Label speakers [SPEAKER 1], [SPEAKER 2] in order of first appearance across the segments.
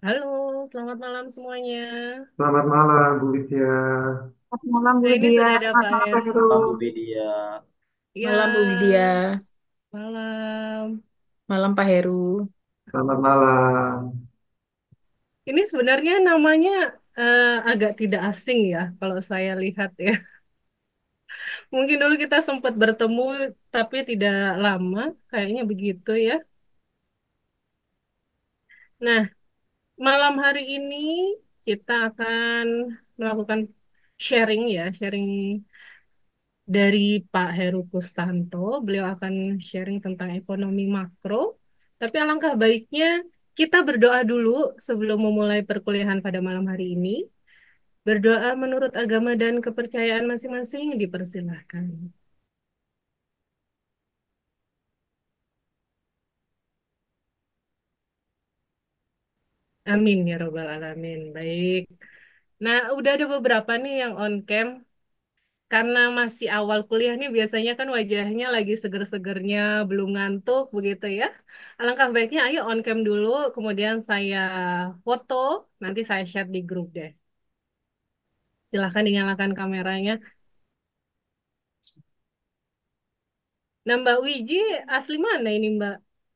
[SPEAKER 1] Halo, selamat malam semuanya.
[SPEAKER 2] Selamat malam, Bu Lydia.
[SPEAKER 3] Selamat malam Bu
[SPEAKER 1] Nah, ini
[SPEAKER 3] Lydia,
[SPEAKER 1] sudah ada
[SPEAKER 3] selamat
[SPEAKER 1] Pak
[SPEAKER 3] malam Pak
[SPEAKER 1] Heru.
[SPEAKER 3] Heru.
[SPEAKER 4] Malam Bu Widya.
[SPEAKER 1] Ya,
[SPEAKER 5] Malam Bu Widya,
[SPEAKER 1] malam.
[SPEAKER 5] malam Pak Heru.
[SPEAKER 2] Selamat malam.
[SPEAKER 1] Ini sebenarnya namanya agak tidak asing ya, kalau saya lihat ya. Mungkin dulu kita sempat bertemu, tapi tidak lama, kayaknya begitu ya. Nah, malam hari ini kita akan melakukan sharing ya, sharing dari Pak Heru Kustanto. Beliau akan sharing tentang ekonomi makro. Tapi alangkah baiknya kita berdoa dulu sebelum memulai perkuliahan pada malam hari ini. Berdoa menurut agama dan kepercayaan masing-masing dipersilahkan. Amin ya robbal alamin. Baik. Nah, udah ada beberapa nih yang on cam. Karena masih awal kuliah nih biasanya kan wajahnya lagi seger-segernya, belum ngantuk begitu ya. Alangkah baiknya ayo on cam dulu, kemudian saya foto, nanti saya share di grup deh. Silahkan dinyalakan kameranya. Nah Mbak Wiji asli mana ini Mbak?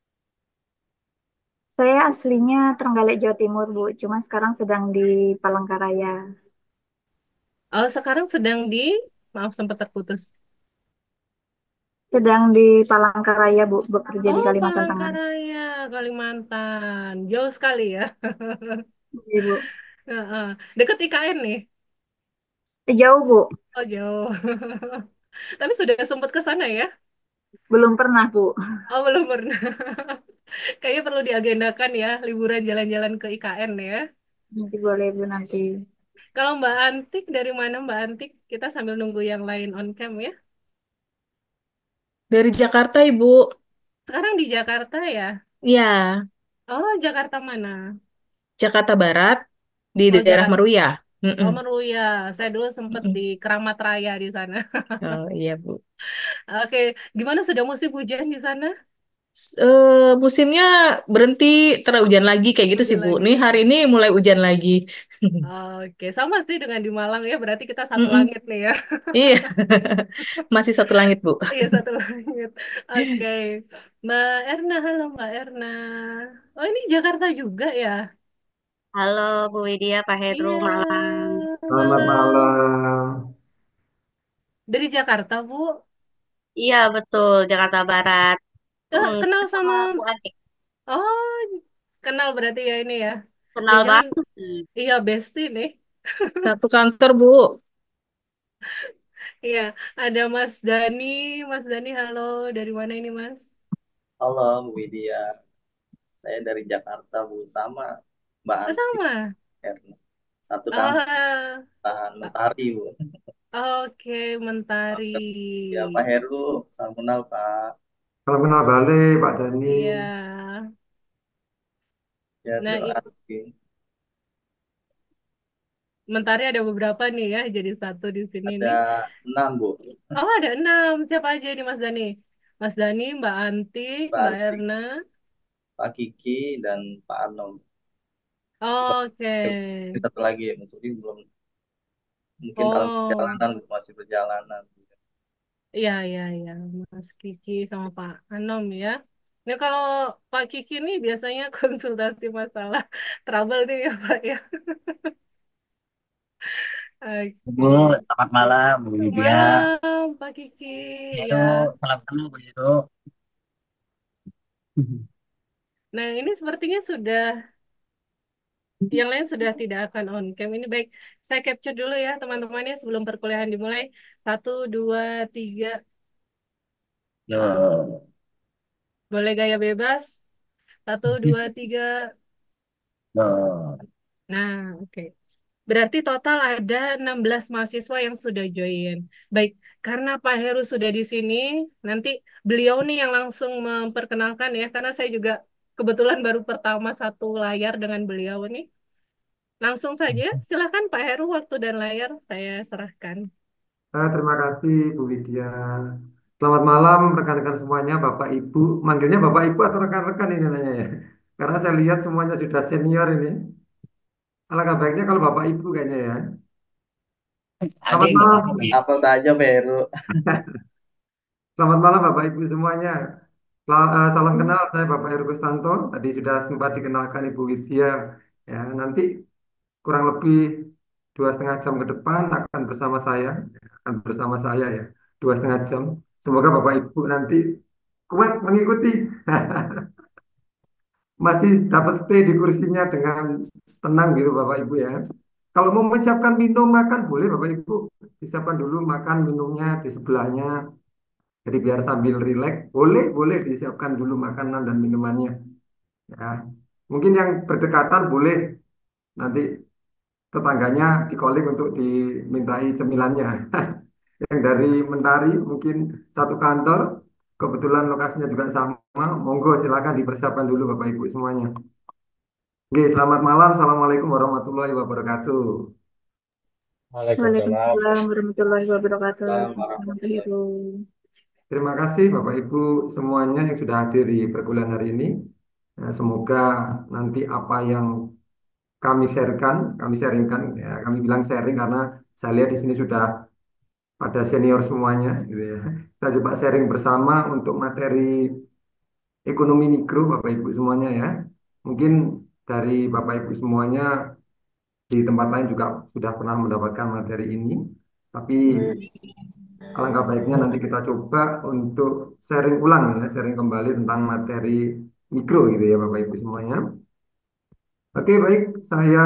[SPEAKER 3] Saya aslinya Trenggalek, Jawa Timur Bu, cuma sekarang sedang di Palangkaraya.
[SPEAKER 1] Oh sekarang sedang di, maaf sempat terputus.
[SPEAKER 3] Sedang di Palangkaraya Bu, bekerja di
[SPEAKER 1] Oh
[SPEAKER 3] Kalimantan Tengah.
[SPEAKER 1] Palangkaraya, Kalimantan. Jauh sekali ya.
[SPEAKER 3] Iya Bu.
[SPEAKER 1] Heeh. Deket IKN nih.
[SPEAKER 3] Jauh Bu,
[SPEAKER 1] Oh jauh. Tapi sudah sempat ke sana ya?
[SPEAKER 3] belum pernah Bu.
[SPEAKER 1] Oh belum pernah. Kayaknya perlu diagendakan ya, liburan jalan-jalan ke IKN ya.
[SPEAKER 3] Nanti boleh Bu nanti.
[SPEAKER 1] Kalau Mbak Antik, dari mana Mbak Antik? Kita sambil nunggu yang lain on cam ya.
[SPEAKER 5] Dari Jakarta, Ibu.
[SPEAKER 1] Sekarang di Jakarta ya?
[SPEAKER 5] Ya,
[SPEAKER 1] Oh, Jakarta mana?
[SPEAKER 5] Jakarta Barat, di
[SPEAKER 1] Oh,
[SPEAKER 5] daerah
[SPEAKER 1] Jakarta.
[SPEAKER 5] Meruya. Mm-mm,
[SPEAKER 1] Oh, Meruya. Saya dulu sempat
[SPEAKER 5] mm-mm.
[SPEAKER 1] di Keramat Raya di sana.
[SPEAKER 5] Oh iya, Bu.
[SPEAKER 1] Oke, gimana sudah musim hujan di sana?
[SPEAKER 5] Musimnya berhenti, terus hujan lagi, kayak gitu sih,
[SPEAKER 1] Hujan
[SPEAKER 5] Bu. Nih
[SPEAKER 1] lagi.
[SPEAKER 5] hari ini mulai hujan lagi.
[SPEAKER 1] Oke, sama sih dengan di Malang ya. Berarti kita satu
[SPEAKER 5] Mm-mm.
[SPEAKER 1] langit nih ya.
[SPEAKER 5] Iya, masih satu langit, Bu.
[SPEAKER 1] Iya, satu langit. Oke. Mbak Erna, halo Mbak Erna. Oh, ini Jakarta juga ya?
[SPEAKER 6] Halo Bu Widya, Pak Heru,
[SPEAKER 1] Iya,
[SPEAKER 6] malam.
[SPEAKER 2] Selamat
[SPEAKER 1] malam.
[SPEAKER 2] malam.
[SPEAKER 1] Dari Jakarta, Bu.
[SPEAKER 6] Iya betul, Jakarta Barat.
[SPEAKER 1] Kenal
[SPEAKER 6] Sama
[SPEAKER 1] sama...
[SPEAKER 6] Bu Antik,
[SPEAKER 1] Oh, kenal berarti ya ini ya.
[SPEAKER 6] kenal
[SPEAKER 1] Jangan-jangan,
[SPEAKER 6] banget.
[SPEAKER 1] iya, bestie nih.
[SPEAKER 5] Satu kantor, Bu.
[SPEAKER 1] Iya, ada Mas Dani. Mas Dani, halo. Dari mana ini, Mas?
[SPEAKER 4] Halo Bu Widya. Saya dari Jakarta Bu, sama Mbak Anti
[SPEAKER 1] Sama.
[SPEAKER 4] Erna. Satu kantor
[SPEAKER 1] Ah,
[SPEAKER 4] tahan Mentari Bu.
[SPEAKER 1] oke, Mentari.
[SPEAKER 4] Ya Pak Heru, salam kenal Pak.
[SPEAKER 2] Salam kenal balik, Pak Dani.
[SPEAKER 1] Iya.
[SPEAKER 4] Ya
[SPEAKER 1] Nah,
[SPEAKER 4] terima kasih.
[SPEAKER 1] Mentari ada beberapa nih ya, jadi satu di sini
[SPEAKER 4] Ada
[SPEAKER 1] nih.
[SPEAKER 4] 6 Bu.
[SPEAKER 1] Oh, ada enam. Siapa aja nih, Mas Dani? Mas Dani, Mbak Antik,
[SPEAKER 4] Mbak
[SPEAKER 1] Mbak
[SPEAKER 4] Anti,
[SPEAKER 1] Erna.
[SPEAKER 4] Pak Kiki, dan Pak Anom.
[SPEAKER 1] Oke.
[SPEAKER 4] Ini satu lagi ya, mungkin belum, mungkin dalam
[SPEAKER 1] Oh,
[SPEAKER 4] perjalanan, masih perjalanan.
[SPEAKER 1] iya, iya, iya. Mas Kiki sama Pak Anom ya. Nah, kalau Pak Kiki nih biasanya konsultasi masalah trouble nih ya, Pak ya.
[SPEAKER 7] Bu,
[SPEAKER 1] Oke.
[SPEAKER 7] selamat malam Bu Lydia.
[SPEAKER 1] Malam, Pak Kiki.
[SPEAKER 7] Heru,
[SPEAKER 1] Ya.
[SPEAKER 7] salam kenal Bu Heru.
[SPEAKER 1] Nah, ini sepertinya sudah, yang lain sudah tidak akan on cam. Ini baik, saya capture dulu ya teman-temannya sebelum perkuliahan dimulai. Satu, dua, tiga.
[SPEAKER 7] Yo,
[SPEAKER 1] Boleh gaya bebas. Satu, dua, tiga.
[SPEAKER 7] yo.
[SPEAKER 1] Nah, oke. Berarti total ada 16 mahasiswa yang sudah join. Baik, karena Pak Heru sudah di sini, nanti beliau nih yang langsung memperkenalkan ya, karena saya juga kebetulan baru pertama satu layar dengan beliau nih. Langsung saja, silakan Pak Heru, waktu dan layar saya serahkan.
[SPEAKER 2] Terima kasih, Bu Lydia. Selamat malam, rekan-rekan semuanya, Bapak Ibu. Manggilnya Bapak Ibu atau rekan-rekan ini nanya ya? Karena saya lihat semuanya sudah senior ini. Alangkah baiknya kalau Bapak Ibu kayaknya ya.
[SPEAKER 7] Ada
[SPEAKER 2] Selamat
[SPEAKER 7] yang nggak
[SPEAKER 2] malam.
[SPEAKER 7] apa-apa ya.
[SPEAKER 4] Apa saja, Pak Heru?
[SPEAKER 2] Selamat malam Bapak Ibu semuanya. Salam kenal, saya Bapak Heru Kustanto. Tadi sudah sempat dikenalkan Ibu Widya. Ya, nanti kurang lebih 2,5 jam ke depan akan bersama saya ya, 2,5 jam. Semoga Bapak Ibu nanti kuat mengikuti, masih dapat stay di kursinya dengan tenang gitu Bapak Ibu ya. Kalau mau menyiapkan minum makan boleh Bapak Ibu, disiapkan dulu makan minumnya di sebelahnya. Jadi biar sambil rileks, boleh boleh disiapkan dulu makanan dan minumannya. Ya, mungkin yang berdekatan boleh nanti tetangganya di calling untuk dimintai cemilannya. Yang dari Mentari mungkin satu kantor, kebetulan lokasinya juga sama. Monggo silakan dipersiapkan dulu Bapak Ibu semuanya. Oke, selamat malam. Assalamualaikum warahmatullahi wabarakatuh.
[SPEAKER 7] Waalaikumsalam.
[SPEAKER 3] Waalaikumsalam warahmatullahi wabarakatuh.
[SPEAKER 4] Assalamualaikum
[SPEAKER 3] Selamat pagi,
[SPEAKER 4] warahmatullahi
[SPEAKER 3] Heru.
[SPEAKER 2] Terima kasih Bapak Ibu semuanya yang sudah hadir di perkuliahan hari ini. Nah, semoga nanti apa yang kami sharingkan, ya, kami bilang sharing karena saya lihat di sini sudah pada senior semuanya, gitu ya. Kita coba sharing bersama untuk materi ekonomi mikro, Bapak Ibu semuanya ya. Mungkin dari Bapak Ibu semuanya di tempat lain juga sudah pernah mendapatkan materi ini, tapi alangkah baiknya nanti kita coba untuk sharing ulang ya, sharing kembali tentang materi mikro gitu ya Bapak Ibu semuanya. Oke, baik, saya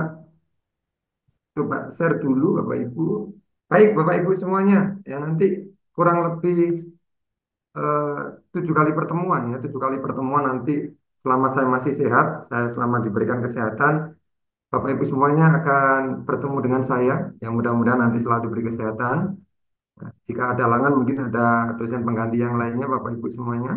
[SPEAKER 2] coba share dulu Bapak Ibu. Baik, Bapak Ibu semuanya, ya nanti kurang lebih eh, 7 kali pertemuan ya, 7 kali pertemuan nanti selama saya masih sehat, saya selama diberikan kesehatan, Bapak Ibu semuanya akan bertemu dengan saya, yang mudah-mudahan nanti selalu diberi kesehatan. Nah, jika ada halangan mungkin ada dosen pengganti yang lainnya, Bapak Ibu semuanya.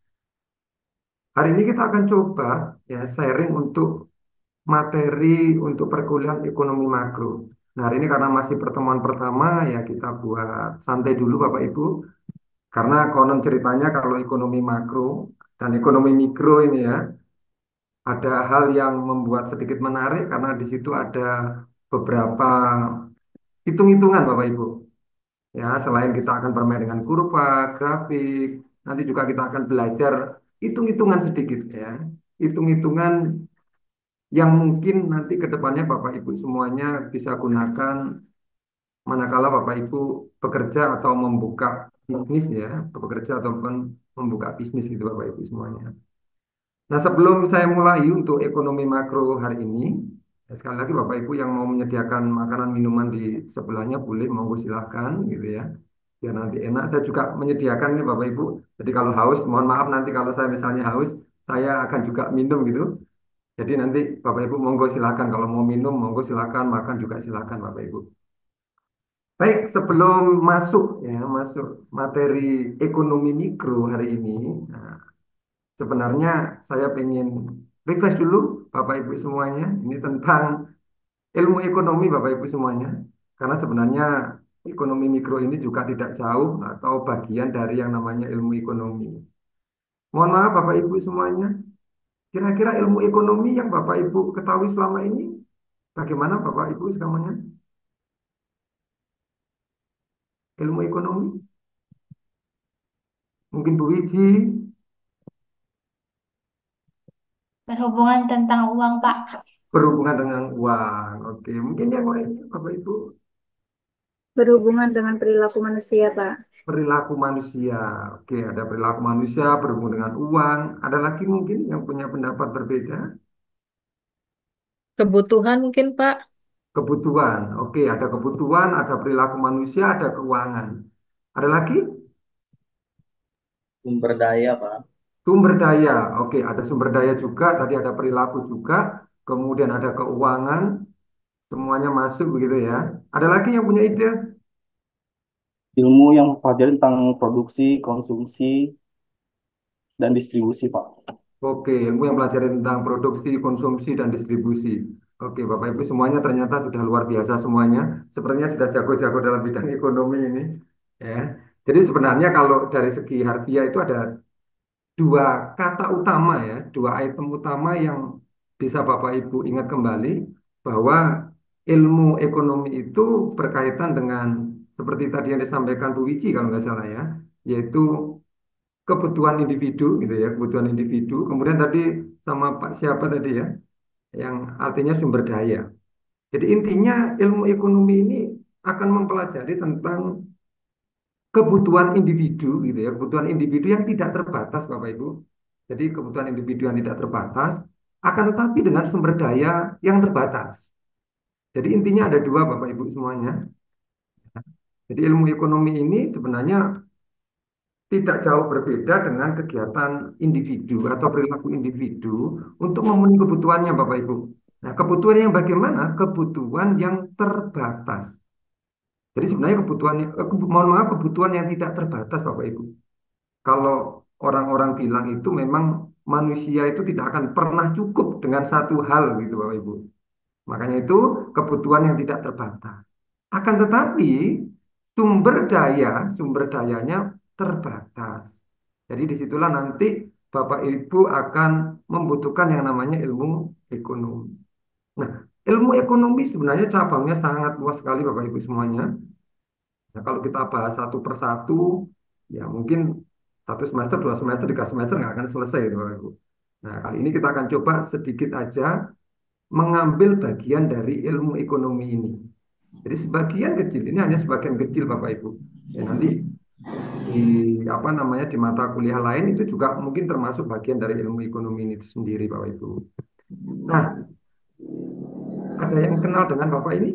[SPEAKER 2] Hari ini kita akan coba ya sharing untuk materi untuk perkuliahan ekonomi makro. Nah, hari ini karena masih pertemuan pertama ya kita buat santai dulu Bapak Ibu. Karena konon ceritanya kalau ekonomi makro dan ekonomi mikro ini ya ada hal yang membuat sedikit menarik karena di situ ada beberapa hitung-hitungan Bapak Ibu. Ya, selain kita akan bermain dengan kurva, grafik, nanti juga kita akan belajar hitung-hitungan sedikit ya. Hitung-hitungan yang mungkin nanti ke depannya Bapak Ibu semuanya bisa gunakan manakala Bapak Ibu bekerja atau membuka bisnis ya, bekerja ataupun membuka bisnis gitu Bapak Ibu semuanya. Nah, sebelum saya mulai untuk ekonomi makro hari ini, ya sekali lagi Bapak Ibu yang mau menyediakan makanan minuman di sebelahnya boleh, monggo silahkan gitu ya. Biar nanti enak. Saya juga menyediakan nih Bapak Ibu. Jadi kalau haus, mohon maaf nanti kalau saya misalnya haus, saya akan juga minum gitu. Jadi nanti Bapak Ibu monggo silahkan. Kalau mau minum, monggo silahkan. Makan juga silahkan Bapak Ibu. Baik, sebelum masuk ya, masuk materi ekonomi mikro hari ini. Nah, sebenarnya saya ingin refresh dulu Bapak Ibu semuanya. Ini tentang ilmu ekonomi Bapak Ibu semuanya. Karena sebenarnya ekonomi mikro ini juga tidak jauh atau bagian dari yang namanya ilmu ekonomi. Mohon maaf Bapak Ibu semuanya. Kira-kira ilmu ekonomi yang Bapak Ibu ketahui selama ini bagaimana Bapak Ibu semuanya? Ilmu ekonomi? Mungkin Bu Wiji
[SPEAKER 8] Berhubungan tentang uang, Pak.
[SPEAKER 2] berhubungan dengan uang. Oke, mungkin yang lainnya Bapak Ibu
[SPEAKER 3] Berhubungan dengan perilaku manusia, Pak.
[SPEAKER 2] perilaku manusia. Oke, ada perilaku manusia berhubungan dengan uang. Ada lagi mungkin yang punya pendapat berbeda.
[SPEAKER 5] Kebutuhan mungkin, Pak.
[SPEAKER 2] Kebutuhan. Oke, ada kebutuhan, ada perilaku manusia, ada keuangan. Ada lagi?
[SPEAKER 4] Sumber daya, Pak.
[SPEAKER 2] Sumber daya. Oke, ada sumber daya juga, tadi ada perilaku juga, kemudian ada keuangan, semuanya masuk begitu ya. Ada lagi yang punya ide?
[SPEAKER 9] Ilmu yang pelajari tentang produksi, konsumsi, dan distribusi, Pak.
[SPEAKER 2] Oke, ilmu yang pelajari tentang produksi, konsumsi, dan distribusi. Oke, Bapak Ibu semuanya ternyata sudah luar biasa semuanya. Sepertinya sudah jago-jago dalam bidang ekonomi ini. Ya. Jadi sebenarnya kalau dari segi harfiah itu ada dua kata utama ya, dua item utama yang bisa Bapak Ibu ingat kembali bahwa ilmu ekonomi itu berkaitan dengan seperti tadi yang disampaikan Bu Wiji kalau nggak salah ya, yaitu kebutuhan individu gitu ya, kebutuhan individu. Kemudian tadi sama Pak siapa tadi ya, yang artinya sumber daya. Jadi intinya ilmu ekonomi ini akan mempelajari tentang kebutuhan individu gitu ya, kebutuhan individu yang tidak terbatas Bapak Ibu. Jadi kebutuhan individu yang tidak terbatas akan tetapi dengan sumber daya yang terbatas. Jadi intinya ada dua Bapak Ibu semuanya. Jadi ilmu ekonomi ini sebenarnya tidak jauh berbeda dengan kegiatan individu atau perilaku individu untuk memenuhi kebutuhannya Bapak Ibu. Nah, kebutuhan yang bagaimana? Kebutuhan yang terbatas. Jadi sebenarnya mohon maaf, kebutuhan yang tidak terbatas Bapak Ibu. Kalau orang-orang bilang itu memang manusia itu tidak akan pernah cukup dengan satu hal gitu Bapak Ibu. Makanya itu kebutuhan yang tidak terbatas. Akan tetapi sumber dayanya terbatas. Jadi disitulah nanti Bapak Ibu akan membutuhkan yang namanya ilmu ekonomi. Nah, ilmu ekonomi sebenarnya cabangnya sangat luas sekali Bapak Ibu semuanya. Nah, kalau kita bahas satu persatu, ya mungkin satu semester, dua semester, tiga semester nggak akan selesai, Bapak Ibu. Nah, kali ini kita akan coba sedikit aja mengambil bagian dari ilmu ekonomi ini. Jadi sebagian kecil, ini hanya sebagian kecil, Bapak Ibu. Ya, nanti di apa namanya di mata kuliah lain itu juga mungkin termasuk bagian dari ilmu ekonomi ini sendiri, Bapak Ibu. Nah, ada yang kenal dengan Bapak ini?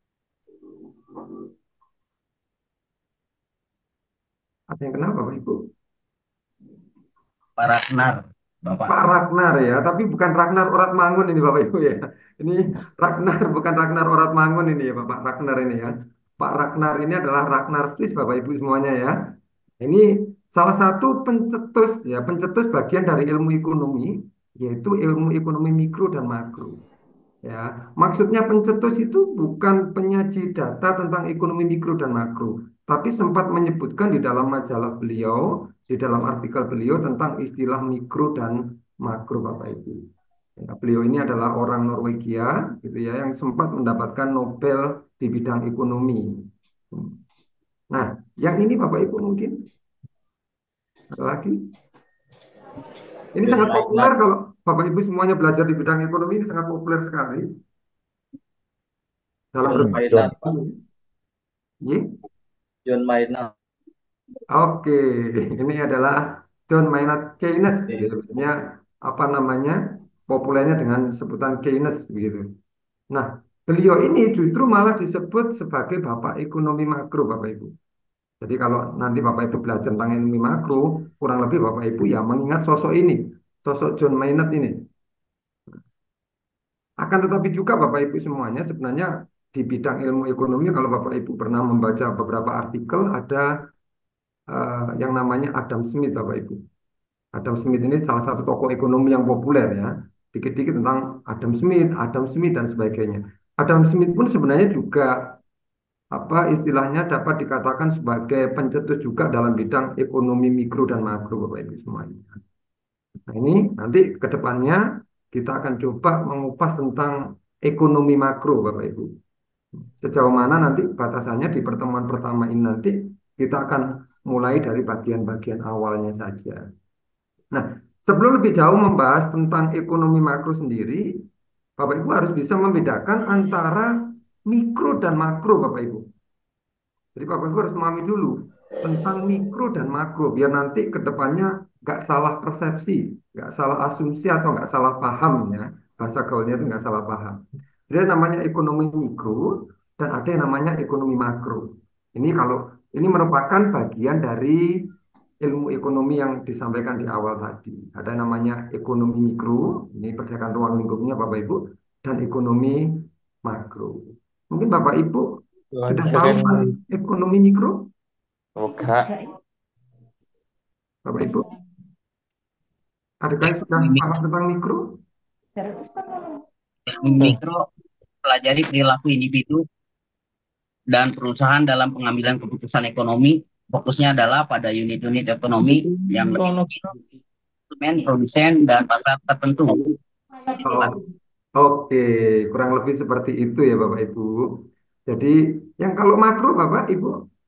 [SPEAKER 2] Ada yang kenal Bapak Ibu?
[SPEAKER 7] Pak Ragnar, Bapak.
[SPEAKER 2] Pak Ragnar ya, tapi bukan Ragnar Oratmangun ini Bapak Ibu ya. Ini Ragnar bukan Ragnar Oratmangun ini ya Bapak Ragnar ini ya. Pak Ragnar ini adalah Ragnar Flis Bapak Ibu semuanya ya. Ini salah satu pencetus ya, pencetus bagian dari ilmu ekonomi, yaitu ilmu ekonomi mikro dan makro. Ya, maksudnya pencetus itu bukan penyaji data tentang ekonomi mikro dan makro, tapi sempat menyebutkan di dalam majalah beliau, di dalam artikel beliau tentang istilah mikro dan makro, Bapak Ibu. Ya, beliau ini adalah orang Norwegia, gitu ya, yang sempat mendapatkan Nobel di bidang ekonomi. Nah, yang ini Bapak Ibu mungkin ada lagi. Ini
[SPEAKER 7] John
[SPEAKER 2] sangat populer
[SPEAKER 7] Maynard.
[SPEAKER 2] kalau Bapak Ibu semuanya belajar di bidang ekonomi ini sangat populer sekali dalam
[SPEAKER 4] John
[SPEAKER 2] berbagai
[SPEAKER 4] Maynard, Pak.
[SPEAKER 2] Ye?
[SPEAKER 4] John Maynard.
[SPEAKER 2] Oke, ini adalah John Maynard Keynes,
[SPEAKER 4] Oke.
[SPEAKER 2] gitu. Biasanya apa namanya populernya dengan sebutan Keynes, begitu. Nah, beliau ini justru malah disebut sebagai Bapak Ekonomi Makro, Bapak Ibu. Jadi kalau nanti Bapak Ibu belajar tentang ekonomi makro, kurang lebih Bapak Ibu ya mengingat sosok ini, sosok John Maynard ini. Akan tetapi juga Bapak Ibu semuanya sebenarnya di bidang ilmu ekonomi, kalau Bapak Ibu pernah membaca beberapa artikel, ada yang namanya Adam Smith, Bapak Ibu. Adam Smith ini salah satu tokoh ekonomi yang populer ya. Dikit-dikit tentang Adam Smith dan sebagainya. Adam Smith pun sebenarnya juga apa istilahnya dapat dikatakan sebagai pencetus juga dalam bidang ekonomi mikro dan makro, Bapak Ibu semuanya. Nah, ini nanti ke depannya kita akan coba mengupas tentang ekonomi makro, Bapak Ibu. Sejauh mana nanti batasannya di pertemuan pertama ini nanti kita akan mulai dari bagian-bagian awalnya saja. Nah, sebelum lebih jauh membahas tentang ekonomi makro sendiri, Bapak Ibu harus bisa membedakan antara mikro dan makro, Bapak Ibu. Jadi Bapak Ibu harus memahami dulu tentang mikro dan makro, biar nanti ke depannya nggak salah persepsi, nggak salah asumsi atau nggak salah paham ya. Bahasa gaulnya itu nggak salah paham. Jadi ada namanya ekonomi mikro dan ada yang namanya ekonomi makro. Ini kalau ini merupakan bagian dari ilmu ekonomi yang disampaikan di awal tadi. Ada yang namanya ekonomi mikro, ini berdasarkan ruang lingkupnya Bapak Ibu, dan ekonomi makro. Mungkin Bapak Ibu sudah tahu Pak, ekonomi mikro,
[SPEAKER 10] Enggak.
[SPEAKER 2] Bapak Ibu? Adakah yang sudah paham tentang mikro?
[SPEAKER 7] Mikro pelajari perilaku individu dan perusahaan dalam pengambilan keputusan ekonomi. Fokusnya adalah pada unit-unit ekonomi yang lebih tinggi konsumen, produsen, dan pasar tertentu.
[SPEAKER 2] Oh, oke, kurang lebih seperti itu ya Bapak Ibu. Jadi yang kalau makro Bapak Ibu,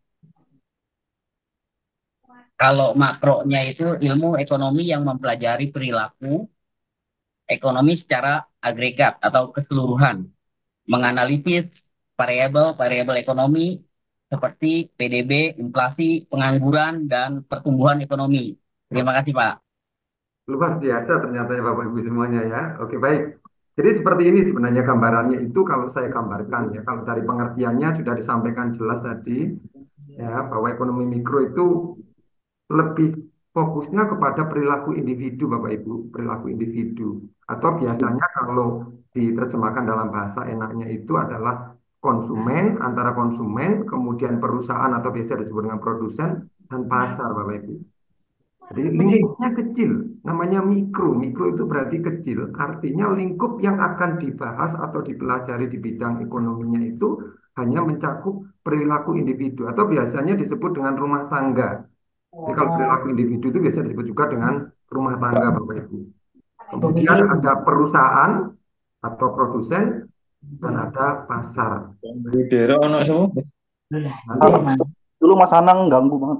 [SPEAKER 7] Kalau makronya itu ilmu ekonomi yang mempelajari perilaku ekonomi secara agregat atau keseluruhan, menganalisis variabel-variabel ekonomi seperti PDB, inflasi, pengangguran, dan pertumbuhan ekonomi. Terima kasih, Pak.
[SPEAKER 2] luar biasa ternyata ya Bapak Ibu semuanya ya. Oke baik. Jadi seperti ini sebenarnya gambarannya itu kalau saya gambarkan ya. Kalau dari pengertiannya sudah disampaikan jelas tadi ya bahwa ekonomi mikro itu lebih fokusnya kepada perilaku individu, Bapak Ibu, perilaku individu. Atau biasanya kalau diterjemahkan dalam bahasa enaknya itu adalah konsumen, antara konsumen, kemudian perusahaan atau biasa disebut dengan produsen, dan pasar, Bapak Ibu. Jadi lingkupnya kecil, namanya mikro. Mikro itu berarti kecil, artinya lingkup yang akan dibahas atau dipelajari di bidang ekonominya itu hanya mencakup perilaku individu atau biasanya disebut dengan rumah tangga. Jadi kalau perilaku individu itu biasa disebut juga dengan rumah tangga, Bapak Ibu. Kemudian ada perusahaan atau produsen dan ada pasar.
[SPEAKER 10] Daerah ono semua.
[SPEAKER 2] Nanti
[SPEAKER 9] Dulu Mas Anang ganggu banget.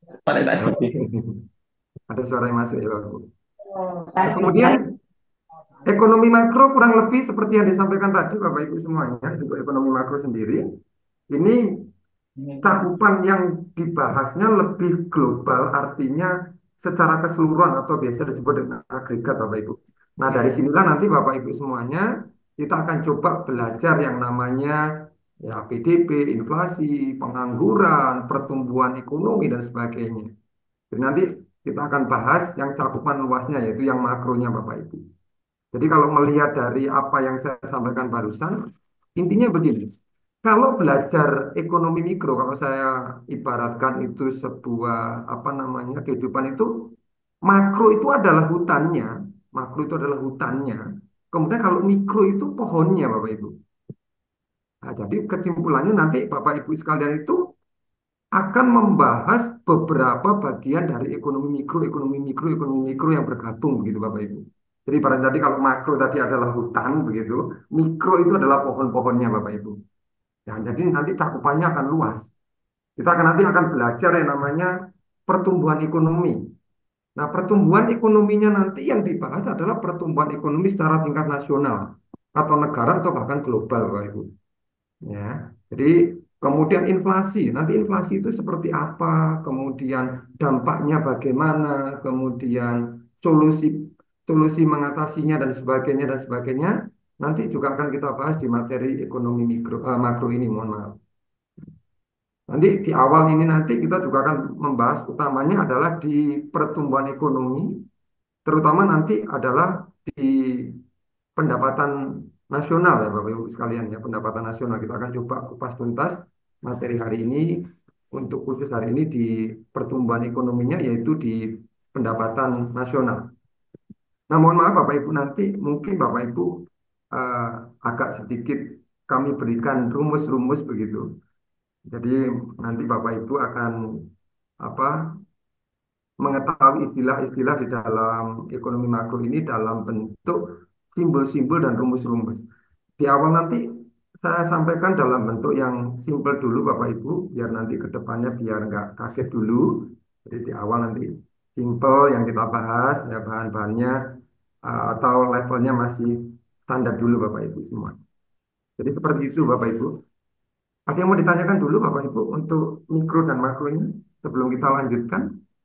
[SPEAKER 2] ada suara yang masuk ya, Bapak Ibu. Nah, kemudian ekonomi makro kurang lebih seperti yang disampaikan tadi, Bapak Ibu semuanya, untuk ekonomi makro sendiri. Ini cakupan yang dibahasnya lebih global, artinya secara keseluruhan atau biasa disebut dengan agregat, Bapak Ibu. Nah, dari sinilah nanti Bapak Ibu semuanya kita akan coba belajar yang namanya ya PDB, inflasi, pengangguran, pertumbuhan ekonomi dan sebagainya. Jadi nanti kita akan bahas yang cakupan luasnya yaitu yang makronya Bapak Ibu. Jadi kalau melihat dari apa yang saya sampaikan barusan, intinya begini. Kalau belajar ekonomi mikro, kalau saya ibaratkan itu sebuah apa namanya kehidupan itu, makro itu adalah hutannya, makro itu adalah hutannya. Kemudian kalau mikro itu pohonnya, Bapak Ibu. Nah, jadi kesimpulannya nanti Bapak Ibu sekalian itu akan membahas beberapa bagian dari ekonomi mikro, ekonomi mikro, ekonomi mikro yang bergabung begitu Bapak Ibu. Jadi pada tadi kalau makro tadi adalah hutan begitu, mikro itu adalah pohon-pohonnya Bapak Ibu. Ya, jadi nanti cakupannya akan luas. Kita akan nanti akan belajar yang namanya pertumbuhan ekonomi. Nah, pertumbuhan ekonominya nanti yang dibahas adalah pertumbuhan ekonomi secara tingkat nasional atau negara atau bahkan global, Bapak Ibu. Ya, jadi kemudian inflasi. Nanti inflasi itu seperti apa? Kemudian dampaknya bagaimana? Kemudian solusi solusi mengatasinya dan sebagainya. Nanti juga akan kita bahas di materi ekonomi makro ini, mohon maaf. Nanti di awal ini nanti kita juga akan membahas utamanya adalah di pertumbuhan ekonomi, terutama nanti adalah di pendapatan nasional ya Bapak Ibu sekalian ya, pendapatan nasional. Kita akan coba kupas tuntas materi hari ini untuk khusus hari ini di pertumbuhan ekonominya yaitu di pendapatan nasional. Nah, mohon maaf Bapak Ibu nanti mungkin Bapak Ibu eh, agak sedikit kami berikan rumus-rumus begitu. Jadi nanti Bapak Ibu akan apa mengetahui istilah-istilah di dalam ekonomi makro ini dalam bentuk simbol-simbol dan rumus-rumus. Di awal nanti saya sampaikan dalam bentuk yang simpel dulu Bapak Ibu, biar nanti ke depannya biar nggak kaget dulu. Jadi di awal nanti simpel yang kita bahas, ya bahan-bahannya atau levelnya masih standar dulu Bapak Ibu semua. Jadi seperti itu Bapak Ibu. Ada yang mau ditanyakan dulu Bapak Ibu untuk mikro dan makro ini sebelum kita lanjutkan?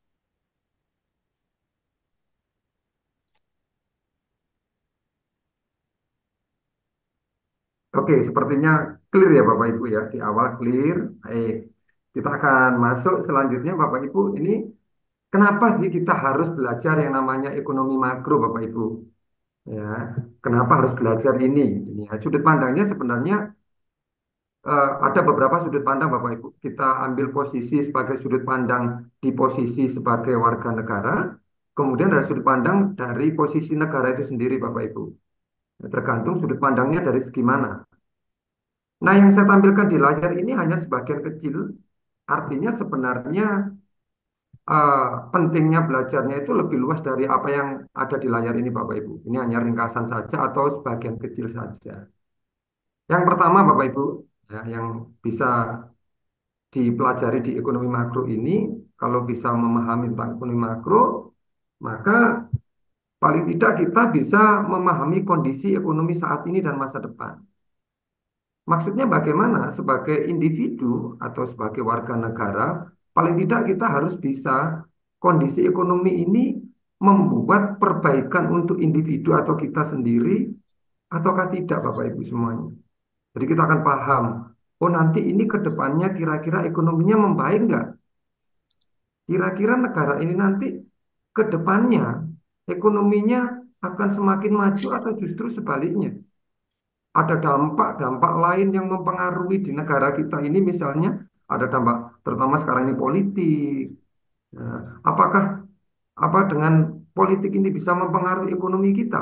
[SPEAKER 2] Oke, sepertinya clear ya Bapak Ibu ya. Di awal clear. Baik, kita akan masuk selanjutnya Bapak Ibu. Ini kenapa sih kita harus belajar yang namanya ekonomi makro Bapak Ibu? Ya, kenapa harus belajar ini? Ini ya, sudut pandangnya sebenarnya ada beberapa sudut pandang Bapak Ibu. Kita ambil posisi sebagai sudut pandang di posisi sebagai warga negara. Kemudian dari sudut pandang dari posisi negara itu sendiri Bapak Ibu. Tergantung sudut pandangnya dari segi mana. Nah, yang saya tampilkan di layar ini hanya sebagian kecil, artinya sebenarnya eh, pentingnya belajarnya itu lebih luas dari apa yang ada di layar ini Bapak Ibu. Ini hanya ringkasan saja atau sebagian kecil saja. Yang pertama Bapak Ibu, ya, yang bisa dipelajari di ekonomi makro ini, kalau bisa memahami tentang ekonomi makro, maka paling tidak kita bisa memahami kondisi ekonomi saat ini dan masa depan. Maksudnya bagaimana sebagai individu atau sebagai warga negara, paling tidak kita harus bisa kondisi ekonomi ini membuat perbaikan untuk individu atau kita sendiri ataukah tidak Bapak Ibu semuanya. Jadi kita akan paham, oh nanti ini ke depannya kira-kira ekonominya membaik nggak? Kira-kira negara ini nanti ke depannya ekonominya akan semakin maju atau justru sebaliknya. Ada dampak-dampak lain yang mempengaruhi di negara kita ini misalnya ada dampak terutama sekarang ini politik. Nah, apakah apa dengan politik ini bisa mempengaruhi ekonomi kita?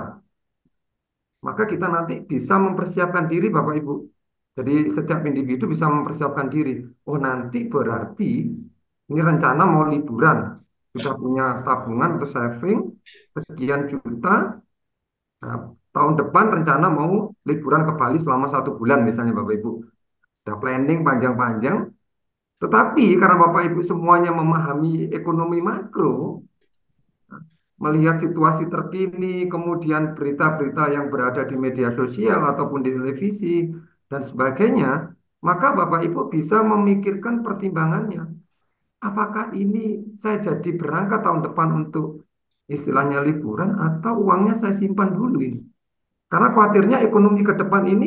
[SPEAKER 2] Maka kita nanti bisa mempersiapkan diri Bapak Ibu. Jadi setiap individu bisa mempersiapkan diri. Oh nanti berarti ini rencana mau liburan. Sudah punya tabungan atau saving sekian juta. Nah, tahun depan rencana mau liburan ke Bali selama 1 bulan misalnya Bapak Ibu. Sudah planning panjang-panjang. Tetapi karena Bapak Ibu semuanya memahami ekonomi makro, melihat situasi terkini, kemudian berita-berita yang berada di media sosial ataupun di televisi dan sebagainya, maka Bapak Ibu bisa memikirkan pertimbangannya. Apakah ini saya jadi berangkat tahun depan untuk istilahnya liburan atau uangnya saya simpan dulu ini? Karena khawatirnya ekonomi ke depan ini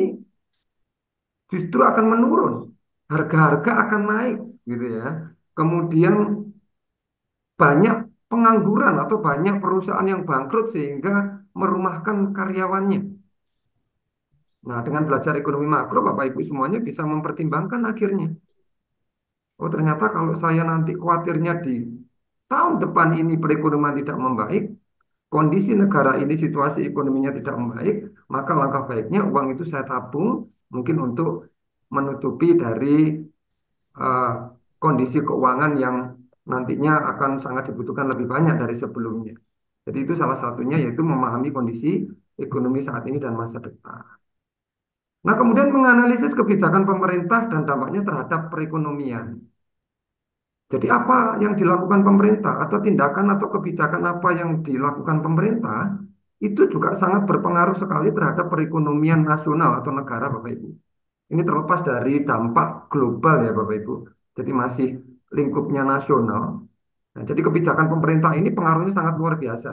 [SPEAKER 2] justru akan menurun, harga-harga akan naik, gitu ya. Kemudian banyak pengangguran atau banyak perusahaan yang bangkrut sehingga merumahkan karyawannya. Nah, dengan belajar ekonomi makro, Bapak Ibu semuanya bisa mempertimbangkan akhirnya. Oh, ternyata kalau saya nanti khawatirnya di tahun depan ini perekonomian tidak membaik, kondisi negara ini situasi ekonominya tidak membaik, maka langkah baiknya uang itu saya tabung mungkin untuk menutupi dari eh, kondisi keuangan yang nantinya akan sangat dibutuhkan lebih banyak dari sebelumnya. Jadi itu salah satunya yaitu memahami kondisi ekonomi saat ini dan masa depan. Nah, kemudian menganalisis kebijakan pemerintah dan dampaknya terhadap perekonomian. Jadi apa yang dilakukan pemerintah atau tindakan atau kebijakan apa yang dilakukan pemerintah itu juga sangat berpengaruh sekali terhadap perekonomian nasional atau negara Bapak Ibu. Ini terlepas dari dampak global ya Bapak Ibu. Jadi masih lingkupnya nasional. Nah, jadi kebijakan pemerintah ini pengaruhnya sangat luar biasa.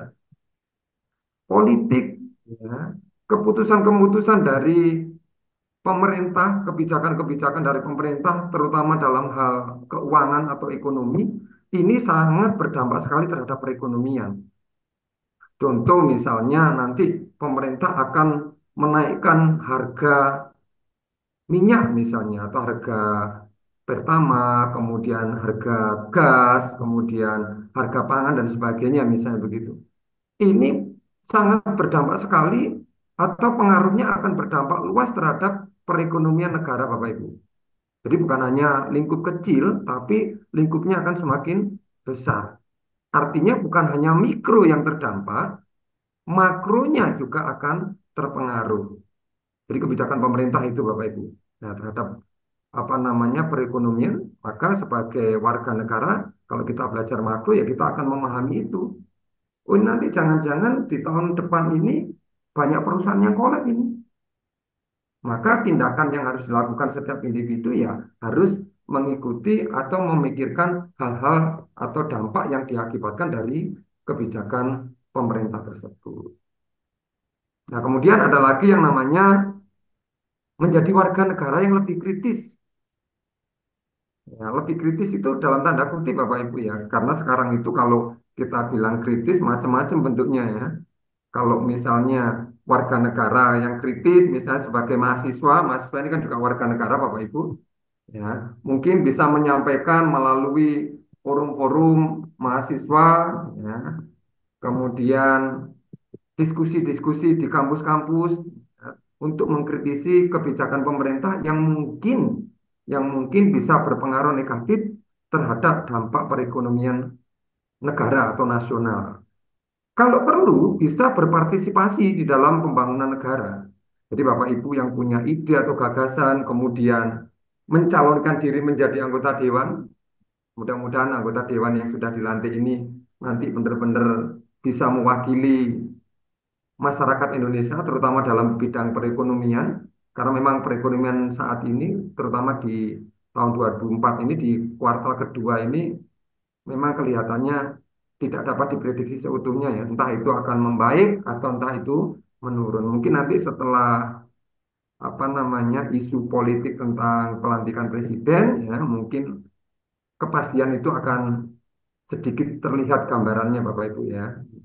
[SPEAKER 2] Politik, ya, keputusan-keputusan dari pemerintah, kebijakan-kebijakan dari pemerintah, terutama dalam hal keuangan atau ekonomi, ini sangat berdampak sekali terhadap perekonomian. Contoh misalnya nanti pemerintah akan menaikkan harga minyak misalnya atau harga pertama, kemudian harga gas, kemudian harga pangan dan sebagainya misalnya begitu. Ini sangat berdampak sekali atau pengaruhnya akan berdampak luas terhadap perekonomian negara Bapak Ibu. Jadi bukan hanya lingkup kecil, tapi lingkupnya akan semakin besar. Artinya bukan hanya mikro yang terdampak, makronya juga akan terpengaruh. Jadi kebijakan pemerintah itu Bapak Ibu. Nah, terhadap apa namanya perekonomian, maka sebagai warga negara, kalau kita belajar makro ya kita akan memahami itu. Oh nanti jangan-jangan di tahun depan ini banyak perusahaan yang kolab ini. Maka tindakan yang harus dilakukan setiap individu ya harus mengikuti atau memikirkan hal-hal atau dampak yang diakibatkan dari kebijakan pemerintah tersebut. Nah, kemudian ada lagi yang namanya menjadi warga negara yang lebih kritis. Ya, lebih kritis itu dalam tanda kutip Bapak Ibu ya, karena sekarang itu kalau kita bilang kritis macam-macam bentuknya ya. Kalau misalnya warga negara yang kritis, misalnya sebagai mahasiswa, mahasiswa ini kan juga warga negara Bapak Ibu, ya, mungkin bisa menyampaikan melalui forum-forum mahasiswa, ya, kemudian diskusi-diskusi di kampus-kampus ya, untuk mengkritisi kebijakan pemerintah yang mungkin bisa berpengaruh negatif terhadap dampak perekonomian negara atau nasional. Kalau perlu bisa berpartisipasi di dalam pembangunan negara. Jadi Bapak Ibu yang punya ide atau gagasan kemudian mencalonkan diri menjadi anggota dewan, mudah-mudahan anggota dewan yang sudah dilantik ini nanti benar-benar bisa mewakili masyarakat Indonesia, terutama dalam bidang perekonomian, karena memang perekonomian saat ini, terutama di tahun 2004 ini, di kuartal kedua ini, memang kelihatannya tidak dapat diprediksi seutuhnya ya, entah itu akan membaik atau entah itu menurun. Mungkin nanti setelah apa namanya isu politik tentang pelantikan presiden, ya mungkin kepastian itu akan sedikit terlihat gambarannya Bapak Ibu ya.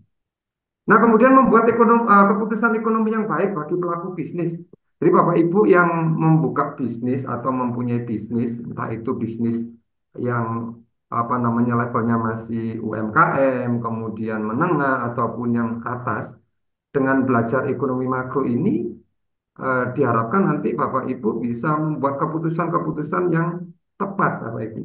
[SPEAKER 2] Nah, kemudian membuat keputusan ekonomi yang baik bagi pelaku bisnis. Jadi Bapak Ibu yang membuka bisnis atau mempunyai bisnis, entah itu bisnis yang apa namanya levelnya masih UMKM, kemudian menengah ataupun yang atas, dengan belajar ekonomi makro ini diharapkan nanti Bapak Ibu bisa membuat keputusan-keputusan yang tepat, Bapak Ibu.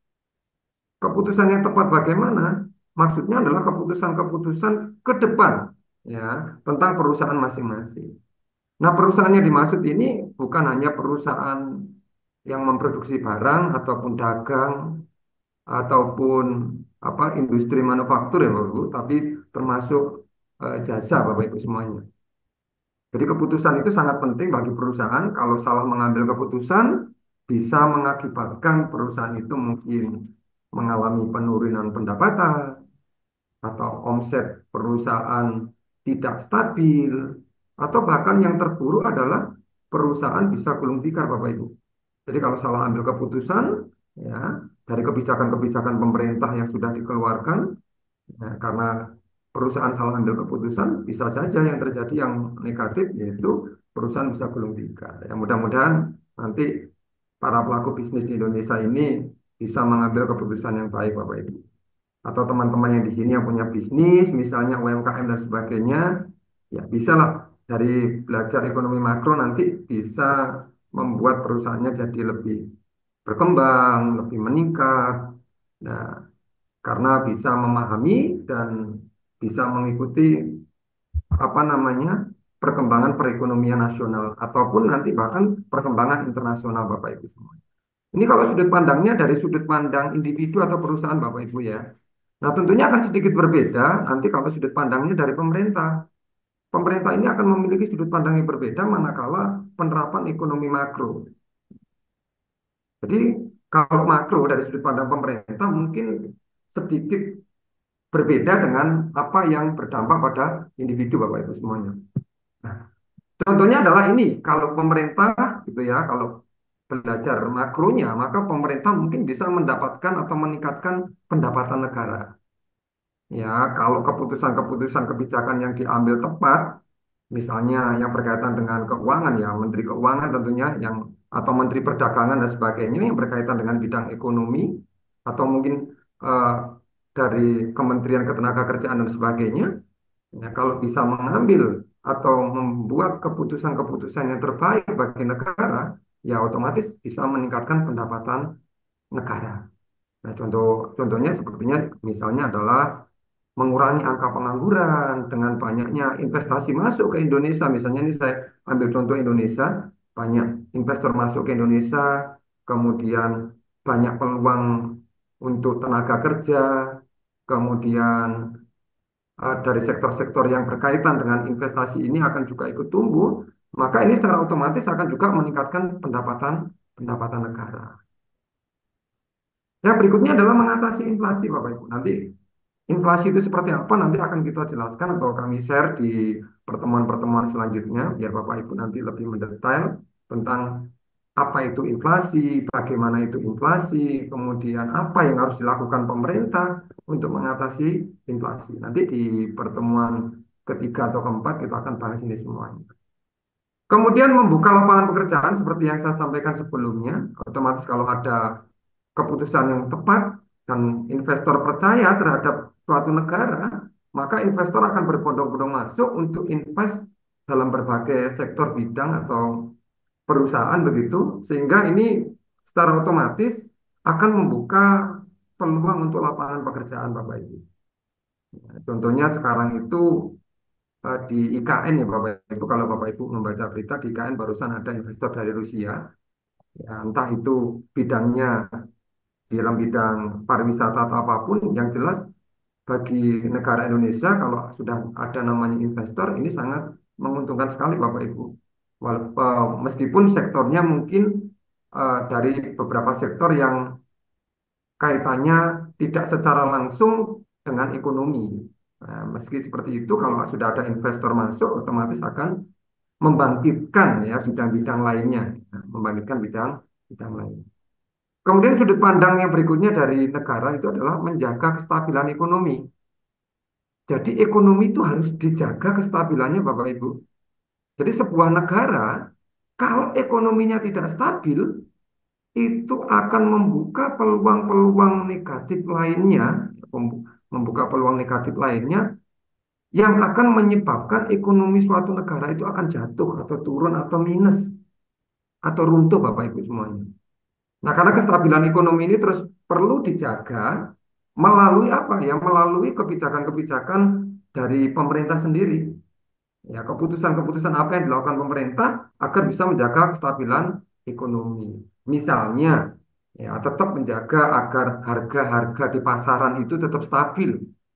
[SPEAKER 2] Keputusan yang tepat bagaimana? Maksudnya adalah keputusan-keputusan ke depan ya tentang perusahaan masing-masing. Nah, perusahaan yang dimaksud ini bukan hanya perusahaan yang memproduksi barang ataupun dagang ataupun apa industri manufaktur ya Bapak Ibu, tapi termasuk jasa Bapak Ibu semuanya. Jadi keputusan itu sangat penting bagi perusahaan. Kalau salah mengambil keputusan bisa mengakibatkan perusahaan itu mungkin mengalami penurunan pendapatan atau omset perusahaan tidak stabil, atau bahkan yang terburuk adalah perusahaan bisa gulung tikar Bapak Ibu. Jadi kalau salah ambil keputusan ya dari kebijakan-kebijakan pemerintah yang sudah dikeluarkan ya, karena perusahaan salah ambil keputusan bisa saja yang terjadi yang negatif yaitu perusahaan bisa gulung tikar. Ya mudah-mudahan nanti para pelaku bisnis di Indonesia ini bisa mengambil keputusan yang baik Bapak Ibu. Atau teman-teman yang di sini yang punya bisnis, misalnya UMKM dan sebagainya, ya bisalah dari belajar ekonomi makro nanti bisa membuat perusahaannya jadi lebih berkembang, lebih meningkat. Nah, karena bisa memahami dan bisa mengikuti apa namanya perkembangan perekonomian nasional ataupun nanti bahkan perkembangan internasional Bapak Ibu semua. Ini kalau sudut pandangnya dari sudut pandang individu atau perusahaan Bapak Ibu ya. Nah, tentunya akan sedikit berbeda nanti kalau sudut pandangnya dari pemerintah. Pemerintah ini akan memiliki sudut pandang yang berbeda manakala penerapan ekonomi makro. Jadi, kalau makro dari sudut pandang pemerintah mungkin sedikit berbeda dengan apa yang berdampak pada individu Bapak Ibu semuanya. Nah, contohnya adalah ini, kalau pemerintah gitu ya, kalau belajar makronya, maka pemerintah mungkin bisa mendapatkan atau meningkatkan pendapatan negara. Ya, kalau keputusan-keputusan kebijakan yang diambil tepat, misalnya yang berkaitan dengan keuangan ya, Menteri Keuangan tentunya yang atau Menteri Perdagangan dan sebagainya yang berkaitan dengan bidang ekonomi atau mungkin eh, dari Kementerian Ketenagakerjaan dan sebagainya, ya, kalau bisa mengambil atau membuat keputusan-keputusan yang terbaik bagi negara, ya otomatis bisa meningkatkan pendapatan negara. Nah, contohnya sepertinya misalnya adalah mengurangi angka pengangguran dengan banyaknya investasi masuk ke Indonesia. Misalnya ini saya ambil contoh Indonesia, banyak investor masuk ke Indonesia, kemudian banyak peluang untuk tenaga kerja, kemudian dari sektor-sektor yang berkaitan dengan investasi ini akan juga ikut tumbuh, maka ini secara otomatis akan juga meningkatkan pendapatan pendapatan negara. Ya, berikutnya adalah mengatasi inflasi, Bapak Ibu. Nanti inflasi itu seperti apa nanti akan kita jelaskan atau kami share di pertemuan-pertemuan selanjutnya biar Bapak Ibu nanti lebih mendetail tentang apa itu inflasi, bagaimana itu inflasi, kemudian apa yang harus dilakukan pemerintah untuk mengatasi inflasi. Nanti di pertemuan ketiga atau keempat kita akan bahas ini semuanya. Kemudian membuka lapangan pekerjaan seperti yang saya sampaikan sebelumnya, otomatis kalau ada keputusan yang tepat dan investor percaya terhadap suatu negara, maka investor akan berbondong-bondong masuk untuk invest dalam berbagai sektor bidang atau perusahaan begitu, sehingga ini secara otomatis akan membuka peluang untuk lapangan pekerjaan Bapak Ibu. Contohnya sekarang itu di IKN ya Bapak Ibu, kalau Bapak Ibu membaca berita di IKN barusan ada investor dari Rusia, ya, entah itu bidangnya di dalam bidang pariwisata atau apapun, yang jelas bagi negara Indonesia kalau sudah ada namanya investor ini sangat menguntungkan sekali Bapak Ibu. Meskipun sektornya mungkin dari beberapa sektor yang kaitannya tidak secara langsung dengan ekonomi. Nah, meski seperti itu, kalau sudah ada investor masuk, otomatis akan membangkitkan ya bidang-bidang lainnya, ya, membangkitkan bidang lain. Kemudian sudut pandang yang berikutnya dari negara itu adalah menjaga kestabilan ekonomi. Jadi ekonomi itu harus dijaga kestabilannya Bapak Ibu. Jadi sebuah negara kalau ekonominya tidak stabil itu akan membuka peluang-peluang negatif lainnya, membuka peluang negatif lainnya yang akan menyebabkan ekonomi suatu negara itu akan jatuh atau turun atau minus atau runtuh Bapak Ibu semuanya. Nah, karena kestabilan ekonomi ini terus perlu dijaga melalui apa ya? Melalui kebijakan-kebijakan dari pemerintah sendiri. Ya, keputusan-keputusan apa yang dilakukan pemerintah agar bisa menjaga kestabilan ekonomi. Misalnya, ya, tetap menjaga agar harga-harga di pasaran itu tetap stabil.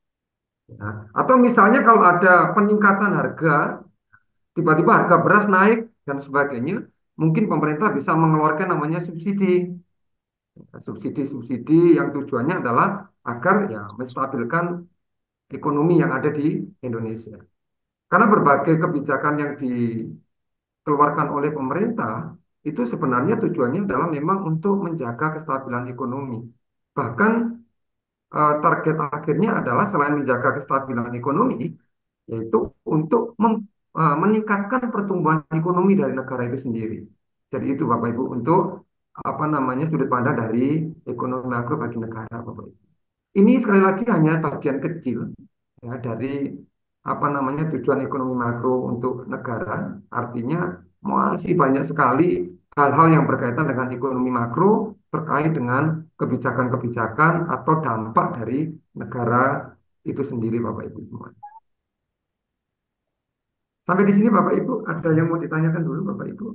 [SPEAKER 2] Ya. Atau misalnya kalau ada peningkatan harga, tiba-tiba harga beras naik dan sebagainya, mungkin pemerintah bisa mengeluarkan namanya subsidi. Subsidi-subsidi yang tujuannya adalah agar ya menstabilkan ekonomi yang ada di Indonesia. Karena berbagai kebijakan yang dikeluarkan oleh pemerintah itu sebenarnya tujuannya adalah memang untuk menjaga kestabilan ekonomi. Bahkan target akhirnya adalah selain menjaga kestabilan ekonomi, yaitu untuk meningkatkan pertumbuhan ekonomi dari negara itu sendiri. Jadi itu Bapak Ibu untuk apa namanya sudut pandang dari ekonomi makro bagi negara Bapak Ibu. Ini sekali lagi hanya bagian kecil ya dari apa namanya tujuan ekonomi makro untuk negara. Artinya masih banyak sekali hal-hal yang berkaitan dengan ekonomi makro terkait dengan kebijakan-kebijakan atau dampak dari negara itu sendiri Bapak Ibu semua. Sampai di sini Bapak Ibu ada yang mau ditanyakan dulu Bapak Ibu?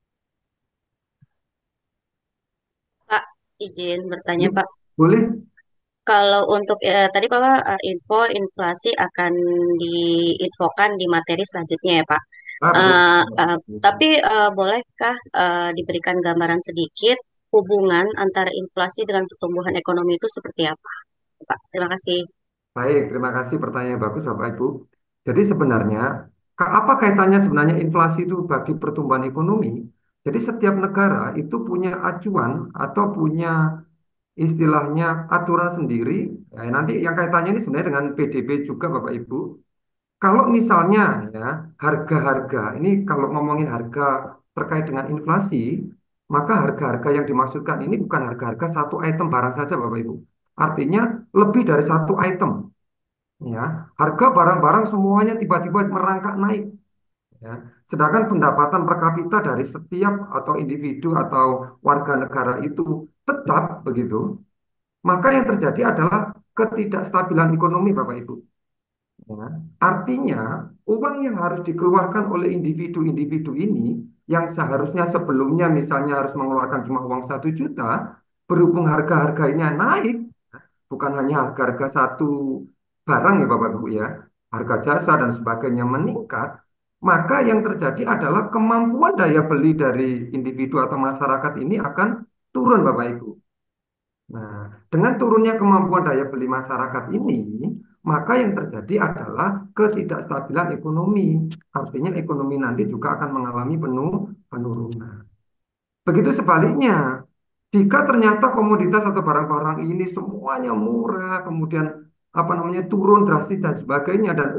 [SPEAKER 6] Pak, izin bertanya,
[SPEAKER 2] Ya,
[SPEAKER 6] Pak.
[SPEAKER 2] boleh?
[SPEAKER 6] Kalau untuk tadi Bapak info inflasi akan diinfokan di materi selanjutnya ya, Pak.
[SPEAKER 2] Ah, betul.
[SPEAKER 6] Tapi bolehkah diberikan gambaran sedikit hubungan antara inflasi dengan pertumbuhan ekonomi itu seperti apa, Pak? Terima kasih.
[SPEAKER 2] Baik, terima kasih pertanyaan bagus Bapak Ibu. Jadi sebenarnya, apa kaitannya sebenarnya inflasi itu bagi pertumbuhan ekonomi? Jadi setiap negara itu punya acuan atau punya istilahnya aturan sendiri. Ya, nanti yang kaitannya ini sebenarnya dengan PDB juga Bapak Ibu. Kalau misalnya ya harga-harga, ini kalau ngomongin harga terkait dengan inflasi, maka harga-harga yang dimaksudkan ini bukan harga-harga satu item barang saja Bapak Ibu. Artinya lebih dari satu item. Ya, harga barang-barang semuanya tiba-tiba merangkak naik. Ya. Sedangkan pendapatan per kapita dari setiap atau individu atau warga negara itu tetap begitu, maka yang terjadi adalah ketidakstabilan ekonomi, Bapak Ibu. Ya. Artinya, uang yang harus dikeluarkan oleh individu-individu ini, yang seharusnya sebelumnya misalnya harus mengeluarkan cuma uang 1 juta, berhubung harga-harganya naik, bukan hanya harga-harga satu barang ya Bapak Ibu ya, harga jasa dan sebagainya meningkat, maka yang terjadi adalah kemampuan daya beli dari individu atau masyarakat ini akan turun Bapak Ibu. Nah, dengan turunnya kemampuan daya beli masyarakat ini, maka yang terjadi adalah ketidakstabilan ekonomi. Artinya ekonomi nanti juga akan mengalami penurunan. Begitu sebaliknya, jika ternyata komoditas atau barang-barang ini semuanya murah, kemudian apa namanya turun drastis dan sebagainya, dan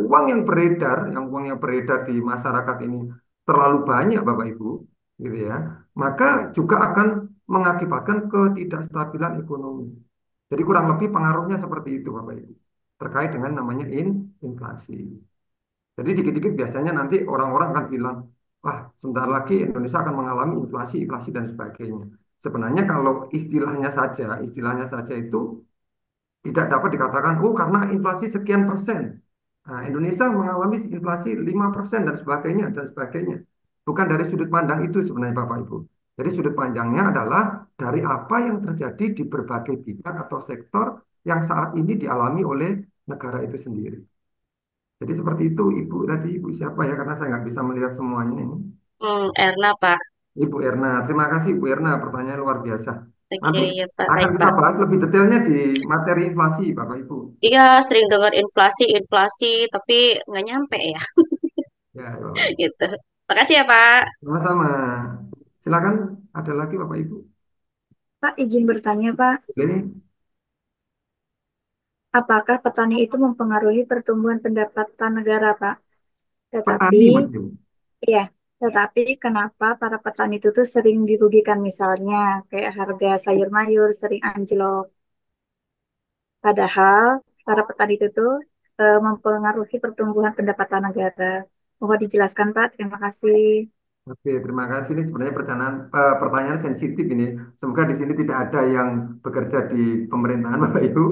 [SPEAKER 2] uang yang beredar di masyarakat ini terlalu banyak, Bapak Ibu, gitu ya, maka juga akan mengakibatkan ketidakstabilan ekonomi. Jadi kurang lebih pengaruhnya seperti itu, Bapak Ibu, terkait dengan namanya inflasi. Jadi dikit-dikit biasanya nanti orang-orang akan bilang, wah sebentar lagi Indonesia akan mengalami inflasi, dan sebagainya. Sebenarnya kalau istilahnya saja itu tidak dapat dikatakan, oh karena inflasi sekian persen. Nah, Indonesia mengalami inflasi 5% dan sebagainya, dan sebagainya. Bukan dari sudut pandang itu sebenarnya Bapak Ibu. Jadi sudut pandangnya adalah dari apa yang terjadi di berbagai bidang atau sektor yang saat ini dialami oleh negara itu sendiri. Jadi seperti itu Ibu tadi, Ibu siapa ya? Karena saya nggak bisa melihat semuanya ini.
[SPEAKER 6] Erna, Pak.
[SPEAKER 2] Ibu Erna, terima kasih Ibu Erna, pertanyaan luar biasa.
[SPEAKER 6] Oke,
[SPEAKER 2] Nanti
[SPEAKER 6] ya Pak.
[SPEAKER 2] akan
[SPEAKER 6] Baik,
[SPEAKER 2] kita
[SPEAKER 6] Pak.
[SPEAKER 2] bahas lebih detailnya di materi inflasi, Bapak Ibu.
[SPEAKER 6] Iya, sering dengar inflasi, inflasi, tapi nggak nyampe ya,
[SPEAKER 2] Ya, ya, Bapak Ibu.
[SPEAKER 6] gitu. Makasih ya, Pak.
[SPEAKER 2] Sama-sama. Silakan, ada lagi Bapak Ibu.
[SPEAKER 3] Pak, izin bertanya, Pak.
[SPEAKER 2] Boleh,
[SPEAKER 3] Apakah petani itu mempengaruhi pertumbuhan pendapatan negara, Pak? Tetapi,
[SPEAKER 2] petani Mas Ibu.
[SPEAKER 3] ya, tetapi kenapa para petani itu tuh sering dirugikan misalnya kayak harga sayur mayur sering anjlok. Padahal para petani itu tuh mempengaruhi pertumbuhan pendapatan negara. Mohon dijelaskan, Pak. Terima kasih.
[SPEAKER 2] Oke, terima kasih. Ini sebenarnya pertanyaan sensitif ini. Semoga di sini tidak ada yang bekerja di pemerintahan Bapak Ibu.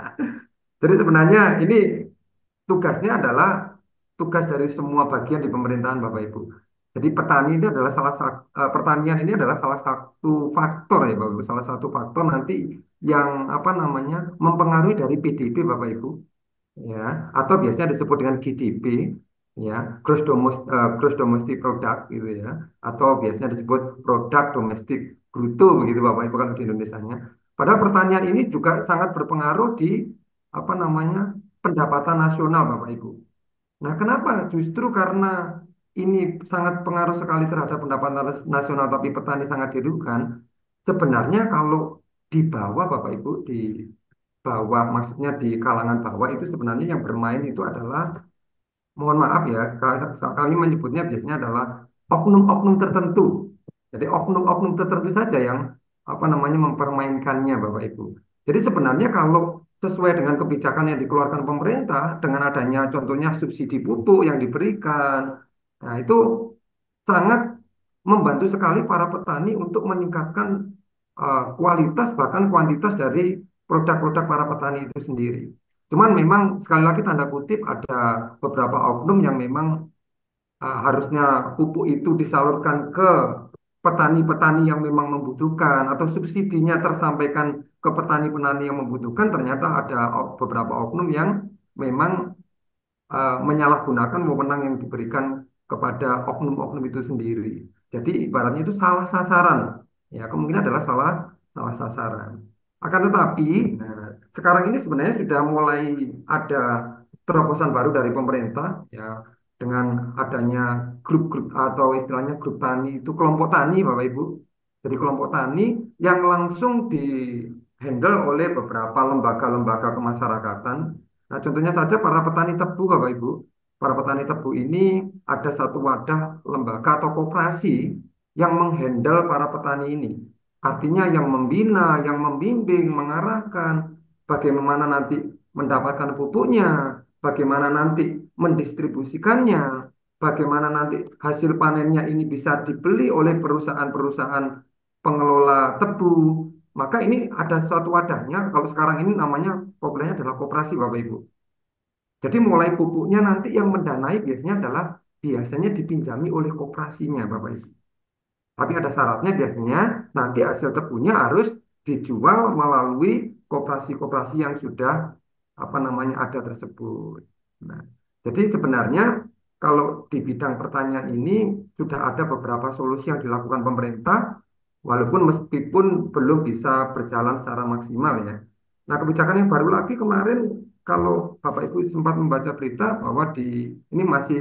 [SPEAKER 2] Jadi sebenarnya ini tugasnya adalah tugas dari semua bagian di pemerintahan Bapak Ibu. Jadi petani ini adalah pertanian ini adalah salah satu faktor ya Bapak Ibu, salah satu faktor nanti yang apa namanya mempengaruhi dari PDB Bapak Ibu, ya, atau biasanya disebut dengan GDP, ya, gross domestic product gitu ya, atau biasanya disebut produk domestik bruto begitu Bapak Ibu kalau di Indonesianya. Padahal pertanian ini juga sangat berpengaruh di apa namanya pendapatan nasional Bapak Ibu. Nah, kenapa? Justru karena ini sangat pengaruh sekali terhadap pendapatan nasional, tapi petani sangat dirugikan. Sebenarnya kalau di bawah, Bapak Ibu, di bawah, maksudnya di kalangan bawah itu sebenarnya yang bermain itu adalah, mohon maaf ya, kami menyebutnya biasanya adalah oknum-oknum tertentu. Jadi oknum-oknum tertentu saja yang apa namanya mempermainkannya, Bapak Ibu. Jadi sebenarnya kalau sesuai dengan kebijakan yang dikeluarkan pemerintah, dengan adanya contohnya subsidi pupuk yang diberikan, nah itu sangat membantu sekali para petani untuk meningkatkan kualitas bahkan kuantitas dari produk-produk para petani itu sendiri. Cuman memang sekali lagi tanda kutip ada beberapa oknum yang memang harusnya pupuk itu disalurkan ke petani-petani yang memang membutuhkan atau subsidinya tersampaikan ke petani-petani yang membutuhkan, ternyata ada beberapa oknum yang memang menyalahgunakan wewenang yang diberikan kepada oknum-oknum itu sendiri. Jadi ibaratnya itu salah sasaran. Ya, kemungkinan adalah salah salah sasaran. Akan tetapi, nah, sekarang ini sebenarnya sudah mulai ada terobosan baru dari pemerintah, ya, dengan adanya grup-grup atau istilahnya grup tani itu kelompok tani, Bapak Ibu. Jadi kelompok tani yang langsung dihandle oleh beberapa lembaga-lembaga kemasyarakatan. Nah, contohnya saja para petani tebu, Bapak Ibu. Para petani tebu ini ada satu wadah lembaga atau koperasi yang menghandle para petani ini. Artinya yang membina, yang membimbing, mengarahkan bagaimana nanti mendapatkan pupuknya, bagaimana nanti mendistribusikannya, bagaimana nanti hasil panennya ini bisa dibeli oleh perusahaan-perusahaan pengelola tebu. Maka ini ada suatu wadahnya, kalau sekarang ini namanya populernya adalah koperasi Bapak Ibu. Jadi mulai pupuknya nanti yang mendanai biasanya dipinjami oleh koperasinya Bapak Ibu. Tapi ada syaratnya biasanya nanti hasil tebunya harus dijual melalui koperasi-koperasi yang sudah apa namanya ada tersebut. Nah, jadi sebenarnya kalau di bidang pertanian ini sudah ada beberapa solusi yang dilakukan pemerintah, walaupun meskipun belum bisa berjalan secara maksimal ya. Nah, kebijakan yang baru lagi kemarin kalau Bapak Ibu sempat membaca berita bahwa ini masih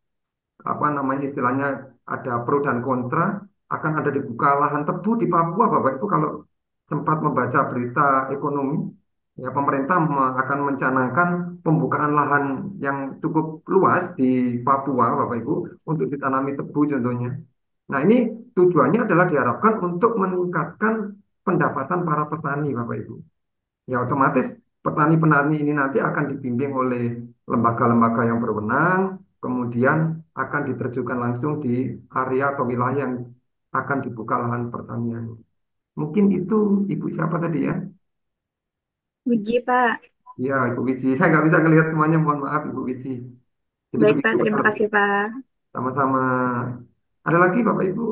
[SPEAKER 2] apa namanya istilahnya ada pro dan kontra akan ada dibuka lahan tebu di Papua Bapak Ibu kalau sempat membaca berita ekonomi ya pemerintah akan mencanangkan pembukaan lahan yang cukup luas di Papua Bapak Ibu untuk ditanami tebu contohnya. Nah ini tujuannya adalah diharapkan untuk meningkatkan pendapatan para petani Bapak Ibu. Ya otomatis petani-petani ini nanti akan dibimbing oleh lembaga-lembaga yang berwenang, kemudian akan diterjunkan langsung di area atau wilayah yang akan dibuka lahan pertanian. Mungkin itu Ibu siapa tadi ya?
[SPEAKER 3] Uji, Pak.
[SPEAKER 2] Iya, Ibu Wici. Saya nggak bisa ngelihat semuanya, mohon maaf Ibu Wici. Jadi
[SPEAKER 3] Baik, Pak.
[SPEAKER 2] begitu
[SPEAKER 3] Terima
[SPEAKER 2] Pak.
[SPEAKER 3] kasih, Pak.
[SPEAKER 2] Sama-sama. Ada lagi Bapak Ibu?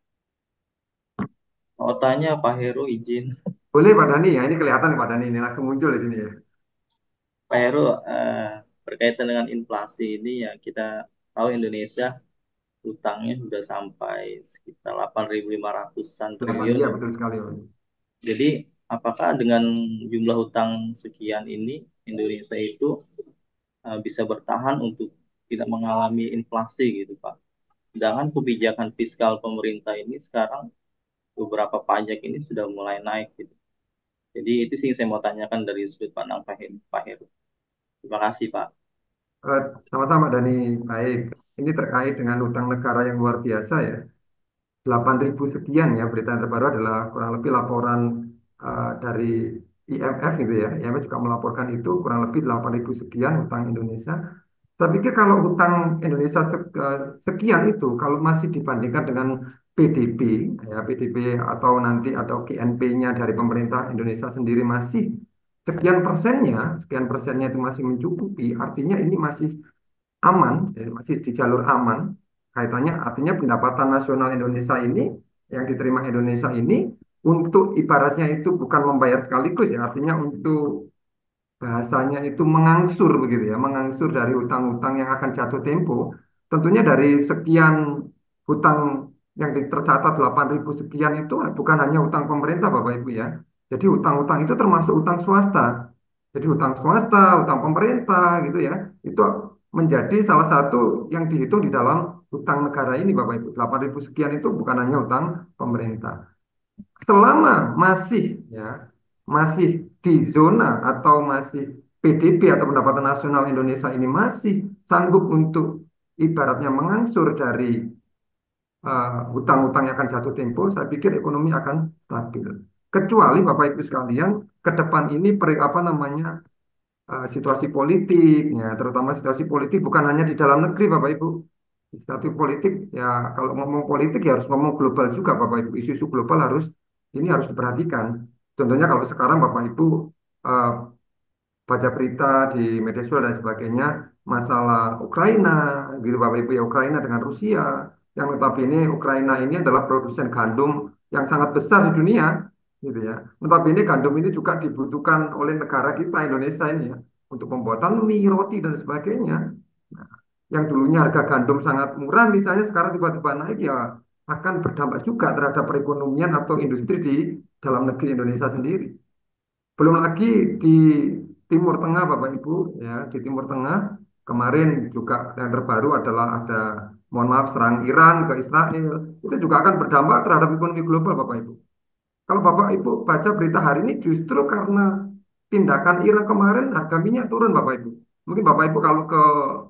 [SPEAKER 4] Mau tanya Pak Heru izin.
[SPEAKER 2] Boleh Pak Dani ya, ini kelihatan Pak Dani ini langsung muncul di sini ya.
[SPEAKER 4] Pak Heru, berkaitan dengan inflasi ini ya kita tahu Indonesia utangnya sudah sampai sekitar 8.500-an
[SPEAKER 2] 8,
[SPEAKER 4] triliun
[SPEAKER 2] iya
[SPEAKER 4] ya.
[SPEAKER 2] betul sekali Pak.
[SPEAKER 4] Jadi apakah dengan jumlah utang sekian ini Indonesia itu bisa bertahan untuk tidak mengalami inflasi gitu Pak? Sedangkan kebijakan fiskal pemerintah ini sekarang beberapa pajak ini sudah mulai naik gitu. Jadi itu sih yang saya mau tanyakan dari sudut pandang Pak Heru. Terima kasih Pak.
[SPEAKER 2] Eh, Sama-sama Dani, baik. Ini terkait dengan utang negara yang luar biasa ya. 8.000 sekian ya, berita yang terbaru adalah kurang lebih laporan dari IMF gitu ya. IMF juga melaporkan itu kurang lebih 8.000 sekian utang Indonesia. Saya pikir kalau utang Indonesia sekian itu, kalau masih dibandingkan dengan PDB, ya PDB atau nanti atau GNP-nya dari pemerintah Indonesia sendiri masih sekian persennya itu masih mencukupi, artinya ini masih aman, ya, masih di jalur aman. Kaitannya artinya pendapatan nasional Indonesia ini yang diterima Indonesia ini untuk ibaratnya itu bukan membayar sekaligus ya, artinya untuk bahasanya itu mengangsur begitu ya, mengangsur dari hutang-hutang yang akan jatuh tempo. Tentunya dari sekian hutang yang tercatat 8.000 sekian itu bukan hanya hutang pemerintah Bapak Ibu ya. Jadi hutang-hutang itu termasuk hutang swasta. Jadi hutang swasta, hutang pemerintah gitu ya. Itu menjadi salah satu yang dihitung di dalam hutang negara ini Bapak Ibu. 8.000 sekian itu bukan hanya hutang pemerintah. Selama masih di zona atau masih PDB atau pendapatan nasional Indonesia ini masih sanggup untuk ibaratnya mengangsur dari hutang-hutang yang akan jatuh tempo, saya pikir ekonomi akan stabil. Kecuali Bapak Ibu sekalian, ke depan ini apa namanya situasi politik, ya terutama situasi politik bukan hanya di dalam negeri Bapak Ibu. Situasi politik ya kalau ngomong politik ya harus ngomong global juga Bapak Ibu. Isu-isu global ini harus diperhatikan. Contohnya kalau sekarang Bapak Ibu eh, baca berita di media sosial dan sebagainya masalah Ukraina, gitu Bapak Ibu ya Ukraina dengan Rusia, yang notabene Ukraina ini adalah produsen gandum yang sangat besar di dunia, gitu ya. Notabene gandum ini juga dibutuhkan oleh negara kita Indonesia ini ya untuk pembuatan mie, roti dan sebagainya. Nah, yang dulunya harga gandum sangat murah misalnya sekarang tiba-tiba naik ya akan berdampak juga terhadap perekonomian atau industri di dalam negeri Indonesia sendiri. Belum lagi di Timur Tengah, Bapak Ibu, ya di Timur Tengah kemarin juga yang terbaru adalah ada, mohon maaf, serang Iran ke Israel, itu juga akan berdampak terhadap ekonomi global, Bapak Ibu. Kalau Bapak Ibu baca berita hari ini justru karena tindakan Iran kemarin harga minyak turun, Bapak Ibu. Mungkin Bapak Ibu kalau ke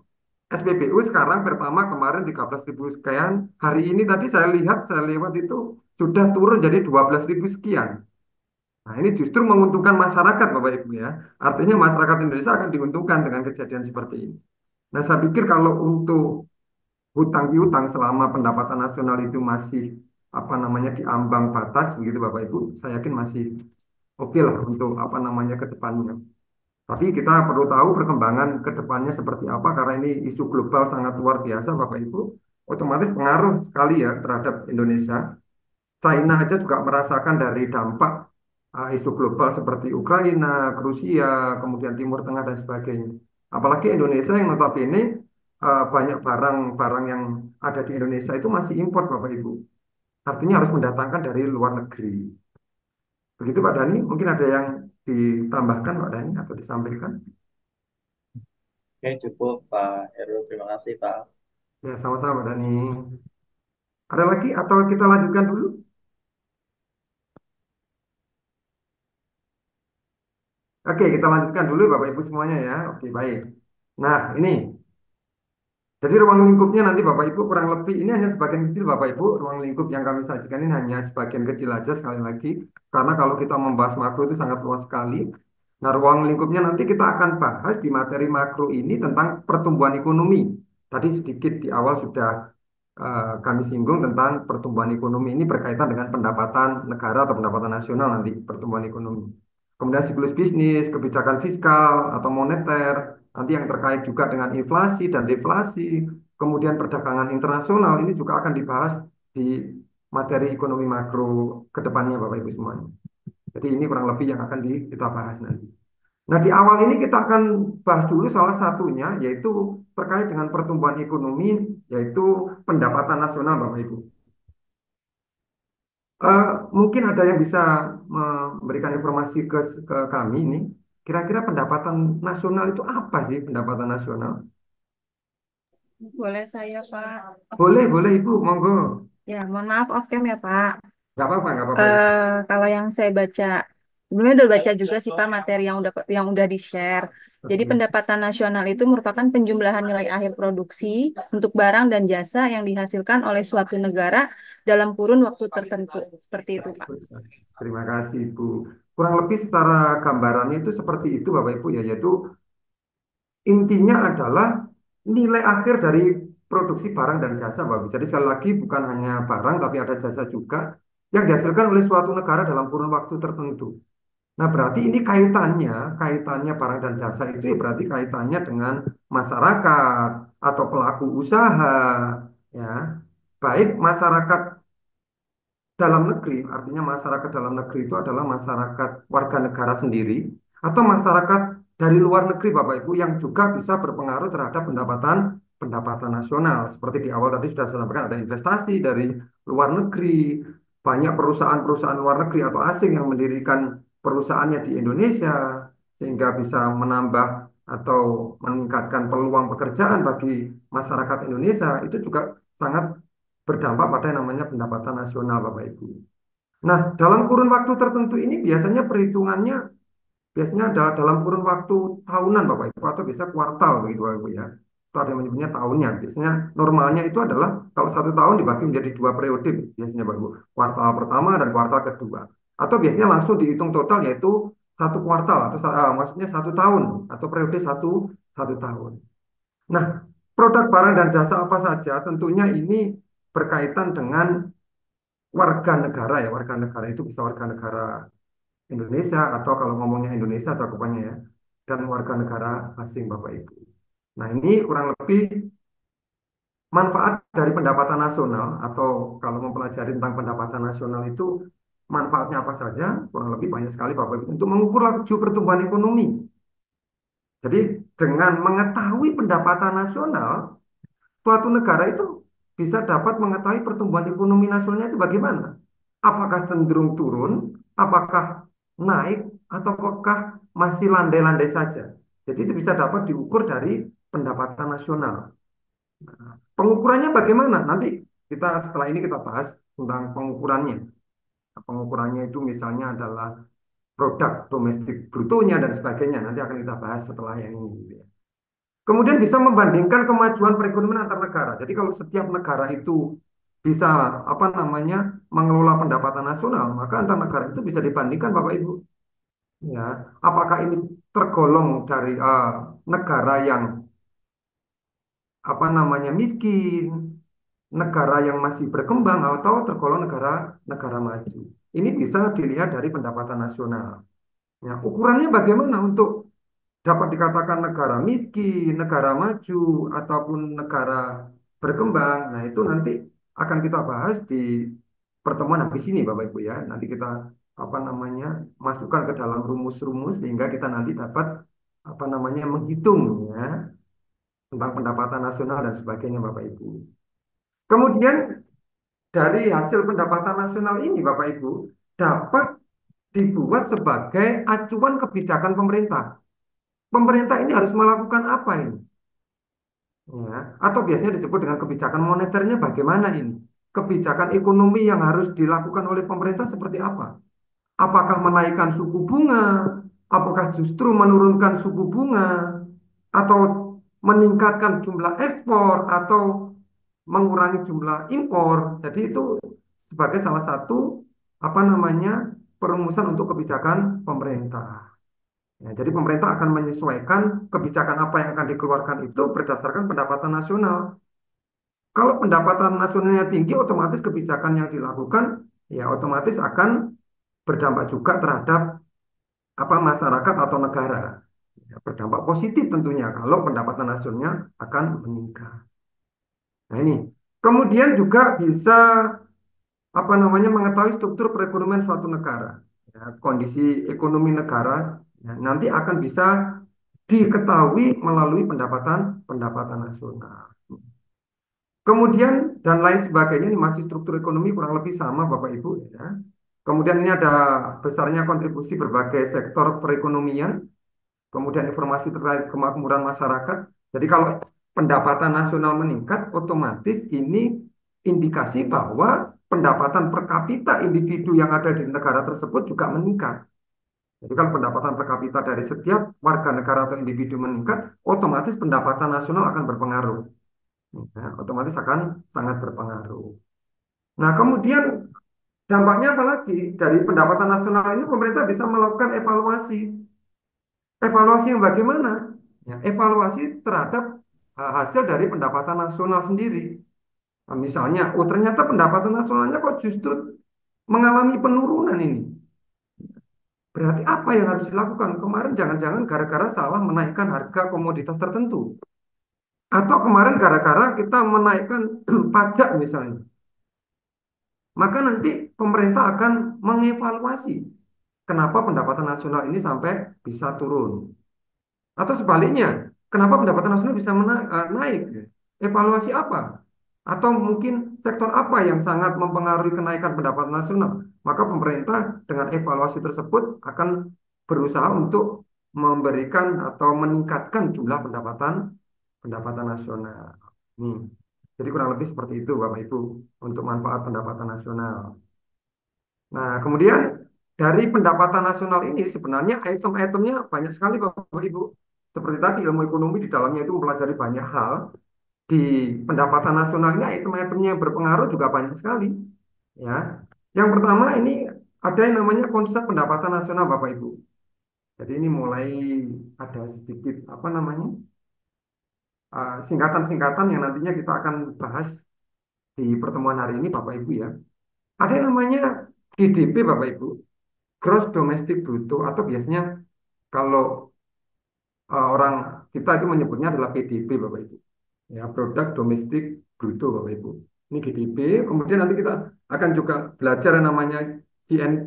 [SPEAKER 2] SPBU sekarang pertama kemarin 13.000 sekian, hari ini tadi saya lewat itu sudah turun jadi 12.000 sekian. Nah, ini justru menguntungkan masyarakat, Bapak Ibu ya. Artinya masyarakat Indonesia akan diuntungkan dengan kejadian seperti ini. Nah, saya pikir kalau untuk hutang piutang selama pendapatan nasional itu masih apa namanya di ambang batas begitu Bapak Ibu, saya yakin masih oke lah untuk apa namanya ke depannya. Tapi kita perlu tahu perkembangan ke depannya seperti apa karena ini isu global sangat luar biasa Bapak Ibu. Otomatis pengaruh sekali ya terhadap Indonesia. China aja juga merasakan dari dampak isu global seperti Ukraina, Rusia, kemudian Timur Tengah dan sebagainya. Apalagi Indonesia yang notabene banyak barang-barang yang ada di Indonesia itu masih impor, Bapak Ibu. Artinya harus mendatangkan dari luar negeri. Begitu Pak Dani, mungkin ada yang ditambahkan Pak Dani atau disampaikan?
[SPEAKER 4] Oke, cukup Pak Heru. Terima kasih Pak.
[SPEAKER 2] Ya, sama-sama Pak Dani. Ada lagi atau kita lanjutkan dulu? Oke, kita lanjutkan dulu Bapak Ibu semuanya ya. Oke, baik. Nah, ini jadi ruang lingkupnya nanti Bapak Ibu kurang lebih ini hanya sebagian kecil Bapak Ibu. Ruang lingkup yang kami sajikan ini hanya sebagian kecil aja sekali lagi. Karena kalau kita membahas makro itu sangat luas sekali. Nah, ruang lingkupnya nanti kita akan bahas di materi makro ini tentang pertumbuhan ekonomi. Tadi sedikit di awal sudah kami singgung tentang pertumbuhan ekonomi ini berkaitan dengan pendapatan negara atau pendapatan nasional nanti pertumbuhan ekonomi. kemudian siklus bisnis, kebijakan fiskal atau moneter, nanti yang terkait juga dengan inflasi dan deflasi, kemudian perdagangan internasional ini juga akan dibahas di materi ekonomi makro ke depannya Bapak Ibu semuanya. Jadi ini kurang lebih yang akan kita bahas nanti. Nah, di awal ini kita akan bahas dulu salah satunya, yaitu terkait dengan pertumbuhan ekonomi, yaitu pendapatan nasional, Bapak Ibu. Eh, Mungkin ada yang bisa memberikan informasi ke kami ini, kira-kira pendapatan nasional itu apa sih pendapatan nasional?
[SPEAKER 11] Boleh saya, Pak?
[SPEAKER 2] Boleh, boleh Ibu, monggo.
[SPEAKER 11] Ya, mohon maaf off cam ya, Pak.
[SPEAKER 2] Nggak apa-apa, nggak apa-apa Ibu.
[SPEAKER 11] Kalau yang saya baca, sebenarnya udah baca juga sih Pak materi yang udah di-share. Jadi
[SPEAKER 2] Oke.
[SPEAKER 11] pendapatan nasional itu merupakan penjumlahan nilai akhir produksi untuk barang dan jasa yang dihasilkan oleh suatu negara dalam kurun waktu tertentu. Seperti itu, Pak.
[SPEAKER 2] Terima kasih Ibu. Kurang lebih secara gambarannya itu seperti itu Bapak Ibu ya, yaitu intinya adalah nilai akhir dari produksi barang dan jasa, Bapak. Jadi sekali lagi bukan hanya barang tapi ada jasa juga yang dihasilkan oleh suatu negara dalam kurun waktu tertentu. Nah, berarti ini kaitannya barang dan jasa itu ya berarti kaitannya dengan masyarakat atau pelaku usaha, ya. Baik masyarakat dalam negeri, artinya masyarakat dalam negeri itu adalah masyarakat warga negara sendiri atau masyarakat dari luar negeri, Bapak Ibu, yang juga bisa berpengaruh terhadap pendapatan nasional. Seperti di awal tadi sudah saya sampaikan, ada investasi dari luar negeri, banyak perusahaan-perusahaan luar negeri atau asing yang mendirikan perusahaannya di Indonesia, sehingga bisa menambah atau meningkatkan peluang pekerjaan bagi masyarakat Indonesia. Itu juga sangat berdampak pada yang namanya pendapatan nasional, Bapak Ibu. Nah, dalam kurun waktu tertentu ini biasanya perhitungannya biasanya adalah dalam kurun waktu tahunan, Bapak Ibu, atau bisa kuartal begitu, Bapak Ibu ya. Itu ada yang menyebutnya tahunnya. Biasanya normalnya itu adalah kalau satu tahun dibagi menjadi dua periode, biasanya Bapak Ibu. Kuartal pertama dan kuartal kedua. Atau biasanya langsung dihitung total yaitu satu kuartal atau maksudnya satu tahun atau periode satu tahun. Nah, produk barang dan jasa apa saja tentunya ini berkaitan dengan warga negara ya. Warga negara itu bisa warga negara Indonesia atau kalau ngomongnya Indonesia cakupannya ya. Dan warga negara asing Bapak Ibu. Nah, ini kurang lebih manfaat dari pendapatan nasional atau kalau mempelajari tentang pendapatan nasional itu manfaatnya apa saja, kurang lebih banyak sekali Bapak Ibu untuk mengukur laju pertumbuhan ekonomi. Jadi dengan mengetahui pendapatan nasional, suatu negara itu bisa dapat mengetahui pertumbuhan ekonomi nasionalnya itu bagaimana. Apakah cenderung turun, apakah naik, atau apakah masih landai-landai saja. Jadi itu bisa dapat diukur dari pendapatan nasional. Nah, pengukurannya bagaimana? Nanti kita setelah ini kita bahas tentang pengukurannya. Nah, pengukurannya itu misalnya adalah produk domestik brutonya dan sebagainya. Nanti akan kita bahas setelah yang ini, gitu ya. Kemudian bisa membandingkan kemajuan perekonomian antar negara. Jadi kalau setiap negara itu bisa apa namanya mengelola pendapatan nasional, maka antar negara itu bisa dibandingkan Bapak Ibu. Ya, apakah ini tergolong dari negara yang apa namanya miskin, negara yang masih berkembang atau tergolong negara maju. Ini bisa dilihat dari pendapatan nasional. Ya, ukurannya bagaimana untuk dapat dikatakan negara miskin, negara maju, ataupun negara berkembang. Nah, itu nanti akan kita bahas di pertemuan habis ini, Bapak Ibu ya. Nanti kita apa namanya masukkan ke dalam rumus-rumus sehingga kita nanti dapat apa namanya menghitung ya tentang pendapatan nasional dan sebagainya, Bapak Ibu. Kemudian dari hasil pendapatan nasional ini, Bapak Ibu, dapat dibuat sebagai acuan kebijakan pemerintah. Pemerintah ini harus melakukan apa ini? Ya, atau biasanya disebut dengan kebijakan moneternya bagaimana ini? Kebijakan ekonomi yang harus dilakukan oleh pemerintah seperti apa? Apakah menaikkan suku bunga? Apakah justru menurunkan suku bunga? Atau meningkatkan jumlah ekspor? Atau mengurangi jumlah impor? Jadi itu sebagai salah satu apa namanya perumusan untuk kebijakan pemerintah. Ya, jadi pemerintah akan menyesuaikan kebijakan apa yang akan dikeluarkan itu berdasarkan pendapatan nasional. Kalau pendapatan nasionalnya tinggi, otomatis kebijakan yang dilakukan ya otomatis akan berdampak juga terhadap apa masyarakat atau negara. Ya, berdampak positif tentunya kalau pendapatan nasionalnya akan meningkat. Nah ini. Kemudian juga bisa apa namanya mengetahui struktur perekonomian suatu negara. Ya, kondisi ekonomi negara ya, nanti akan bisa diketahui melalui pendapatan pendapatan nasional. Kemudian dan lain sebagainya ini masih struktur ekonomi kurang lebih sama Bapak Ibu ya. Kemudian ini ada besarnya kontribusi berbagai sektor perekonomian, kemudian informasi terkait kemakmuran masyarakat. Jadi kalau pendapatan nasional meningkat, otomatis ini indikasi bahwa pendapatan per kapita individu yang ada di negara tersebut juga meningkat. Jadi kalau pendapatan per kapita dari setiap warga negara atau individu meningkat, otomatis pendapatan nasional akan berpengaruh. Ya, otomatis akan sangat berpengaruh. Nah, kemudian dampaknya apa lagi? Dari pendapatan nasional ini pemerintah bisa melakukan evaluasi. Evaluasi yang bagaimana? Ya, evaluasi terhadap hasil dari pendapatan nasional sendiri. Nah, misalnya, oh ternyata pendapatan nasionalnya kok justru mengalami penurunan ini. Berarti apa yang harus dilakukan? Kemarin jangan-jangan gara-gara salah menaikkan harga komoditas tertentu. Atau kemarin gara-gara kita menaikkan pajak misalnya. Maka nanti pemerintah akan mengevaluasi kenapa pendapatan nasional ini sampai bisa turun. Atau sebaliknya, kenapa pendapatan nasional bisa naik? Evaluasi apa? Atau mungkin sektor apa yang sangat mempengaruhi kenaikan pendapatan nasional? Maka pemerintah dengan evaluasi tersebut akan berusaha untuk memberikan atau meningkatkan jumlah pendapatan pendapatan nasional. Nih, jadi kurang lebih seperti itu Bapak Ibu untuk manfaat pendapatan nasional. Nah, kemudian dari pendapatan nasional ini sebenarnya item-itemnya banyak sekali Bapak Ibu. Seperti tadi ilmu ekonomi di dalamnya itu mempelajari banyak hal. Di pendapatan nasional ini item-itemnya yang berpengaruh juga banyak sekali. Ya, yang pertama ini ada yang namanya konsep pendapatan nasional Bapak Ibu. Jadi ini mulai ada sedikit apa namanya singkatan-singkatan yang nantinya kita akan bahas di pertemuan hari ini Bapak Ibu ya. Ada yang namanya GDP Bapak Ibu, Gross Domestic Bruto atau biasanya kalau orang kita itu menyebutnya adalah PDB Bapak Ibu. Ya, Produk Domestik Bruto Bapak Ibu. Ini GDP, kemudian nanti kita akan juga belajar yang namanya GNP,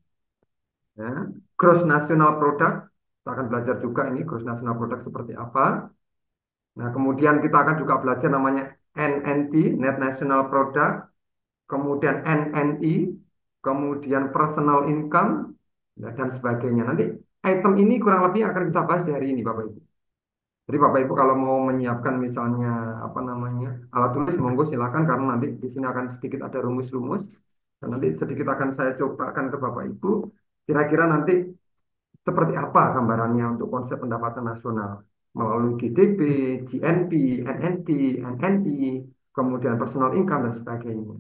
[SPEAKER 2] ya, Gross National Product. Kita akan belajar juga ini Gross National Product seperti apa. Nah, kemudian kita akan juga belajar namanya NNP, Net National Product, kemudian NNI, kemudian Personal Income, ya, dan sebagainya. Nanti item ini kurang lebih akan kita bahas di hari ini, Bapak Ibu. Jadi Bapak Ibu kalau mau menyiapkan misalnya apa namanya alat tulis, monggo silakan karena nanti di sini akan sedikit ada rumus-rumus dan nanti sedikit akan saya cobakan ke Bapak Ibu. Kira-kira nanti seperti apa gambarannya untuk konsep pendapatan nasional melalui GDP, GNP, NNP, NNI, kemudian personal income dan sebagainya.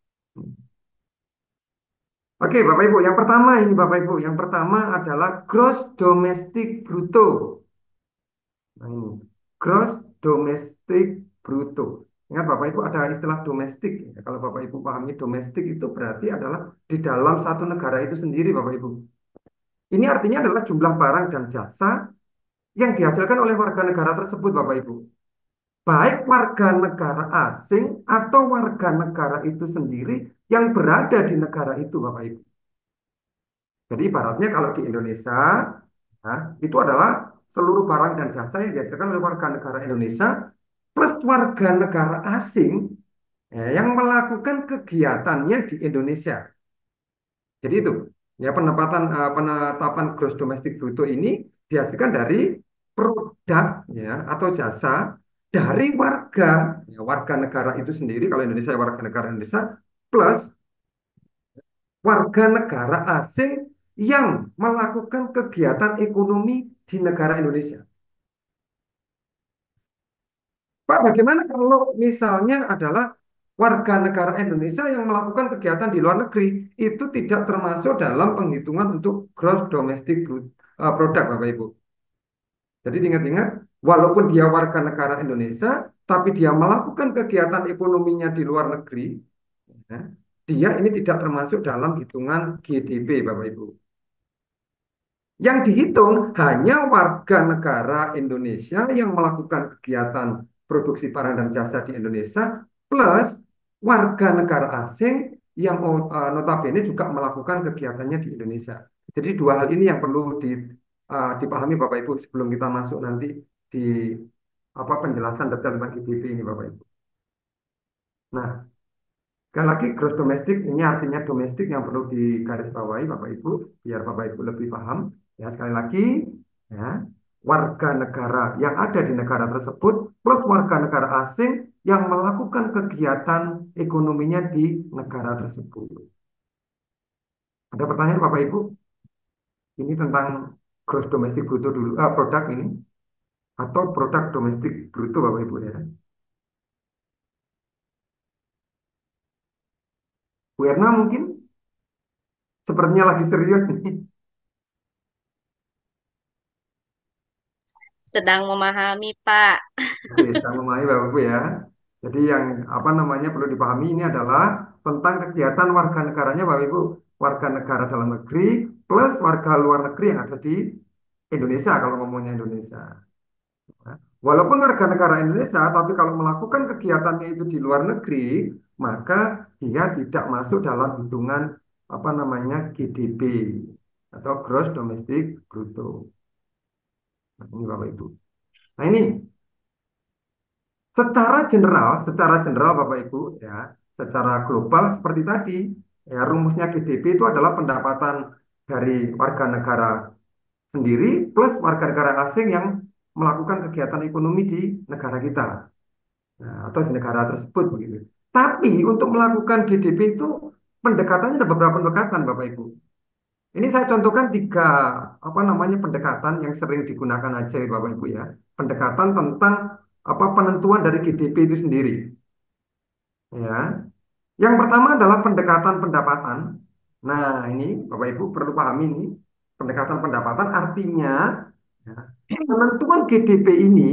[SPEAKER 2] Oke, Bapak Ibu, yang pertama ini Bapak Ibu, yang pertama adalah gross domestic bruto. Nah ini, gross domestic bruto. Ingat Bapak Ibu ada istilah domestik. Ya. Kalau Bapak Ibu pahami domestik itu berarti adalah di dalam satu negara itu sendiri Bapak Ibu. Ini artinya adalah jumlah barang dan jasa yang dihasilkan oleh warga negara tersebut Bapak Ibu. Baik warga negara asing atau warga negara itu sendiri yang berada di negara itu Bapak Ibu. Jadi ibaratnya kalau di Indonesia, ya, itu adalah seluruh barang dan jasa yang dihasilkan oleh warga negara Indonesia plus warga negara asing ya, yang melakukan kegiatannya di Indonesia. Jadi itu, ya penetapan gross domestic bruto ini dihasilkan dari produk ya atau jasa dari warga ya, warga negara itu sendiri kalau Indonesia warga negara Indonesia plus warga negara asing yang melakukan kegiatan ekonomi di negara Indonesia. Pak, bagaimana kalau misalnya adalah warga negara Indonesia yang melakukan kegiatan di luar negeri itu tidak termasuk dalam penghitungan untuk gross domestic product, Bapak Ibu. Jadi ingat-ingat, walaupun dia warga negara Indonesia, tapi dia melakukan kegiatan ekonominya di luar negeri, ya, dia ini tidak termasuk dalam hitungan GDP, Bapak Ibu. Yang dihitung hanya warga negara Indonesia yang melakukan kegiatan produksi barang dan jasa di Indonesia plus warga negara asing yang notabene juga melakukan kegiatannya di Indonesia. Jadi dua hal ini yang perlu dipahami Bapak Ibu sebelum kita masuk nanti di penjelasan detail tentang GDP ini Bapak Ibu. Nah, sekali lagi gross domestic ini artinya domestik yang perlu digarisbawahi Bapak Ibu biar Bapak Ibu lebih paham. Ya, sekali lagi ya, warga negara yang ada di negara tersebut plus warga negara asing yang melakukan kegiatan ekonominya di negara tersebut. Ada pertanyaan Bapak Ibu? Ini tentang gross domestic bruto dulu, produk ini atau produk domestik bruto Bapak Ibu ya. Bu Erna mungkin sepertinya lagi serius nih.
[SPEAKER 6] Sedang memahami, Pak.
[SPEAKER 2] Oke, sedang memahami Bapak Ibu ya. Jadi yang perlu dipahami ini adalah tentang kegiatan warga negaranya Bapak Ibu, warga negara dalam negeri plus warga luar negeri yang ada di Indonesia kalau ngomongnya Indonesia. Nah, walaupun warga negara Indonesia, tapi kalau melakukan kegiatannya itu di luar negeri, maka dia tidak masuk dalam hitungan GDP atau Gross Domestic Bruto. Nah, ini Bapak Ibu. Nah ini secara general Bapak Ibu ya, secara global seperti tadi ya rumusnya GDP itu adalah pendapatan dari warga negara sendiri plus warga negara asing yang melakukan kegiatan ekonomi di negara kita. Nah, atau di negara tersebut begitu. Tapi untuk melakukan GDP itu pendekatannya ada beberapa pendekatan Bapak Ibu. Ini saya contohkan tiga pendekatan yang sering digunakan aja Bapak Ibu ya. Pendekatan tentang penentuan dari GDP itu sendiri. Ya. Yang pertama adalah pendekatan pendapatan. Nah, ini Bapak Ibu perlu pahami ini. Pendekatan pendapatan artinya ya, penentuan GDP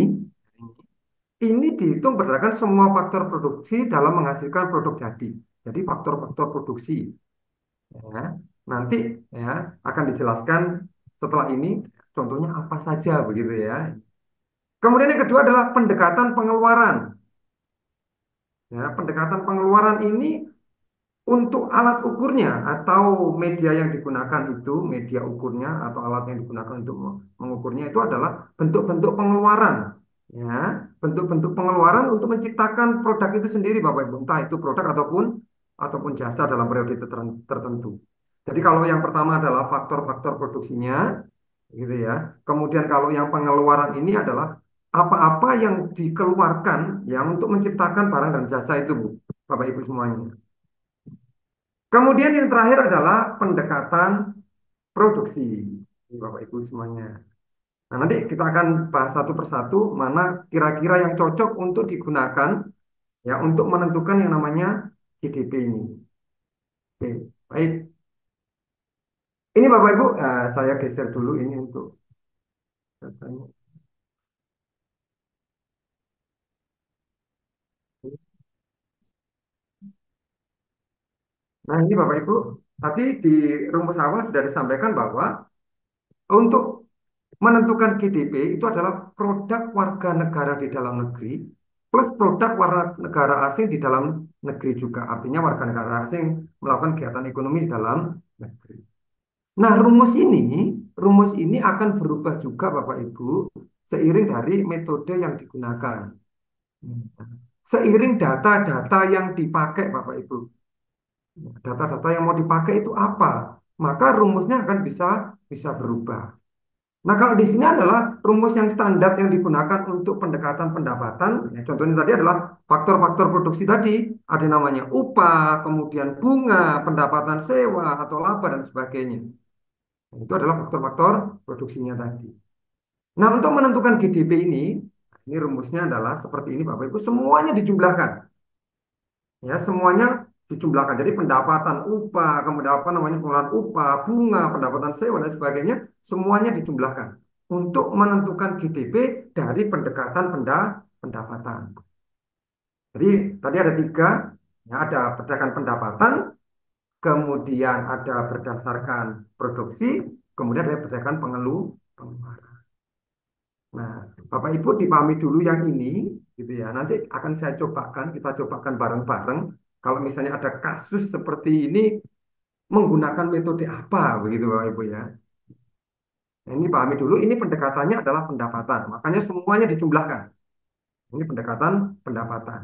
[SPEAKER 2] ini dihitung berdasarkan semua faktor produksi dalam menghasilkan produk jadi. Jadi faktor-faktor produksi. Ya, nanti ya akan dijelaskan setelah ini contohnya apa saja begitu ya. Kemudian yang kedua adalah pendekatan pengeluaran. Ya, pendekatan pengeluaran ini untuk alat ukurnya atau media yang digunakan itu, media ukurnya atau alat yang digunakan untuk mengukurnya itu adalah bentuk-bentuk pengeluaran. Ya, bentuk-bentuk pengeluaran untuk menciptakan produk itu sendiri Bapak Ibu, entah itu produk ataupun jasa dalam periode tertentu. Jadi kalau yang pertama adalah faktor-faktor produksinya, gitu ya. Kemudian kalau yang pengeluaran ini adalah apa-apa yang dikeluarkan yang untuk menciptakan barang dan jasa itu, Bu, Bapak Ibu semuanya. Kemudian yang terakhir adalah pendekatan produksi, Bapak Ibu semuanya. Nah, nanti kita akan bahas satu persatu mana kira-kira yang cocok untuk digunakan ya untuk menentukan yang namanya GDP ini. Oke, baik. Ini Bapak Ibu, saya geser dulu ini untuk datanya. Nah, ini Bapak Ibu, tadi di rumus awal sudah disampaikan bahwa untuk menentukan GDP itu adalah produk warga negara di dalam negeri plus produk warga negara asing di dalam negeri juga. Artinya warga negara asing melakukan kegiatan ekonomi di dalam negeri. Nah, rumus ini akan berubah juga Bapak Ibu seiring dari metode yang digunakan. Seiring data-data yang dipakai Bapak Ibu. Data-data yang mau dipakai itu apa? Maka rumusnya akan bisa berubah. Nah, kalau di sini adalah rumus yang standar yang digunakan untuk pendekatan pendapatan. Ya, contohnya tadi adalah faktor-faktor produksi tadi. Ada namanya upah, kemudian bunga, pendapatan sewa, atau laba, dan sebagainya. Nah, itu adalah faktor-faktor produksinya tadi. Nah, untuk menentukan GDP ini rumusnya adalah seperti ini Bapak Ibu. Semuanya dijumlahkan. Ya, semuanya dijumlahkan. Jadi pendapatan upah, kemudian pengeluaran upah, bunga, pendapatan sewa dan sebagainya semuanya dijumlahkan untuk menentukan GDP dari pendekatan pendapatan. Jadi tadi ada tiga, ya, ada berdasarkan pendapatan, kemudian ada berdasarkan produksi, kemudian ada berdasarkan pengeluaran. Nah, Bapak Ibu dipahami dulu yang ini, gitu ya. Nanti akan saya cobakan, kita cobakan bareng-bareng. Kalau misalnya ada kasus seperti ini, menggunakan metode apa, begitu Bapak Ibu ya. Nah, ini pahami dulu, ini pendekatannya adalah pendapatan. Makanya semuanya dijumlahkan. Ini pendekatan pendapatan.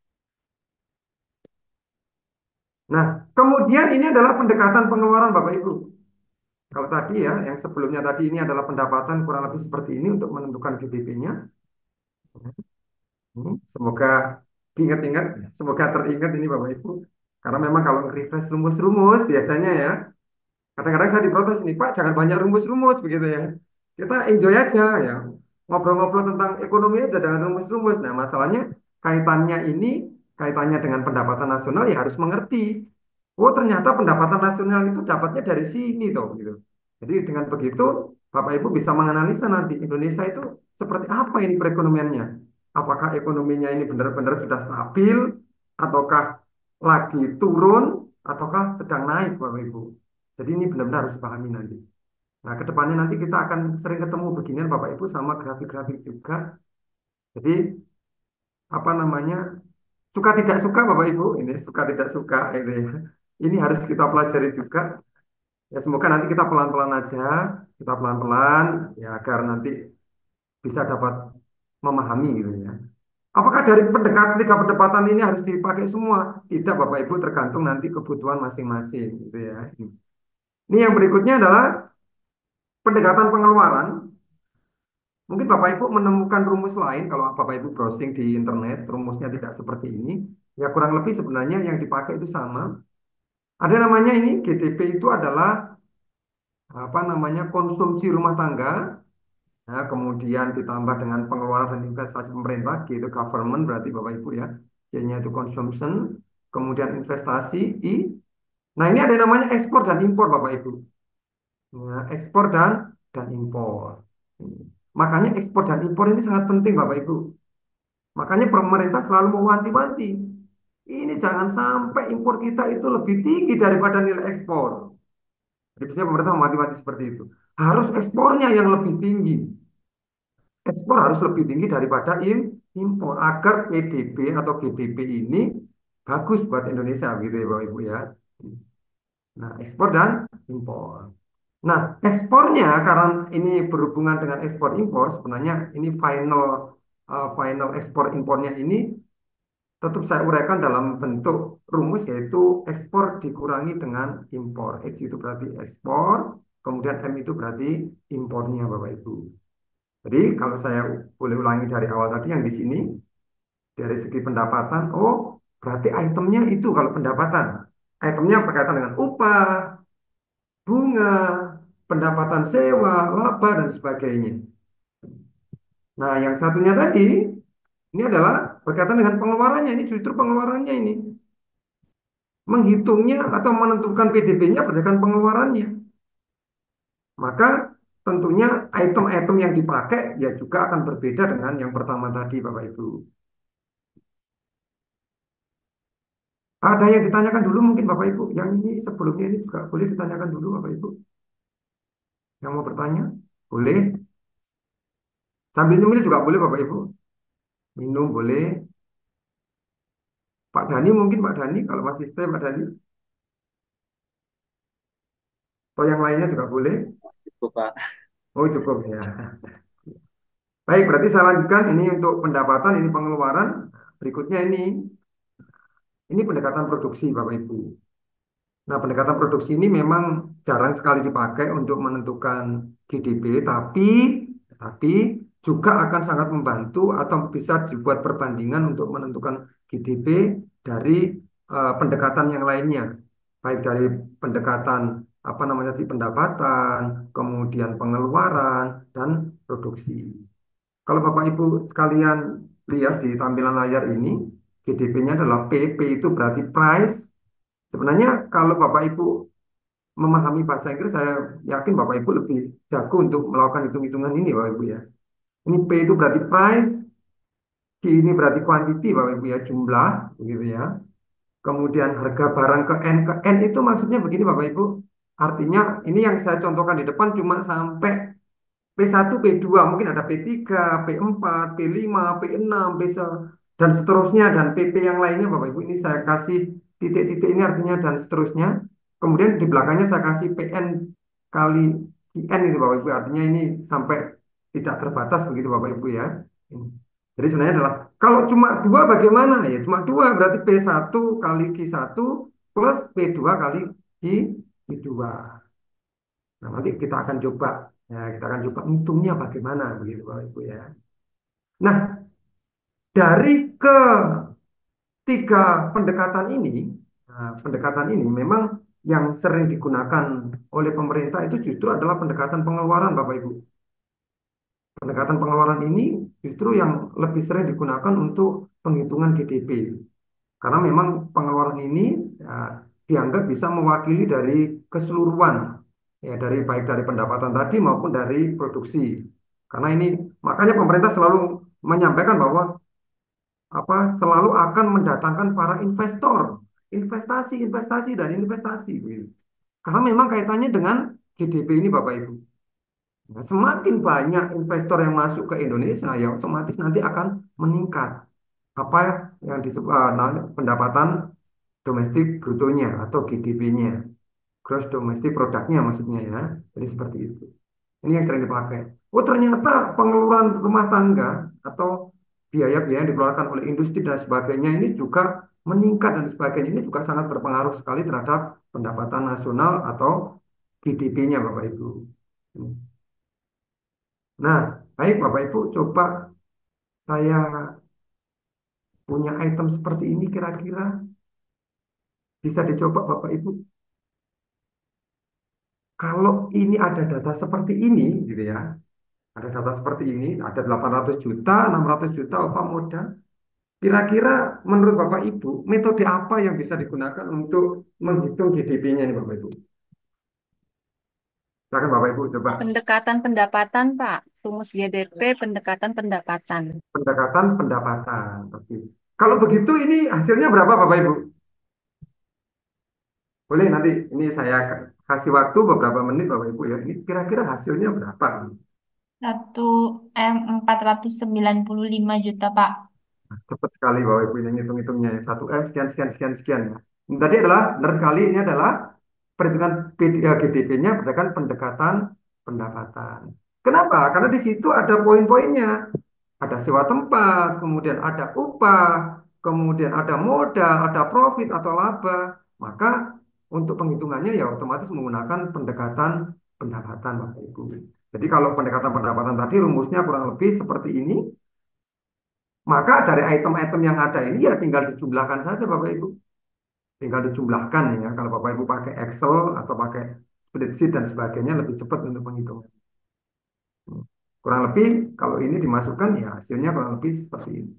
[SPEAKER 2] Nah, kemudian ini adalah pendekatan pengeluaran Bapak Ibu. Kalau tadi ya, yang sebelumnya tadi ini adalah pendapatan kurang lebih seperti ini untuk menentukan GDP-nya. Semoga diingat-ingat, semoga teringat ini Bapak Ibu. Karena memang kalau refresh rumus-rumus biasanya ya, kadang-kadang saya diprotes ini, Pak, jangan banyak rumus-rumus begitu ya. Kita enjoy aja ya. Ngobrol-ngobrol tentang ekonomi aja, jangan rumus-rumus. Nah, masalahnya kaitannya ini, kaitannya dengan pendapatan nasional ya harus mengerti. Oh, ternyata pendapatan nasional itu dapatnya dari sini toh gitu. Jadi dengan begitu Bapak Ibu bisa menganalisa nanti Indonesia itu seperti apa ini perekonomiannya. Apakah ekonominya ini benar-benar sudah stabil ataukah lagi turun ataukah sedang naik Bapak Ibu. Jadi ini benar-benar harus dipahami nanti. Nah, ke depannya nanti kita akan sering ketemu beginian Bapak Ibu sama grafik-grafik juga. Jadi apa namanya? Suka tidak suka Bapak Ibu, ini suka tidak suka ini ya. Ini harus kita pelajari juga. Ya semoga nanti kita pelan-pelan aja, kita pelan-pelan ya agar nanti bisa dapat memahami gitu ya. Apakah dari tiga pendekatan ini harus dipakai semua? Tidak Bapak Ibu, tergantung nanti kebutuhan masing-masing gitu ya. Ini yang berikutnya adalah pendekatan pengeluaran. Mungkin Bapak Ibu menemukan rumus lain kalau Bapak Ibu browsing di internet, rumusnya tidak seperti ini. Ya kurang lebih sebenarnya yang dipakai itu sama. Ada namanya ini GDP itu adalah apa namanya konsumsi rumah tangga. Nah, kemudian ditambah dengan pengeluaran dan investasi pemerintah, gitu government berarti Bapak Ibu ya. Y-nya itu consumption, kemudian investasi I. Nah, ini ada yang namanya ekspor dan impor Bapak Ibu. Nah, ekspor dan impor. Makanya ekspor dan impor ini sangat penting Bapak Ibu. Makanya pemerintah selalu mewanti-wanti. Ini jangan sampai impor kita itu lebih tinggi daripada nilai ekspor. Jadi biasanya pemerintah mewanti-wanti seperti itu. Harus ekspornya yang lebih tinggi. Ekspor harus lebih tinggi daripada impor agar PDB atau GDP ini bagus buat Indonesia gitu ya Bapak Ibu ya. Nah, ekspor dan impor. Nah, ekspornya karena ini berhubungan dengan ekspor impor sebenarnya ini final ekspor impornya ini tetap saya uraikan dalam bentuk rumus yaitu ekspor dikurangi dengan impor. X itu berarti ekspor, kemudian M itu berarti impornya Bapak Ibu. Jadi kalau saya boleh ulangi dari awal tadi yang di sini dari segi pendapatan, oh berarti itemnya itu kalau pendapatan, itemnya berkaitan dengan upah, bunga, pendapatan sewa, laba dan sebagainya. Nah yang satunya tadi ini adalah berkaitan dengan pengeluarannya, ini justru pengeluarannya ini menghitungnya atau menentukan PDB-nya berdasarkan pengeluarannya. Maka tentunya item-item yang dipakai ya juga akan berbeda dengan yang pertama tadi Bapak Ibu. Ada yang ditanyakan dulu mungkin Bapak Ibu. Yang ini sebelumnya ini juga boleh ditanyakan dulu Bapak Ibu. Yang mau bertanya? Boleh. Sambil nyemil juga boleh Bapak Ibu. Minum boleh. Pak Dhani mungkin Pak Dhani kalau masih stay Pak Dhani. Atau yang lainnya juga boleh.
[SPEAKER 4] Cukup, Pak.
[SPEAKER 2] Oh cukup ya. Baik, berarti saya lanjutkan ini untuk pendapatan, ini pengeluaran. Berikutnya ini pendekatan produksi Bapak Ibu. Nah, pendekatan produksi ini memang jarang sekali dipakai untuk menentukan GDP, tapi juga akan sangat membantu atau bisa dibuat perbandingan untuk menentukan GDP dari pendekatan yang lainnya, baik dari pendekatan apa namanya di pendapatan, kemudian pengeluaran dan produksi. Kalau Bapak Ibu sekalian lihat di tampilan layar ini, GDP-nya adalah P itu berarti price. Sebenarnya kalau Bapak Ibu memahami bahasa Inggris, saya yakin Bapak Ibu lebih jago untuk melakukan hitung-hitungan ini Bapak Ibu ya. Ini P itu berarti price, Q ini berarti quantity Bapak Ibu ya, jumlah, begitu ya. Kemudian harga barang ke N itu maksudnya begini Bapak Ibu. Artinya ini yang saya contohkan di depan cuma sampai P1, P2, mungkin ada P3, P4, P5, P6, P1, dan seterusnya, dan PP yang lainnya Bapak Ibu. Ini saya kasih titik-titik ini artinya dan seterusnya. Kemudian di belakangnya saya kasih PN kali IN itu Bapak Ibu. Artinya ini sampai tidak terbatas begitu Bapak Ibu ya. Jadi sebenarnya adalah kalau cuma dua bagaimana ya? Cuma dua berarti P1 kali Q1 plus P2 kali Q2. Nah, nanti kita akan coba ya, kita akan coba hitungnya bagaimana begitu Bapak Ibu ya. Nah, dari ketiga pendekatan ini memang yang sering digunakan oleh pemerintah itu justru adalah pendekatan pengeluaran Bapak Ibu. Pendekatan pengeluaran ini justru yang lebih sering digunakan untuk penghitungan GDP. Karena memang pengeluaran ini ya, dianggap bisa mewakili dari keseluruhan ya dari baik dari pendapatan tadi maupun dari produksi. Karena ini makanya pemerintah selalu menyampaikan bahwa selalu akan mendatangkan para investor, investasi, investasi dan investasi. Begitu. Karena memang kaitannya dengan GDP ini Bapak Ibu. Nah, semakin banyak investor yang masuk ke Indonesia ya otomatis nanti akan meningkat apa yang disebut pendapatan domestik brutonya atau GDP-nya, gross domestic produknya maksudnya ya. Jadi seperti itu. Ini yang sering dipakai. Oh ternyata pengeluaran rumah tangga atau biaya-biaya yang dikeluarkan oleh industri dan sebagainya ini juga meningkat dan sebagainya. Ini juga sangat berpengaruh sekali terhadap pendapatan nasional atau GDP-nya Bapak Ibu. Nah, baik Bapak Ibu, coba saya punya item seperti ini kira-kira bisa dicoba Bapak Ibu. Kalau ini ada data seperti ini, gitu ya, ada data seperti ini, ada 800 juta, 600 juta upah modal. Kira-kira menurut Bapak Ibu, metode apa yang bisa digunakan untuk menghitung GDP-nya ini Bapak Ibu? Silakan Bapak Ibu coba.
[SPEAKER 11] Pendekatan pendapatan, Pak. Rumus GDP, pendekatan pendapatan.
[SPEAKER 2] Pendekatan pendapatan. Oke. Kalau begitu ini hasilnya berapa Bapak Ibu? Boleh nanti ini saya kasih waktu beberapa menit Bapak Ibu ya. Ini kira-kira hasilnya berapa?
[SPEAKER 8] 1M 495 juta, Pak.
[SPEAKER 2] Cepat sekali Bapak Ibu yang hitung-hitungnya. 1M sekian, sekian, sekian, sekian. Ini tadi adalah, benar sekali, ini adalah perhitungan GDP-nya berdasarkan pendekatan pendapatan. Kenapa? Karena di situ ada poin-poinnya. Ada sewa tempat, kemudian ada upah, kemudian ada modal, ada profit atau laba. Maka untuk penghitungannya ya otomatis menggunakan pendekatan pendapatan Bapak Ibu. Jadi kalau pendekatan pendapatan tadi rumusnya kurang lebih seperti ini, maka dari item-item yang ada ini ya tinggal dijumlahkan saja Bapak Ibu. Tinggal dijumlahkan ya. Kalau Bapak Ibu pakai Excel atau pakai spreadsheet dan sebagainya lebih cepat untuk penghitungan. Kurang lebih kalau ini dimasukkan ya hasilnya kurang lebih seperti ini.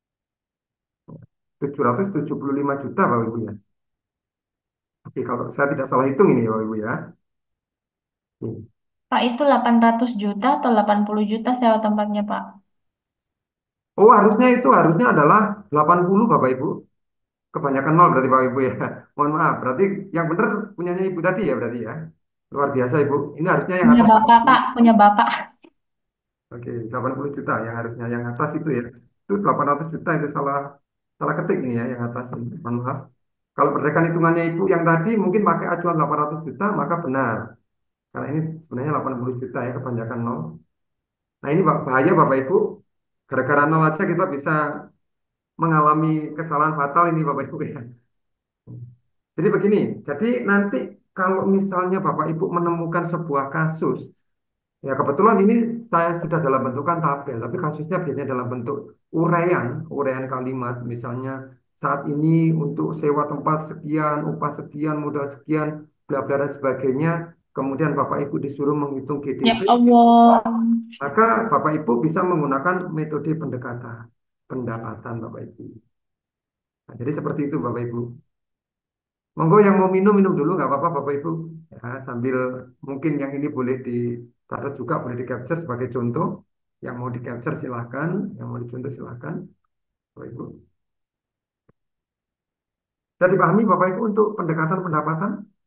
[SPEAKER 2] 775 juta Bapak Ibu ya. Oke, kalau saya tidak salah hitung ini ya Bapak Ibu ya. Ini.
[SPEAKER 8] Pak, itu 800 juta atau 80 juta sewa tempatnya, Pak?
[SPEAKER 2] Oh, harusnya adalah 80 Bapak Ibu. Kebanyakan nol berarti Bapak Ibu ya. Mohon maaf, berarti yang benar punyanya Ibu tadi ya berarti ya. Luar biasa Ibu. Ini harusnya yang
[SPEAKER 8] Punya
[SPEAKER 2] atas.
[SPEAKER 8] Bapak, Pak. Punya Bapak.
[SPEAKER 2] Oke, 80 juta yang harusnya yang atas itu ya. Itu 800 juta itu salah salah ketik ini ya yang atas ini. Mohon maaf. Kalau berdasarkan hitungannya Ibu yang tadi mungkin pakai acuan 800 juta maka benar. Karena ini sebenarnya 80 juta ya kebanyakan nol. Nah ini bahaya Bapak Ibu. Gara-gara nol aja kita bisa mengalami kesalahan fatal ini Bapak Ibu ya. Jadi begini, jadi nanti kalau misalnya Bapak Ibu menemukan sebuah kasus, ya kebetulan ini saya sudah dalam bentukan tabel, tapi kasusnya biasanya dalam bentuk uraian kalimat, misalnya saat ini untuk sewa tempat sekian, upah sekian, modal sekian, bla bla dan sebagainya, kemudian Bapak Ibu disuruh menghitung
[SPEAKER 8] Ya
[SPEAKER 2] GDP,
[SPEAKER 8] Allah.
[SPEAKER 2] maka Bapak Ibu bisa menggunakan metode pendapatan Bapak Ibu. Nah, jadi seperti itu Bapak Ibu. Monggo yang mau minum dulu nggak apa-apa Bapak Ibu. Ya, sambil mungkin yang ini boleh dicatat juga, boleh di capture sebagai contoh. Yang mau di capture silahkan, yang mau dicontoh silahkan Bapak Ibu. Bisa dipahami Bapak Ibu untuk pendekatan pendapatan?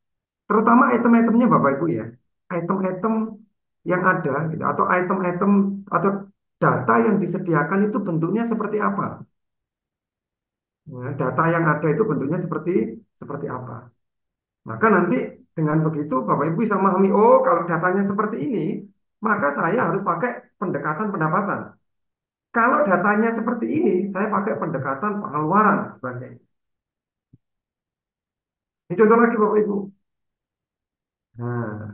[SPEAKER 2] terutama item-itemnya Bapak Ibu ya, item-item yang ada gitu, atau item-item atau data yang disediakan itu bentuknya seperti apa. Ya, data yang ada itu bentuknya seperti apa. Maka nanti dengan begitu Bapak Ibu bisa memahami, oh kalau datanya seperti ini, maka saya harus pakai pendekatan pendapatan. Kalau datanya seperti ini, saya pakai pendekatan pengeluaran sebagainya. Ini contoh lagi Bapak Ibu. Nah,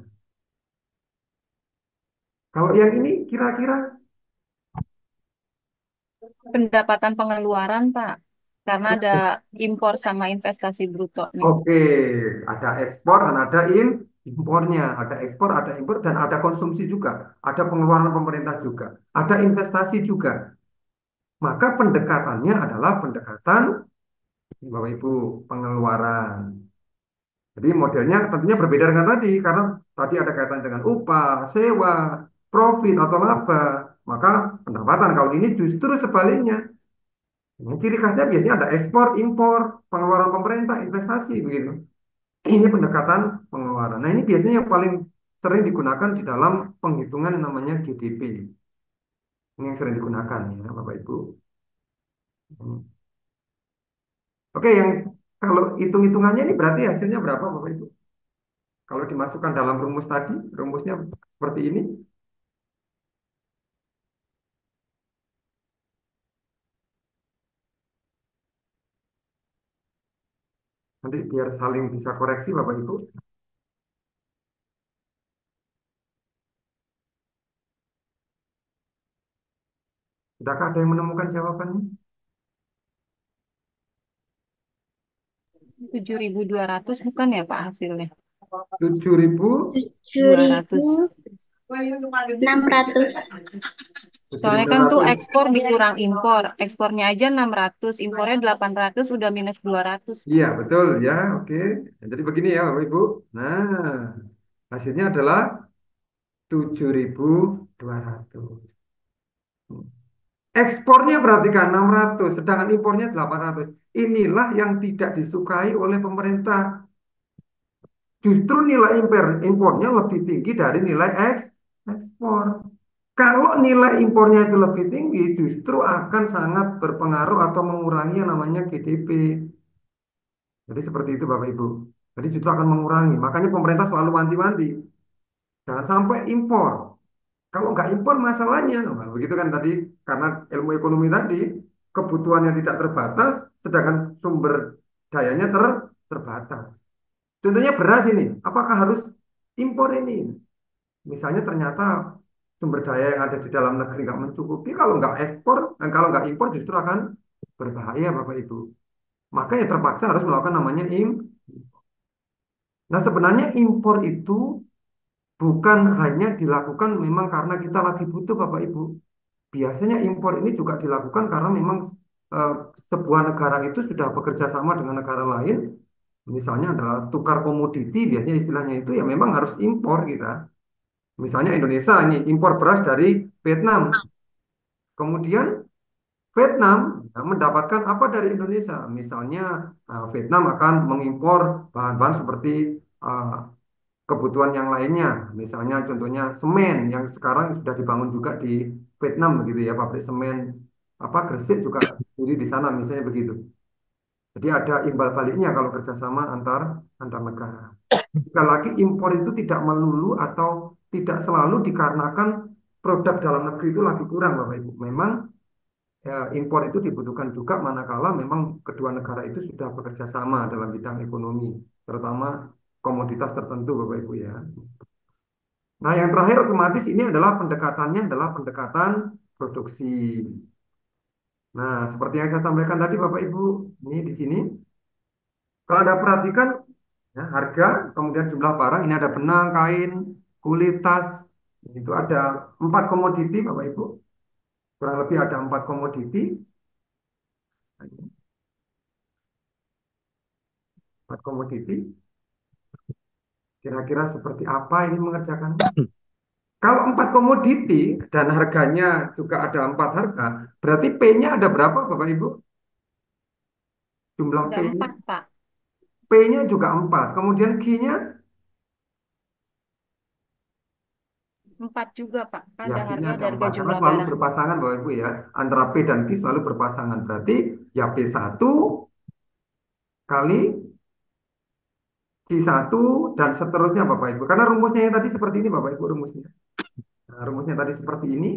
[SPEAKER 2] kalau yang ini kira-kira
[SPEAKER 11] Pendapatan pengeluaran, Pak. Karena ada impor sama investasi bruto nih.
[SPEAKER 2] oke, ada ekspor dan ada impornya, ada ekspor, ada impor dan ada konsumsi juga, ada pengeluaran pemerintah juga, ada investasi juga. Maka pendekatannya adalah pendekatan Bapak Ibu pengeluaran. Jadi modelnya tentunya berbeda dengan tadi karena tadi ada kaitan dengan upah, sewa, profit atau laba. Maka pendapatan kalau ini justru sebaliknya. Ini ciri khasnya biasanya ada ekspor, impor, pengeluaran pemerintah, investasi begitu. Ini pendekatan pengeluaran. Nah, ini biasanya yang paling sering digunakan di dalam penghitungan yang namanya GDP. Ini yang sering digunakan ya, Bapak Ibu. Oke, yang kalau hitung-hitungannya ini berarti hasilnya berapa, Bapak Ibu? Kalau dimasukkan dalam rumus tadi, rumusnya seperti ini. Nanti biar saling bisa koreksi, Bapak Ibu. Sudahkah ada yang menemukan jawabannya?
[SPEAKER 11] 7.200 bukan ya, Pak, hasilnya?
[SPEAKER 2] 7.200.
[SPEAKER 6] 7.600.
[SPEAKER 11] Soalnya kan tuh ekspor dikurang impor. Ekspornya aja 600, impornya 800, udah minus 200.
[SPEAKER 2] Iya, betul ya. Oke. Jadi begini ya, Bapak Ibu. Nah, hasilnya adalah 7.200. Ekspornya perhatikan 600, sedangkan impornya 800. Inilah yang tidak disukai oleh pemerintah. Justru nilai impornya lebih tinggi dari nilai ekspor. Kalau nilai impornya itu lebih tinggi, justru akan sangat berpengaruh atau mengurangi yang namanya GDP. Jadi seperti itu Bapak Ibu. Jadi justru akan mengurangi. Makanya pemerintah selalu wanti-wanti. Jangan sampai impor. Kalau nggak impor masalahnya. Nah, begitu kan tadi, karena ilmu ekonomi tadi, kebutuhannya tidak terbatas, sedangkan sumber dayanya terbatas. Contohnya beras ini, apakah harus impor ini? Misalnya ternyata sumber daya yang ada di dalam negeri nggak mencukupi, kalau nggak ekspor dan kalau nggak impor justru akan berbahaya Bapak Ibu. Maka ya terpaksa harus melakukan namanya Nah sebenarnya impor itu bukan hanya dilakukan memang karena kita lagi butuh Bapak Ibu. Biasanya impor ini juga dilakukan karena memang eh, sebuah negara itu sudah bekerja sama dengan negara lain. Misalnya adalah tukar komoditi, biasanya istilahnya itu ya memang harus impor kita. Misalnya Indonesia ini impor beras dari Vietnam. Kemudian Vietnam mendapatkan apa dari Indonesia? Misalnya Vietnam akan mengimpor bahan-bahan seperti eh, kebutuhan yang lainnya. Misalnya contohnya semen yang sekarang sudah dibangun juga di Vietnam begitu ya, pabrik semen apa Gresik juga berdiri di sana misalnya begitu. Jadi ada imbal baliknya kalau kerjasama antar negara. Sekali lagi impor itu tidak melulu atau tidak selalu dikarenakan produk dalam negeri itu lagi kurang Bapak Ibu. Memang ya, impor itu dibutuhkan juga manakala memang kedua negara itu sudah bekerja sama dalam bidang ekonomi, terutama komoditas tertentu Bapak Ibu ya. Nah, yang terakhir otomatis ini adalah pendekatannya adalah pendekatan produksi. Nah, seperti yang saya sampaikan tadi Bapak Ibu, ini di sini kalau Anda perhatikan ya, harga, kemudian jumlah barang, ini ada benang, kain, kulit, tas, itu ada 4 komoditi Bapak Ibu. Kurang lebih ada 4 komoditi. 4 komoditi. Kira-kira seperti apa ini mengerjakan? Kalau 4 komoditi dan harganya juga ada 4 harga, berarti P-nya ada berapa Bapak Ibu? Jumlah
[SPEAKER 11] Ada
[SPEAKER 2] P-nya.
[SPEAKER 11] 4, Pak.
[SPEAKER 2] P-nya juga 4. Kemudian Q-nya
[SPEAKER 11] 4 juga, Pak.
[SPEAKER 2] Ya,
[SPEAKER 11] Ada
[SPEAKER 2] ini
[SPEAKER 11] harga
[SPEAKER 2] ada
[SPEAKER 11] dan harga
[SPEAKER 2] 4 karena
[SPEAKER 11] jumlah
[SPEAKER 2] selalu
[SPEAKER 11] barang.
[SPEAKER 2] berpasangan Bapak Ibu ya. Antara P dan Q selalu berpasangan. Berarti ya P1 kali Q1 dan seterusnya Bapak Ibu. Karena rumusnya yang tadi seperti ini Bapak Ibu rumusnya. Nah, rumusnya tadi seperti ini.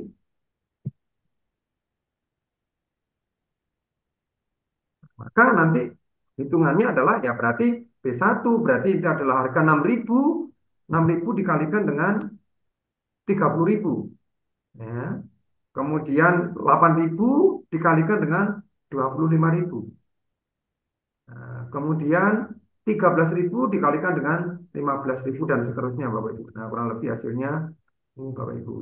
[SPEAKER 2] Maka nanti hitungannya adalah ya berarti P1 berarti itu adalah harga 6.000. 6.000 dikalikan dengan 30.000. Ya. Kemudian 8.000 dikalikan dengan 25.000. Nah, kemudian 13.000 dikalikan dengan 15.000 dan seterusnya Bapak Ibu. Nah, kurang lebih hasilnya ini Bapak Ibu.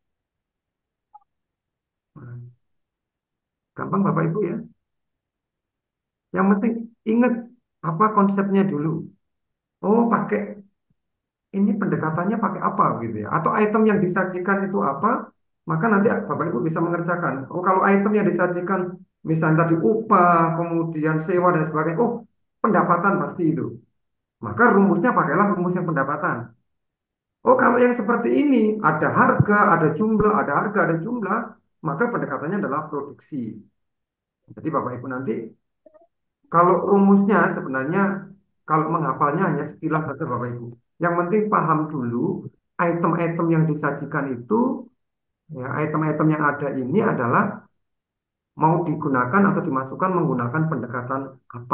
[SPEAKER 2] Nah, gampang Bapak Ibu ya. Yang penting ingat apa konsepnya dulu. Oh, pakai ini pendekatannya pakai apa gitu ya. Atau item yang disajikan itu apa, maka nanti Bapak Ibu bisa mengerjakan. Oh, kalau item yang disajikan misalnya tadi upah, kemudian sewa dan sebagainya, oh, pendapatan pasti itu. Maka rumusnya pakailah rumus yang pendapatan. Oh, kalau yang seperti ini, ada harga, ada jumlah, ada harga, ada jumlah, maka pendekatannya adalah produksi. Jadi Bapak Ibu nanti, kalau rumusnya sebenarnya, kalau menghafalnya hanya sekilas saja Bapak Ibu. Yang penting paham dulu, item-item yang disajikan itu, ya, item-item yang ada ini adalah mau digunakan atau dimasukkan menggunakan pendekatan apa.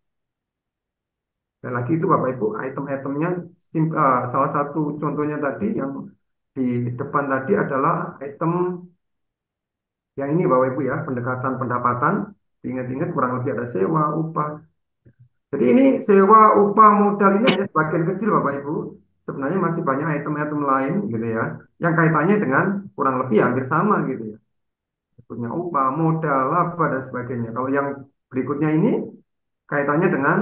[SPEAKER 2] Dan lagi itu Bapak Ibu, item-itemnya, salah satu contohnya tadi yang di depan tadi adalah item yang ini Bapak Ibu ya, pendekatan pendapatan. Ingat-ingat kurang lebih ada sewa, upah. Jadi ini sewa, upah, modal ini hanya sebagian kecil Bapak Ibu. Sebenarnya masih banyak item-item lain gitu ya, yang kaitannya dengan kurang lebih hampir sama gitu ya. Punya upah, modal, laba dan sebagainya. Kalau yang berikutnya ini kaitannya dengan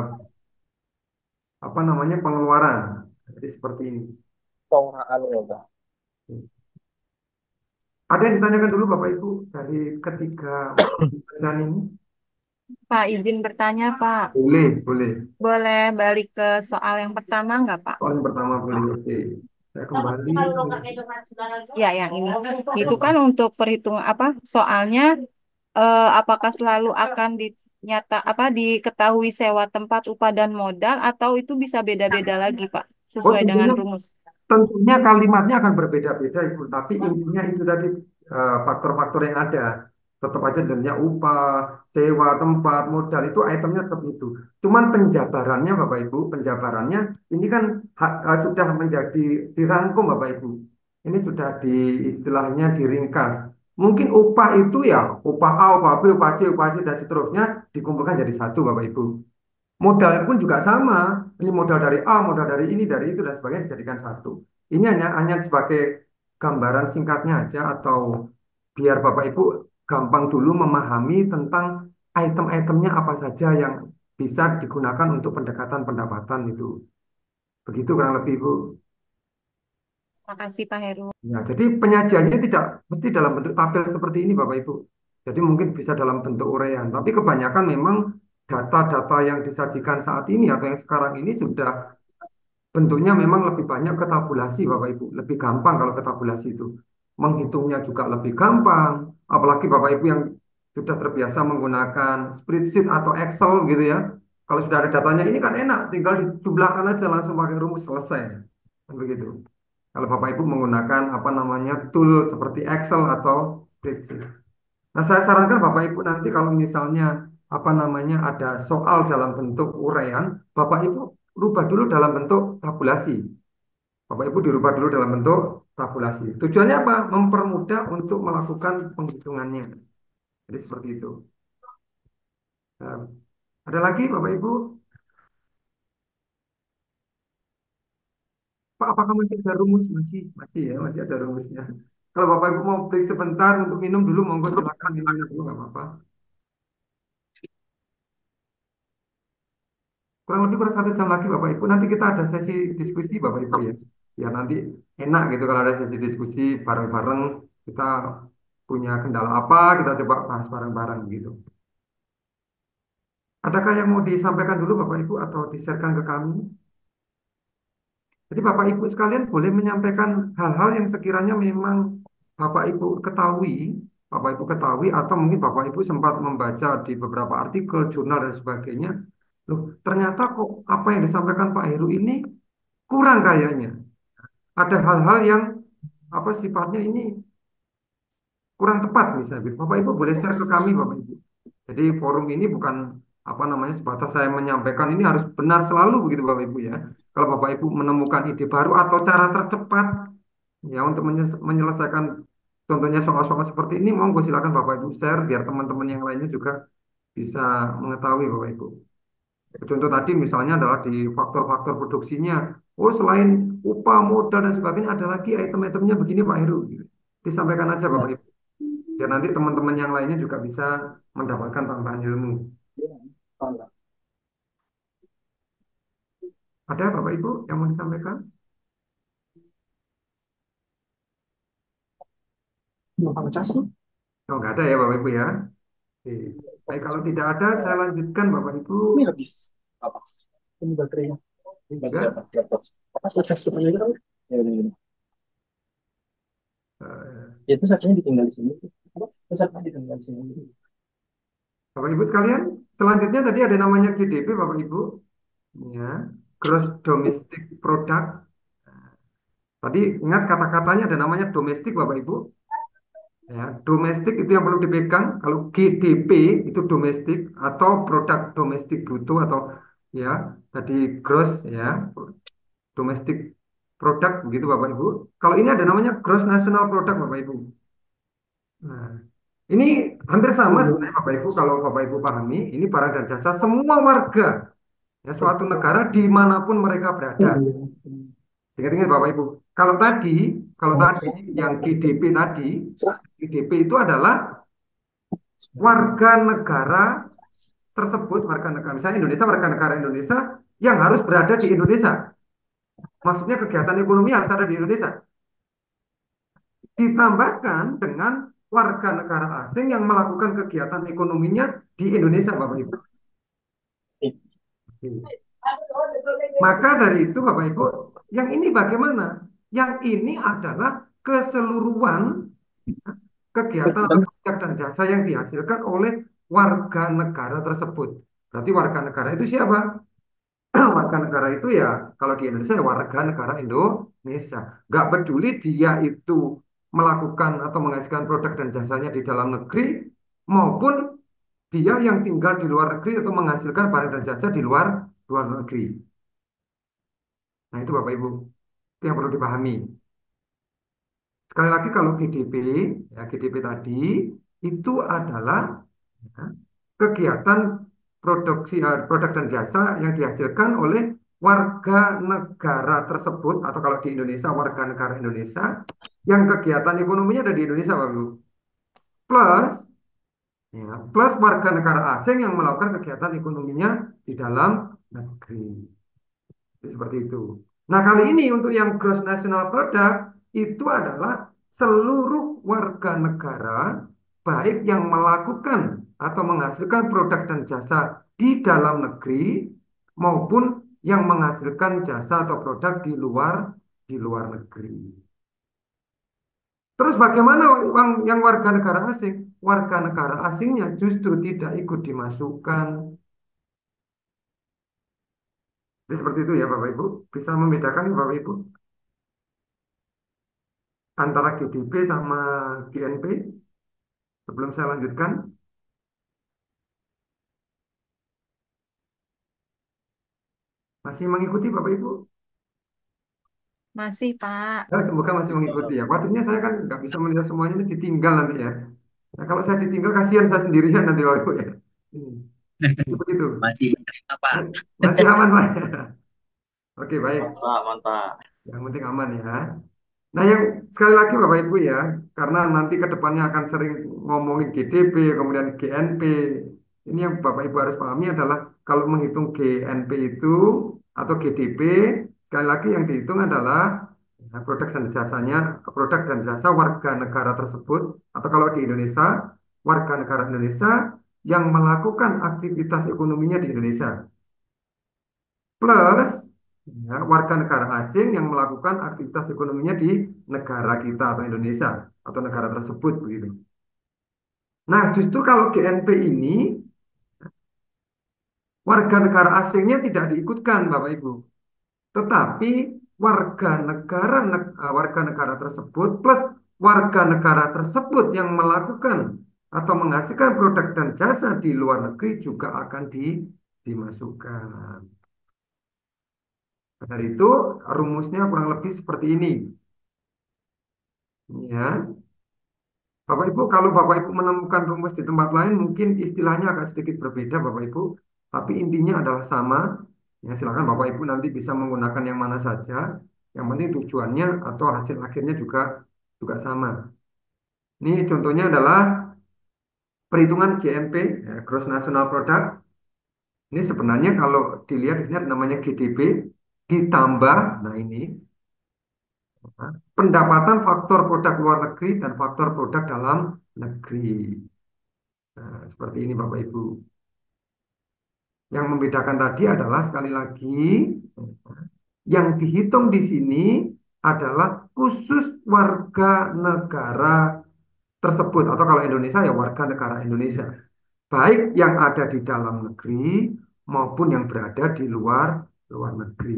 [SPEAKER 2] apa namanya pengeluaran. Jadi seperti ini. Ada yang ditanyakan dulu Bapak Ibu dari ketiga pertanyaan ini?
[SPEAKER 11] Pak, izin bertanya, Pak.
[SPEAKER 2] Boleh, boleh.
[SPEAKER 11] Boleh balik ke soal yang pertama nggak, Pak?
[SPEAKER 2] Soal yang pertama boleh. Oke. Saya kembali.
[SPEAKER 11] Ya, yang ini. Itu kan untuk perhitungan apa? Soalnya apakah selalu akan diketahui sewa tempat, upah dan modal atau itu bisa beda-beda lagi, Pak,
[SPEAKER 2] Oh,
[SPEAKER 11] sesuai dengan
[SPEAKER 2] tentunya
[SPEAKER 11] rumus?
[SPEAKER 2] tentunya kalimatnya akan berbeda-beda Ibu, tapi intinya itu tadi faktor-faktor yang ada. Tetap aja jadinya upah, sewa tempat, modal itu itemnya tetap itu. Cuman penjabarannya Bapak Ibu, penjabarannya ini kan sudah menjadi dirangkum Bapak Ibu. Ini sudah di istilahnya diringkas. Mungkin upah itu ya upah A, upah B, upah C, upah C dan seterusnya dikumpulkan jadi satu Bapak Ibu. Modal pun juga sama. Ini modal dari A, modal dari ini, dari itu, dan sebagainya dijadikan satu. Ini hanya sebagai gambaran singkatnya aja atau biar Bapak Ibu gampang dulu memahami tentang item-itemnya apa saja yang bisa digunakan untuk pendekatan pendapatan itu. Begitu kurang lebih Bu.
[SPEAKER 11] Makasih, Pak Heru.
[SPEAKER 2] Ya, jadi penyajiannya tidak mesti dalam bentuk tabel seperti ini Bapak Ibu. Jadi mungkin bisa dalam bentuk uraian. Tapi kebanyakan memang data-data yang disajikan saat ini atau yang sekarang ini sudah bentuknya memang lebih banyak ke tabulasi Bapak Ibu. Lebih gampang kalau ke tabulasi itu. Menghitungnya juga lebih gampang. Apalagi Bapak Ibu yang sudah terbiasa menggunakan spreadsheet atau Excel gitu ya. Kalau sudah ada datanya ini kan enak. Tinggal dijumlahkan aja langsung pakai rumus selesai. Kan begitu. Kalau Bapak Ibu menggunakan apa namanya tool seperti Excel atau spreadsheet. Nah, saya sarankan Bapak Ibu nanti kalau misalnya apa namanya ada soal dalam bentuk uraian, Bapak Ibu rubah dulu dalam bentuk tabulasi. Bapak Ibu dirubah dulu dalam bentuk tabulasi. Tujuannya apa? Mempermudah untuk melakukan penghitungannya. Jadi seperti itu. Nah, ada lagi Bapak Ibu? Pak, apakah masih ada rumus? Masih, masih ya, masih ada rumusnya. Kalau Bapak Ibu mau break sebentar untuk minum dulu, monggo silakan minumnya dulu, nggak apa-apa. Kurang lebih kurang 1 jam lagi Bapak Ibu. Nanti kita ada sesi diskusi Bapak Ibu ya. Ya nanti enak gitu kalau ada sesi diskusi bareng-bareng. Kita punya kendala apa, kita coba bahas bareng-bareng gitu. Adakah yang mau disampaikan dulu Bapak Ibu atau di-sharekan ke kami? Jadi Bapak Ibu sekalian boleh menyampaikan hal-hal yang sekiranya memang Bapak Ibu ketahui, atau mungkin Bapak Ibu sempat membaca di beberapa artikel, jurnal dan sebagainya. Loh, ternyata kok apa yang disampaikan Pak Heru ini kurang kayaknya. Ada hal-hal yang apa sifatnya ini kurang tepat misalnya. Bapak Ibu boleh share ke kami Bapak Ibu. Jadi forum ini bukan apa namanya sebatas saya menyampaikan ini harus benar selalu begitu Bapak Ibu ya. Kalau Bapak Ibu menemukan ide baru atau cara tercepat ya untuk menyelesaikan contohnya soal-soal seperti ini, monggo silakan Bapak Ibu share biar teman-teman yang lainnya juga bisa mengetahui Bapak Ibu. Contoh tadi misalnya adalah di faktor-faktor produksinya. Oh selain upah, modal dan sebagainya ada lagi item-itemnya begini Pak Heru. Disampaikan aja Bapak Ibu. Biar nanti teman-teman yang lainnya juga bisa mendapatkan tambahan ilmu. Ada Bapak Ibu yang mau disampaikan? Oh, nggak ada ya Bapak Ibu ya. Oke. Baik, kalau tidak ada, saya lanjutkan Bapak Ibu. Ya.
[SPEAKER 10] Itu satunya ditinggal di sini. Satunya ditinggal di sini.
[SPEAKER 2] Bapak Ibu sekalian, selanjutnya tadi ada namanya GDP Bapak Ibu. Ya, Gross Domestic Product. Tadi ingat kata-katanya ada namanya domestik Bapak Ibu. Ya, domestik itu yang perlu dipegang. Kalau GDP itu domestik atau produk domestik bruto atau ya tadi gross ya domestik produk begitu Bapak Ibu. Kalau ini ada namanya gross national product Bapak Ibu. Nah, ini hampir sama sebenarnya Bapak Ibu kalau Bapak Ibu pahami ini barang dan jasa semua warga ya suatu negara dimanapun mereka berada. Ingat-ingat Bapak Ibu. Kalau tadi yang GDP itu adalah warga negara tersebut, warga negara misalnya Indonesia, warga negara Indonesia yang harus berada di Indonesia. Maksudnya kegiatan ekonomi harus ada di Indonesia. Ditambahkan dengan warga negara asing yang melakukan kegiatan ekonominya di Indonesia, Bapak Ibu. Maka dari itu, Bapak Ibu, yang ini bagaimana? Yang ini adalah keseluruhan kegiatan atau produk dan jasa yang dihasilkan oleh warga negara tersebut. Berarti warga negara itu siapa? Warga negara itu ya, kalau di Indonesia ya warga negara Indonesia. Nggak peduli dia itu melakukan atau menghasilkan produk dan jasanya di dalam negeri maupun dia yang tinggal di luar negeri atau menghasilkan barang dan jasa di luar negeri. Nah itu Bapak Ibu, itu yang perlu dipahami. Sekali lagi kalau GDP, ya GDP tadi itu adalah ya, kegiatan produksi produk dan jasa yang dihasilkan oleh warga negara tersebut atau kalau di Indonesia warga negara Indonesia yang kegiatan ekonominya ada di Indonesia Bapak Ibu. Plus warga negara asing yang melakukan kegiatan ekonominya di dalam negeri. Jadi seperti itu. Nah, kali ini untuk yang gross national product itu adalah seluruh warga negara baik yang melakukan atau menghasilkan produk dan jasa di dalam negeri maupun yang menghasilkan jasa atau produk di luar negeri. Terus bagaimana yang warga negara asing? Warga negara asingnya justru tidak ikut dimasukkan. Jadi seperti itu ya Bapak Ibu. Bisa membedakan ya Bapak Ibu antara GDP sama GNP. Sebelum saya lanjutkan. Masih mengikuti Bapak Ibu?
[SPEAKER 11] Masih, Pak.
[SPEAKER 2] Ya, semoga masih mengikuti ya. Waktunya saya kan nggak bisa melihat semuanya ini ditinggal nanti ya. Nah, kalau saya ditinggal kasihan saya sendirian nanti Bapak Ibu ya. Begitu.
[SPEAKER 7] Masih apa?
[SPEAKER 2] Masih aman Pak. Oke baik.
[SPEAKER 4] Mantap, mantap.
[SPEAKER 2] Yang penting aman ya. Nah yang sekali lagi Bapak Ibu ya, karena nanti ke depannya akan sering ngomongin GDP, kemudian GNP. Ini yang Bapak Ibu harus pahami adalah kalau menghitung GNP itu atau GDP, sekali lagi yang dihitung adalah produk dan jasanya, produk dan jasa warga negara tersebut, atau kalau di Indonesia, warga negara Indonesia yang melakukan aktivitas ekonominya di Indonesia. Plus, Ya, warga negara asing yang melakukan aktivitas ekonominya di negara kita atau Indonesia atau negara tersebut begitu. Nah, justru kalau GNP ini warga negara asingnya tidak diikutkan, Bapak Ibu. Tetapi warga negara tersebut plus warga negara tersebut yang melakukan atau menghasilkan produk dan jasa di luar negeri juga akan dimasukkan. Dari itu rumusnya kurang lebih seperti ini. Ya, Bapak Ibu, kalau Bapak Ibu menemukan rumus di tempat lain, mungkin istilahnya agak sedikit berbeda, Bapak Ibu. Tapi intinya adalah sama. Ya, silakan Bapak Ibu nanti bisa menggunakan yang mana saja. Yang penting tujuannya atau hasil akhirnya juga juga sama. Ini contohnya adalah perhitungan GNP, ya, Gross National Product. Ini sebenarnya kalau dilihat di sini ada namanya GDP ditambah, nah ini pendapatan faktor produk luar negeri dan faktor produk dalam negeri. Nah, seperti ini Bapak Ibu. Yang membedakan tadi adalah sekali lagi yang dihitung di sini adalah khusus warga negara tersebut atau kalau Indonesia ya warga negara Indonesia. Baik yang ada di dalam negeri maupun yang berada di luar negeri.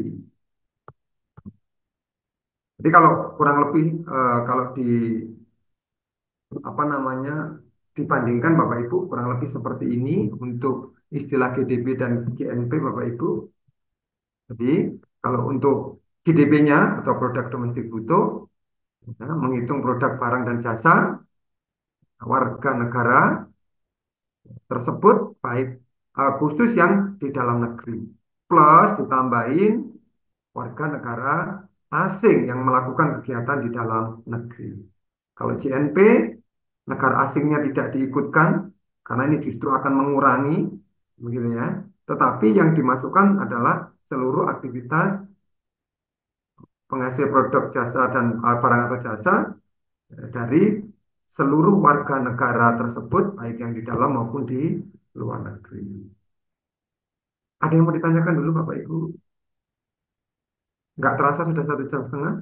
[SPEAKER 2] Jadi kalau kurang lebih kalau di apa namanya dibandingkan Bapak Ibu kurang lebih seperti ini untuk istilah GDP dan GNP Bapak Ibu. Jadi kalau untuk GDP-nya atau produk domestik bruto ya, menghitung produk barang dan jasa warga negara tersebut baik khusus yang di dalam negeri plus ditambahin warga negara asing yang melakukan kegiatan di dalam negeri. Kalau GNP negara asingnya tidak diikutkan karena ini justru akan mengurangi begitu ya. Tetapi yang dimasukkan adalah seluruh aktivitas penghasil produk jasa dan barang atau jasa dari seluruh warga negara tersebut baik yang di dalam maupun di luar negeri. Ada yang mau ditanyakan dulu Bapak Ibu? Nggak terasa sudah 1 jam setengah?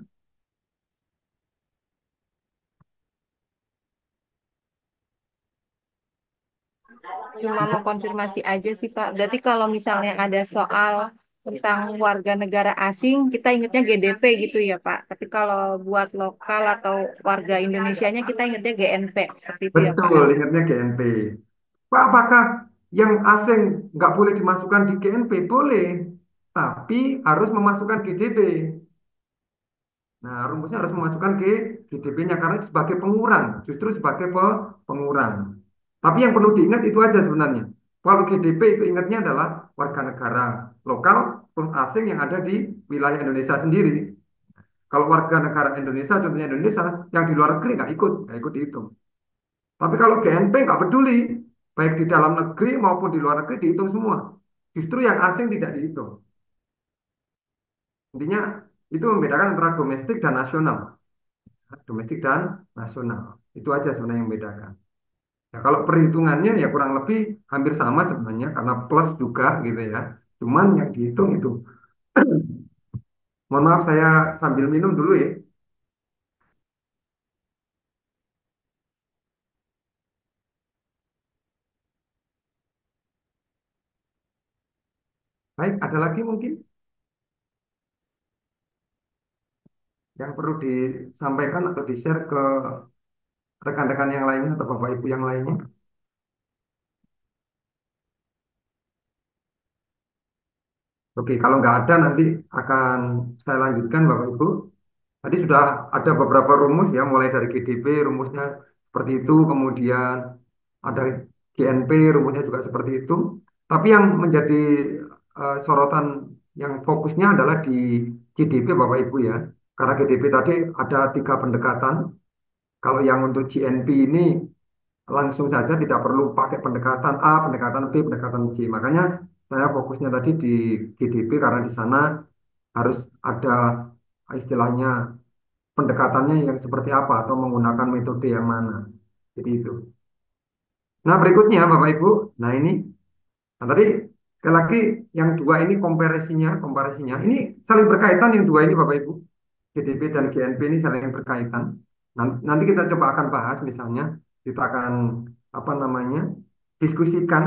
[SPEAKER 11] Cuma mau konfirmasi aja sih Pak. Berarti kalau misalnya ada soal tentang warga negara asing, kita ingatnya GDP gitu ya Pak. Tapi kalau buat lokal atau warga Indonesianya kita ingatnya GNP. Seperti itu ya Pak.
[SPEAKER 2] Betul, ingatnya GNP. Pak, apakah yang asing nggak boleh dimasukkan di GNP? Boleh, tapi harus memasukkan GDP. Nah, rumusnya harus memasukkan GDP-nya karena sebagai pengurang, justru sebagai pengurang. Tapi yang perlu diingat itu aja sebenarnya. Kalau GDP itu ingatnya adalah warga negara lokal plus asing yang ada di wilayah Indonesia sendiri. Kalau warga negara Indonesia, contohnya Indonesia, yang di luar negeri nggak ikut dihitung. Tapi kalau GNP nggak peduli, baik di dalam negeri maupun di luar negeri dihitung semua. Justru yang asing tidak dihitung. Intinya itu membedakan antara domestik dan nasional. Domestik dan nasional. Itu aja sebenarnya yang membedakan. Nah, kalau perhitungannya ya kurang lebih hampir sama sebenarnya karena plus juga gitu ya. Cuman yang dihitung itu. Mohon maaf saya sambil minum dulu ya. Baik, ada lagi mungkin yang perlu disampaikan atau di-share ke rekan-rekan yang lainnya atau Bapak Ibu yang lainnya. Oke, kalau nggak ada nanti akan saya lanjutkan Bapak Ibu. Tadi sudah ada beberapa rumus ya, mulai dari GDP rumusnya seperti itu, kemudian ada GNP rumusnya juga seperti itu. Tapi yang menjadi sorotan yang fokusnya adalah di GDP Bapak Ibu ya. Karena GDP tadi ada 3 pendekatan. Kalau yang untuk GNP ini langsung saja tidak perlu pakai pendekatan A, pendekatan B, pendekatan C. Makanya saya fokusnya tadi di GDP karena di sana harus ada istilahnya pendekatannya yang seperti apa atau menggunakan metode yang mana. Jadi itu. Nah, berikutnya Bapak Ibu. Nah, ini nah tadi Sekali lagi, yang dua ini komparisinya, ini saling berkaitan yang dua ini Bapak Ibu. GDP dan GNP ini saling berkaitan. Nanti kita coba akan bahas misalnya, kita akan apa namanya diskusikan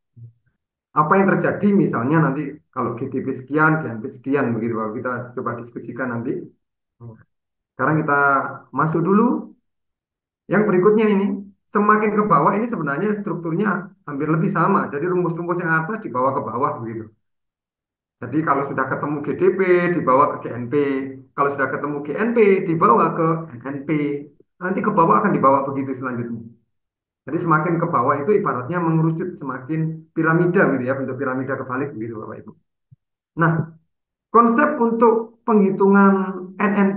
[SPEAKER 2] apa yang terjadi misalnya nanti kalau GDP sekian, GNP sekian begitu Bapak. Kita coba diskusikan nanti. Sekarang kita masuk dulu yang berikutnya ini. Semakin ke bawah ini sebenarnya strukturnya hampir lebih sama. Jadi rumus-rumus yang atas dibawa ke bawah begitu. Jadi kalau sudah ketemu GDP dibawa ke GNP, kalau sudah ketemu GNP dibawa ke NNP, nanti ke bawah akan dibawa begitu selanjutnya. Jadi semakin ke bawah itu ibaratnya mengerucut semakin piramida gitu ya, bentuk piramida kebalik begitu Bapak Ibu. Nah, konsep untuk penghitungan NNP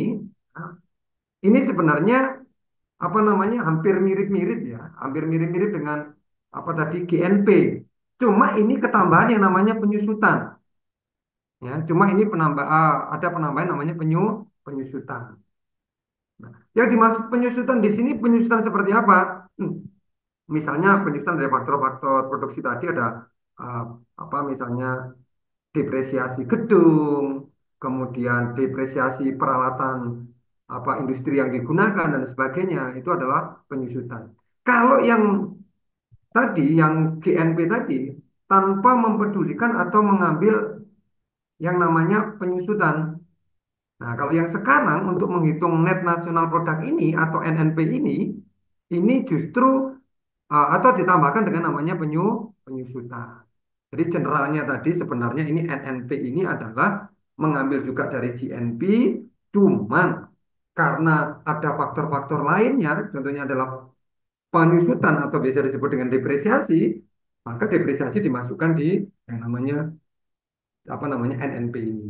[SPEAKER 2] ini sebenarnya apa namanya hampir mirip-mirip ya, hampir mirip-mirip dengan apa tadi GNP. Cuma ini ketambahan yang namanya penyusutan. Ya, cuma ini ada penambahan namanya penyusutan. Nah, yang dimaksud penyusutan di sini penyusutan seperti apa? Misalnya penyusutan dari faktor-faktor produksi tadi ada uh, apa misalnya depresiasi gedung, kemudian depresiasi peralatan apa industri yang digunakan dan sebagainya itu adalah penyusutan. Kalau yang tadi yang GNP tadi tanpa mempedulikan atau mengambil yang namanya penyusutan. Nah, kalau yang sekarang untuk menghitung net nasional produk ini atau NNP ini justru atau ditambahkan dengan namanya penyusutan. Jadi generalnya tadi sebenarnya ini NNP ini adalah mengambil juga dari GNP, cuman karena ada faktor-faktor lainnya, contohnya adalah penyusutan atau biasa disebut dengan depresiasi, maka depresiasi dimasukkan di yang namanya apa namanya NNP ini.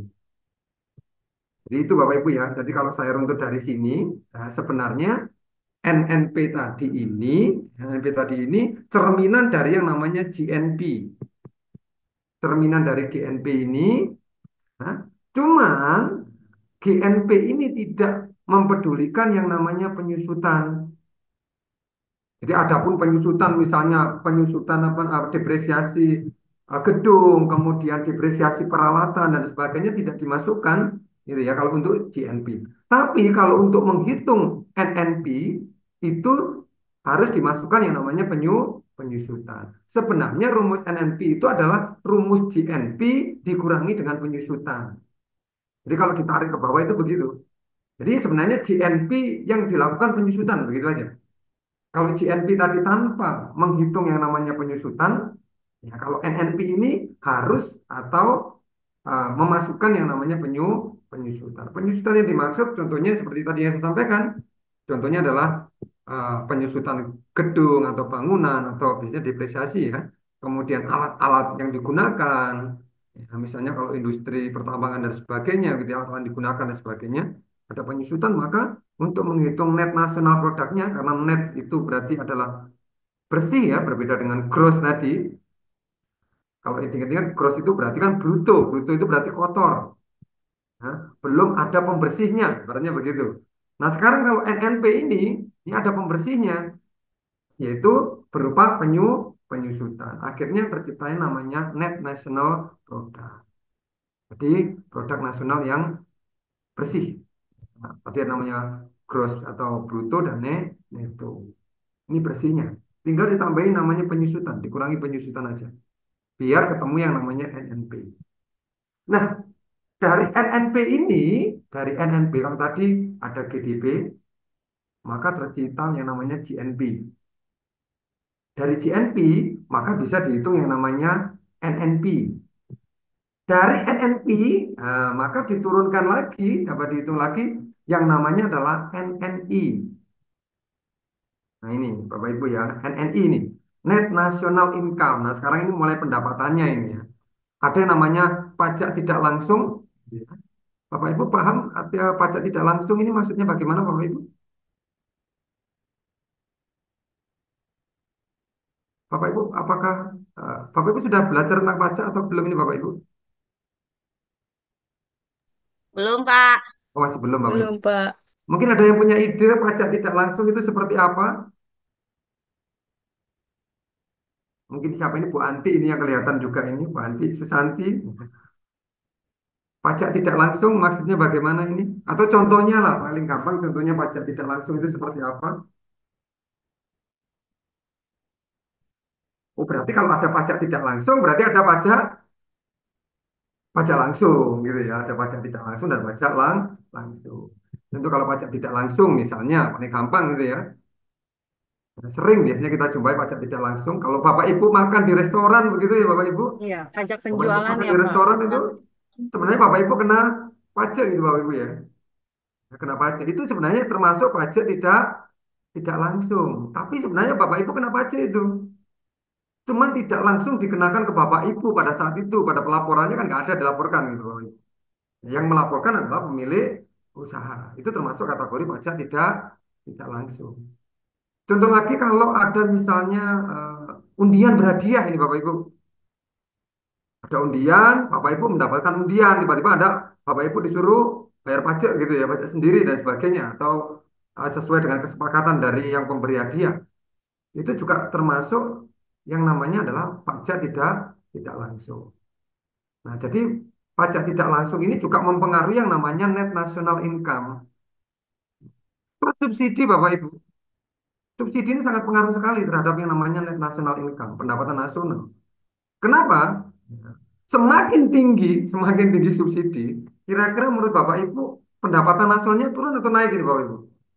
[SPEAKER 2] Jadi itu Bapak Ibu ya. Jadi kalau saya runtut dari sini, sebenarnya NNP tadi ini cerminan dari yang namanya GNP. Cerminan dari GNP ini, nah, cuman GNP ini tidak mempedulikan yang namanya penyusutan. Jadi adapun penyusutan misalnya penyusutan depresiasi gedung, kemudian depresiasi peralatan dan sebagainya tidak dimasukkan gitu ya kalau untuk GNP. Tapi kalau untuk menghitung NNP itu harus dimasukkan yang namanya penyusutan. Sebenarnya rumus NNP itu adalah rumus GNP dikurangi dengan penyusutan. Jadi kalau ditarik ke bawah itu begitu. Jadi sebenarnya GNP yang dilakukan penyusutan begitu aja. Kalau GNP tadi tanpa menghitung yang namanya penyusutan, ya kalau NNP ini harus atau memasukkan yang namanya penyusutan. Penyusutan yang dimaksud contohnya seperti tadi yang saya sampaikan, contohnya adalah penyusutan gedung atau bangunan atau biasanya depresiasi ya. Kemudian alat-alat yang digunakan, ya, misalnya kalau industri pertambangan dan sebagainya, gitu ya, alat yang digunakan dan sebagainya, ada penyusutan maka untuk menghitung net nasional produknya karena net itu berarti adalah bersih ya berbeda dengan gross tadi. Kalau ingat-ingat gross itu berarti kan bruto, bruto itu berarti kotor. Nah, belum ada pembersihnya, artinya begitu. Nah sekarang kalau NNP ini ada pembersihnya, yaitu berupa penyusutan. Akhirnya terciptanya namanya net national product. Jadi produk nasional yang bersih. Nah, tadi namanya gross atau bruto dan netto. Ini bersihnya. Tinggal ditambahin namanya penyusutan, dikurangi penyusutan aja. Biar ketemu yang namanya NNP. Nah, dari NNP kalau tadi ada GDP, maka tercipta yang namanya GNP. Dari GNP, maka bisa dihitung yang namanya NNP. Dari NNP, maka diturunkan lagi, dapat dihitung lagi, yang namanya adalah NNI. Nah ini Bapak Ibu ya, NNI ini, Net National Income. Nah sekarang ini mulai pendapatannya ini ya. Ada yang namanya pajak tidak langsung. Ya. Bapak Ibu paham arti pajak tidak langsung ini maksudnya bagaimana Bapak Ibu? Bapak Ibu, apakah Bapak Ibu sudah belajar tentang pajak atau belum ini Bapak Ibu?
[SPEAKER 6] Belum, Pak.
[SPEAKER 2] Oh, masih belum Bapak Ibu.
[SPEAKER 11] Belum, Pak.
[SPEAKER 2] Mungkin ada yang punya ide pajak tidak langsung itu seperti apa? Mungkin siapa ini Bu Anti ini yang kelihatan juga ini Bu Anti Susanti. Pajak tidak langsung maksudnya bagaimana ini? Atau contohnya lah paling gampang contohnya pajak tidak langsung itu seperti apa? Oh berarti kalau ada pajak tidak langsung berarti ada pajak pajak langsung gitu ya. Ada pajak tidak langsung dan pajak langsung. Tentu kalau pajak tidak langsung misalnya paling gampang gitu ya. Sering biasanya kita jumpai pajak tidak langsung. Kalau Bapak Ibu makan di restoran begitu ya Bapak Ibu.
[SPEAKER 11] Iya, pajak
[SPEAKER 2] Bapak Ibu
[SPEAKER 11] penjualan
[SPEAKER 2] makan
[SPEAKER 11] ya,
[SPEAKER 2] di
[SPEAKER 11] Pak.
[SPEAKER 2] restoran itu sebenarnya Bapak Ibu kena pajak gitu Bapak Ibu ya. Kena pajak itu sebenarnya termasuk pajak tidak langsung. Tapi sebenarnya Bapak Ibu kena pajak itu. Cuman tidak langsung dikenakan ke Bapak Ibu pada saat itu. Pada pelaporannya kan nggak ada dilaporkan gitu Bapak Ibu. Yang melaporkan adalah pemilik usaha. Itu termasuk kategori pajak tidak langsung. Contoh lagi kalau ada misalnya undian berhadiah ini Bapak Ibu. Ada undian, Bapak Ibu mendapatkan undian, tiba-tiba ada Bapak Ibu disuruh bayar pajak gitu ya, pajak sendiri dan sebagainya, atau sesuai dengan kesepakatan dari yang pemberi hadiah. Itu juga termasuk yang namanya adalah pajak tidak langsung. Nah, jadi pajak tidak langsung ini juga mempengaruhi yang namanya net national income. Plus subsidi Bapak Ibu. Subsidi ini sangat pengaruh sekali terhadap yang namanya net national income, pendapatan nasional. Kenapa? Semakin tinggi subsidi, kira-kira menurut Bapak Ibu pendapatan nasionalnya turun atau naik ini Bapak Ibu?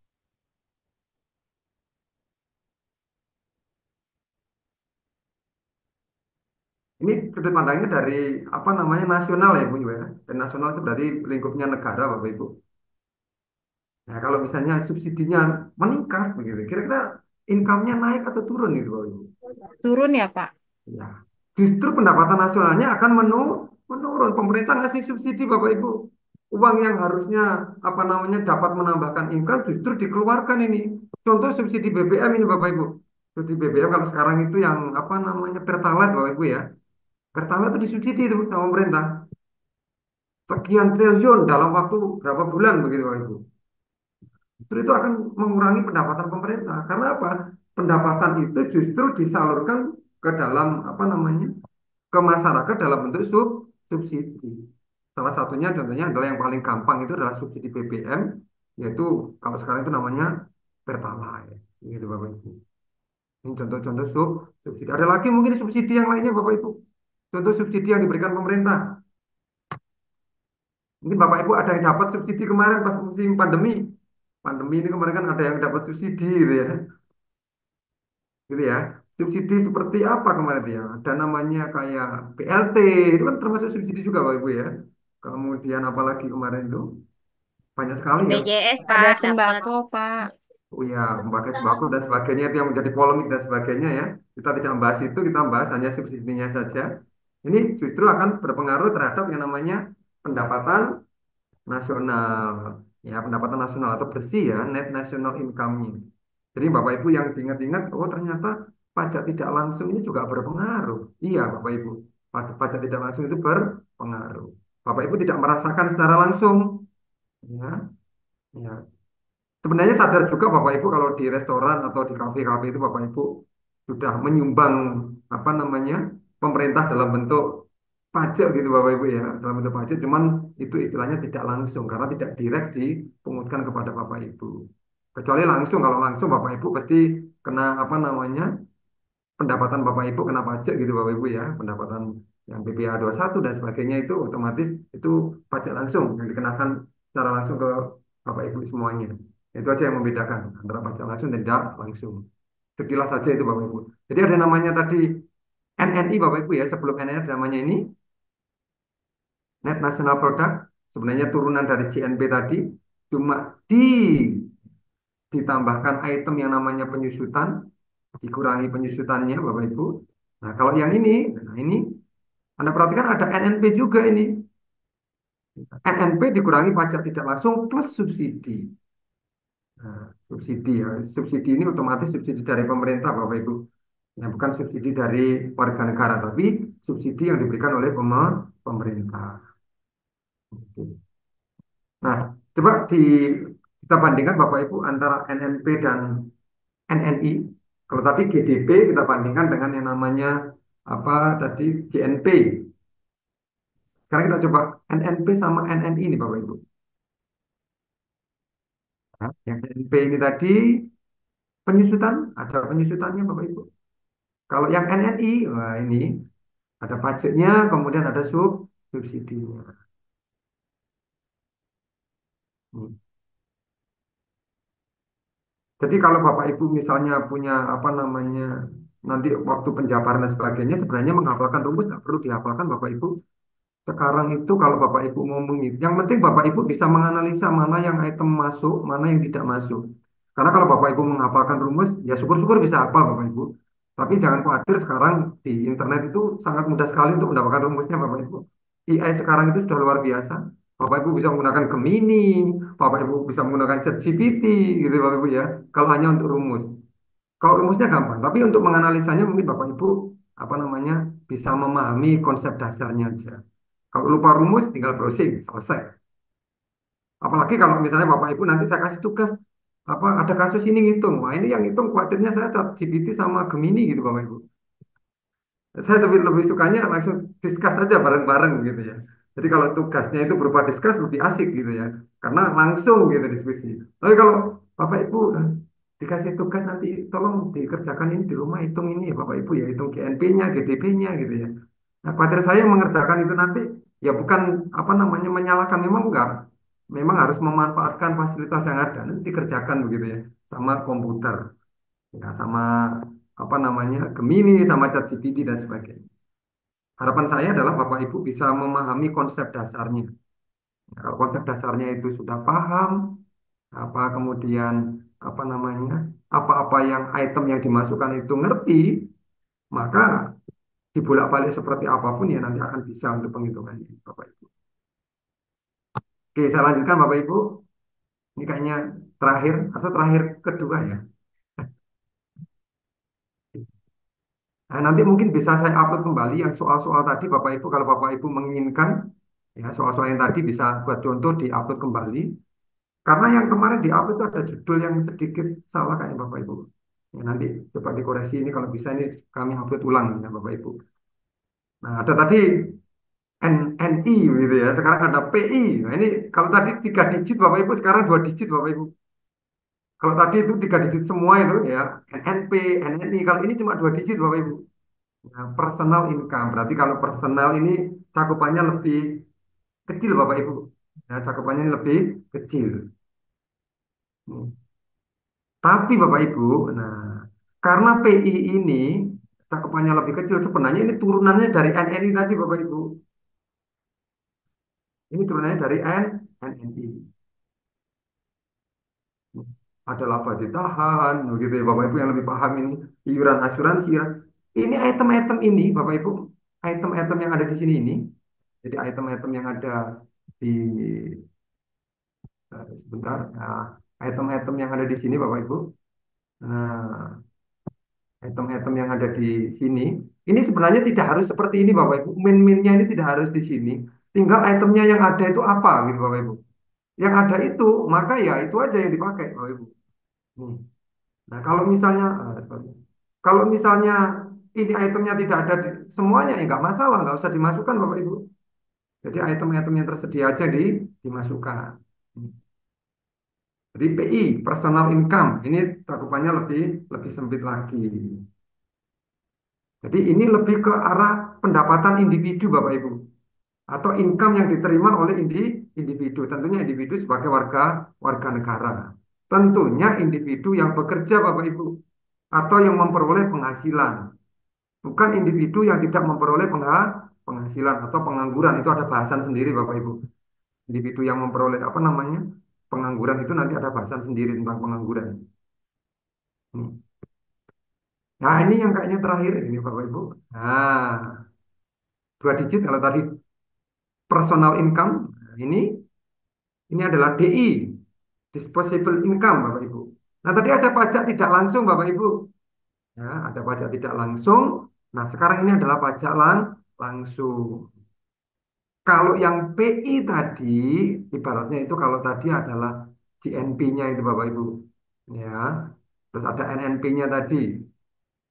[SPEAKER 2] Ini sudut pandangnya dari apa namanya nasional ya Bu ya. Dan nasional itu berarti lingkupnya negara Bapak Ibu. Nah kalau misalnya subsidinya meningkat begitu, kira-kira income-nya naik atau turun itu Bapak Ibu?
[SPEAKER 11] Turun ya, Pak?
[SPEAKER 2] Ya, justru pendapatan nasionalnya akan menurun. Pemerintah ngasih subsidi Bapak Ibu. Uang yang harusnya apa namanya dapat menambahkan income justru dikeluarkan ini. Contoh subsidi BBM ini Bapak Ibu. Subsidi BBM kalau sekarang itu yang apa namanya Pertalite Bapak Ibu ya. Pertalite itu disubsidi itu sama pemerintah. Sekian triliun dalam waktu berapa bulan begitu Bapak Ibu. Justru itu akan mengurangi pendapatan pemerintah. Karena apa? Pendapatan itu justru disalurkan ke dalam apa namanya ke masyarakat dalam bentuk subsidi. Salah satunya contohnya adalah yang paling gampang itu adalah subsidi BBM, yaitu kalau sekarang itu namanya Pertalite. Gitu Bapak Ibu. Ini contoh-contoh subsidi. Ada lagi mungkin subsidi yang lainnya Bapak Ibu. Contoh subsidi yang diberikan pemerintah. Mungkin Bapak Ibu ada yang dapat subsidi kemarin pas musim pandemi. Pandemi ini kemarin kan ada yang dapat subsidi gitu ya. Gitu ya. Subsidi seperti apa kemarin itu ya? Ada namanya kayak BLT, itu kan termasuk subsidi juga Bapak Ibu ya. Kemudian apalagi kemarin itu banyak sekali ya.
[SPEAKER 6] BPJS,
[SPEAKER 11] Ada
[SPEAKER 6] Pak, dapat.
[SPEAKER 11] sembako, Pak.
[SPEAKER 2] Oh ya, pakai sembako dan sebagainya itu yang menjadi polemik dan sebagainya ya. Kita tidak membahas itu, kita membahas hanya subsidinya saja. Ini justru akan berpengaruh terhadap yang namanya pendapatan nasional, ya pendapatan nasional atau bersih ya, net national income-nya. Jadi Bapak Ibu yang diingat-ingat, oh ternyata pajak tidak langsung ini juga berpengaruh. Iya Bapak Ibu, pajak tidak langsung itu berpengaruh. Bapak Ibu tidak merasakan secara langsung, ya, ya. Sebenarnya sadar juga Bapak Ibu kalau di restoran atau di kafe-kafe itu Bapak Ibu sudah menyumbang apa namanya pemerintah dalam bentuk pajak gitu Bapak Ibu ya dalam bentuk pajak cuman itu istilahnya tidak langsung karena tidak direct dipungutkan kepada Bapak Ibu kecuali langsung kalau langsung Bapak Ibu pasti kena apa namanya pendapatan Bapak Ibu kena pajak gitu Bapak Ibu ya pendapatan yang PPh satu dan sebagainya itu otomatis itu pajak langsung yang dikenakan secara langsung ke Bapak Ibu semuanya itu aja yang membedakan antara pajak langsung dan tidak langsung sekilas saja itu Bapak Ibu jadi ada namanya tadi NNI Bapak Ibu ya sebelum NNI ada namanya ini Net National Product sebenarnya turunan dari CNP tadi cuma ditambahkan item yang namanya penyusutan dikurangi penyusutannya Bapak Ibu. Nah, kalau yang ini, nah ini Anda perhatikan ada NNP juga ini. NNP dikurangi pajak tidak langsung plus subsidi. Nah, subsidi ya. Subsidi ini otomatis subsidi dari pemerintah Bapak Ibu. Ya, bukan subsidi dari warga negara, tapi subsidi yang diberikan oleh pemerintah. Oke. Nah, coba kita bandingkan Bapak Ibu antara NNP dan NNI. Kalau tadi GDP kita bandingkan dengan yang namanya apa tadi GNP. Sekarang kita coba NNP sama NNI ini Bapak Ibu. Nah, yang NNP ini tadi penyusutan, ada penyusutannya Bapak Ibu. Kalau yang NNI, wah ini ada pajaknya, kemudian ada subsidinya. Hmm. Jadi kalau Bapak Ibu misalnya punya apa namanya nanti waktu penjabaran dan sebagainya sebenarnya menghafalkan rumus nggak perlu dihafalkan Bapak Ibu. Sekarang itu kalau Bapak Ibu ngomong itu, yang penting Bapak Ibu bisa menganalisa mana yang item masuk, mana yang tidak masuk. Karena kalau Bapak Ibu menghafalkan rumus, ya syukur-syukur bisa hafal Bapak Ibu. Tapi jangan khawatir sekarang di internet itu sangat mudah sekali untuk mendapatkan rumusnya Bapak Ibu. AI sekarang itu sudah luar biasa. Bapak Ibu bisa menggunakan Gemini, Bapak Ibu bisa menggunakan ChatGPT gitu Bapak Ibu ya. Kalau hanya untuk rumus. Kalau rumusnya gampang, tapi untuk menganalisanya mungkin Bapak Ibu apa namanya bisa memahami konsep dasarnya aja. Kalau lupa rumus tinggal browsing, selesai. Apalagi kalau misalnya Bapak Ibu nanti saya kasih tugas apa ada kasus ini ngitung. Wah, ini yang ngitung khawatirnya saya ChatGPT sama Gemini gitu Bapak Ibu. Saya lebih sukanya langsung discuss aja bareng-bareng gitu ya. Jadi kalau tugasnya itu berupa discuss lebih asik gitu ya. Karena langsung gitu diskusi. Tapi kalau Bapak Ibu dikasih tugas nanti tolong dikerjakan ini di rumah hitung ini ya Bapak Ibu ya hitung GNP-nya, GDP-nya gitu ya. Nah, khawatir saya mengerjakan itu nanti ya bukan apa namanya menyalahkan memang enggak. Memang harus memanfaatkan fasilitas yang ada nanti dikerjakan begitu ya sama komputer ya sama apa namanya Gemini sama ChatGPT dan sebagainya. Harapan saya adalah Bapak Ibu bisa memahami konsep dasarnya. Nah, kalau konsep dasarnya itu sudah paham, apa kemudian apa namanya, apa-apa yang item yang dimasukkan itu ngerti, maka dibolak-balik seperti apapun ya nanti akan bisa untuk penghitungan ini, Bapak Ibu. Oke, saya lanjutkan Bapak Ibu. Ini kayaknya terakhir atau terakhir kedua ya. Nah, nanti mungkin bisa saya upload kembali yang soal-soal tadi Bapak Ibu kalau Bapak Ibu menginginkan ya soal-soal yang tadi bisa buat contoh di-upload kembali. Karena yang kemarin di-upload itu ada judul yang sedikit salah kayaknya Bapak Ibu. Ya, nanti coba dikoreksi ini kalau bisa ini kami upload ulang ya Bapak Ibu. Nah, ada tadi NNI gitu ya. Sekarang ada PI. Nah, ini kalau tadi 3 digit Bapak Ibu, sekarang 2 digit Bapak Ibu. Kalau tadi itu 3 digit semua itu ya, NNP, NNI. Kalau ini cuma 2 digit Bapak Ibu. Nah, personal income. Berarti kalau personal ini cakupannya lebih kecil Bapak Ibu. Nah, cakupannya lebih kecil. Hmm. Tapi Bapak Ibu, nah karena PI ini cakupannya lebih kecil, sebenarnya ini turunannya dari NNI tadi Bapak Ibu. Ini turunannya dari NNI. Ada laba ditahan, begitu ya Bapak Ibu yang lebih paham ini. Iuran asuransi. Ya. Ini item-item ini Bapak Ibu, item-item yang ada di sini ini. Jadi item-item yang ada di sebentar, nah, item-item yang ada di sini Bapak Ibu. Nah, item-item yang ada di sini. Ini sebenarnya tidak harus seperti ini Bapak Ibu. Min-minnya ini tidak harus di sini. Tinggal itemnya yang ada itu apa gitu Bapak Ibu. Yang ada itu, maka ya itu aja yang dipakai Bapak Ibu. Hmm. Nah kalau misalnya, sorry. Kalau misalnya ini itemnya tidak ada di, semuanya ya nggak masalah, nggak usah dimasukkan Bapak Ibu. Jadi item-item yang tersedia aja dimasukkan. Hmm. Jadi PI, personal income, ini cakupannya lebih lebih sempit lagi. Jadi ini lebih ke arah pendapatan individu Bapak Ibu atau income yang diterima oleh individu. Tentunya individu sebagai warga negara. Tentunya individu yang bekerja Bapak Ibu atau yang memperoleh penghasilan. Bukan individu yang tidak memperoleh penghasilan atau pengangguran. Itu ada bahasan sendiri Bapak Ibu. Individu yang memperoleh apa namanya? Pengangguran itu nanti ada bahasan sendiri tentang pengangguran. Nah, ini yang kayaknya terakhir ini Bapak Ibu. Nah, 2 digit kalau tadi personal income, nah, ini adalah DI, disposable income Bapak Ibu. Nah, tadi ada pajak tidak langsung Bapak Ibu. Ya, ada pajak tidak langsung. Nah, sekarang ini adalah pajak langsung. Kalau yang PI tadi, ibaratnya itu kalau tadi adalah GNP-nya itu Bapak Ibu. Ya, terus ada NNP-nya tadi.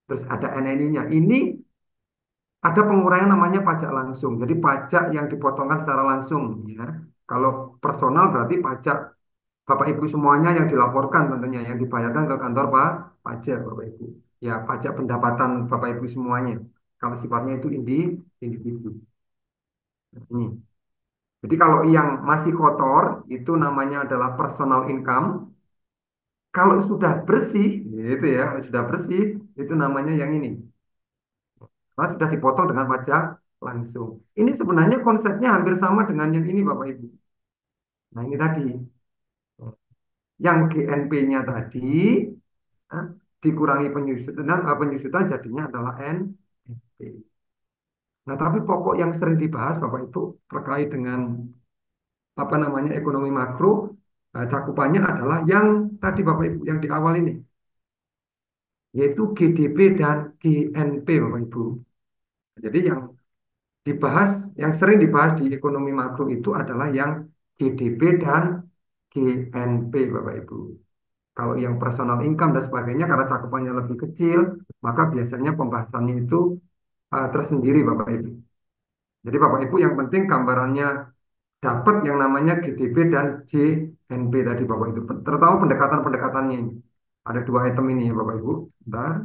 [SPEAKER 2] terus ada NNI-nya. Ini ada pengurangan namanya pajak langsung. Jadi pajak yang dipotongkan secara langsung ya. Kalau personal berarti pajak Bapak Ibu semuanya yang dilaporkan tentunya yang dibayarkan ke kantor pajak Bapak Ibu. Ya, pajak pendapatan Bapak Ibu semuanya. Kalau sifatnya itu individu. Nah, ini. Jadi kalau yang masih kotor itu namanya adalah personal income. Kalau sudah bersih, gitu ya, kalau sudah bersih itu namanya yang ini. Karena sudah dipotong dengan pajak langsung. Ini sebenarnya konsepnya hampir sama dengan yang ini Bapak Ibu. Nah, ini tadi. Yang GNP-nya tadi eh, dikurangi penyusutan jadinya adalah NNP. Nah, tapi pokok yang sering dibahas Bapak Ibu terkait dengan apa namanya ekonomi makro, cakupannya adalah yang tadi Bapak Ibu yang di awal ini, yaitu GDP dan GNP Bapak Ibu. Jadi yang dibahas, yang sering dibahas di ekonomi makro itu adalah yang GDP dan GNP Bapak Ibu. Kalau yang personal income dan sebagainya karena cakupannya lebih kecil, maka biasanya pembahasannya itu tersendiri Bapak Ibu. Jadi Bapak Ibu yang penting gambarannya dapat yang namanya GDP dan JNP tadi Bapak Ibu. Terutama pendekatan-pendekatannya ini. Ada dua item ini ya Bapak Ibu. Bentar.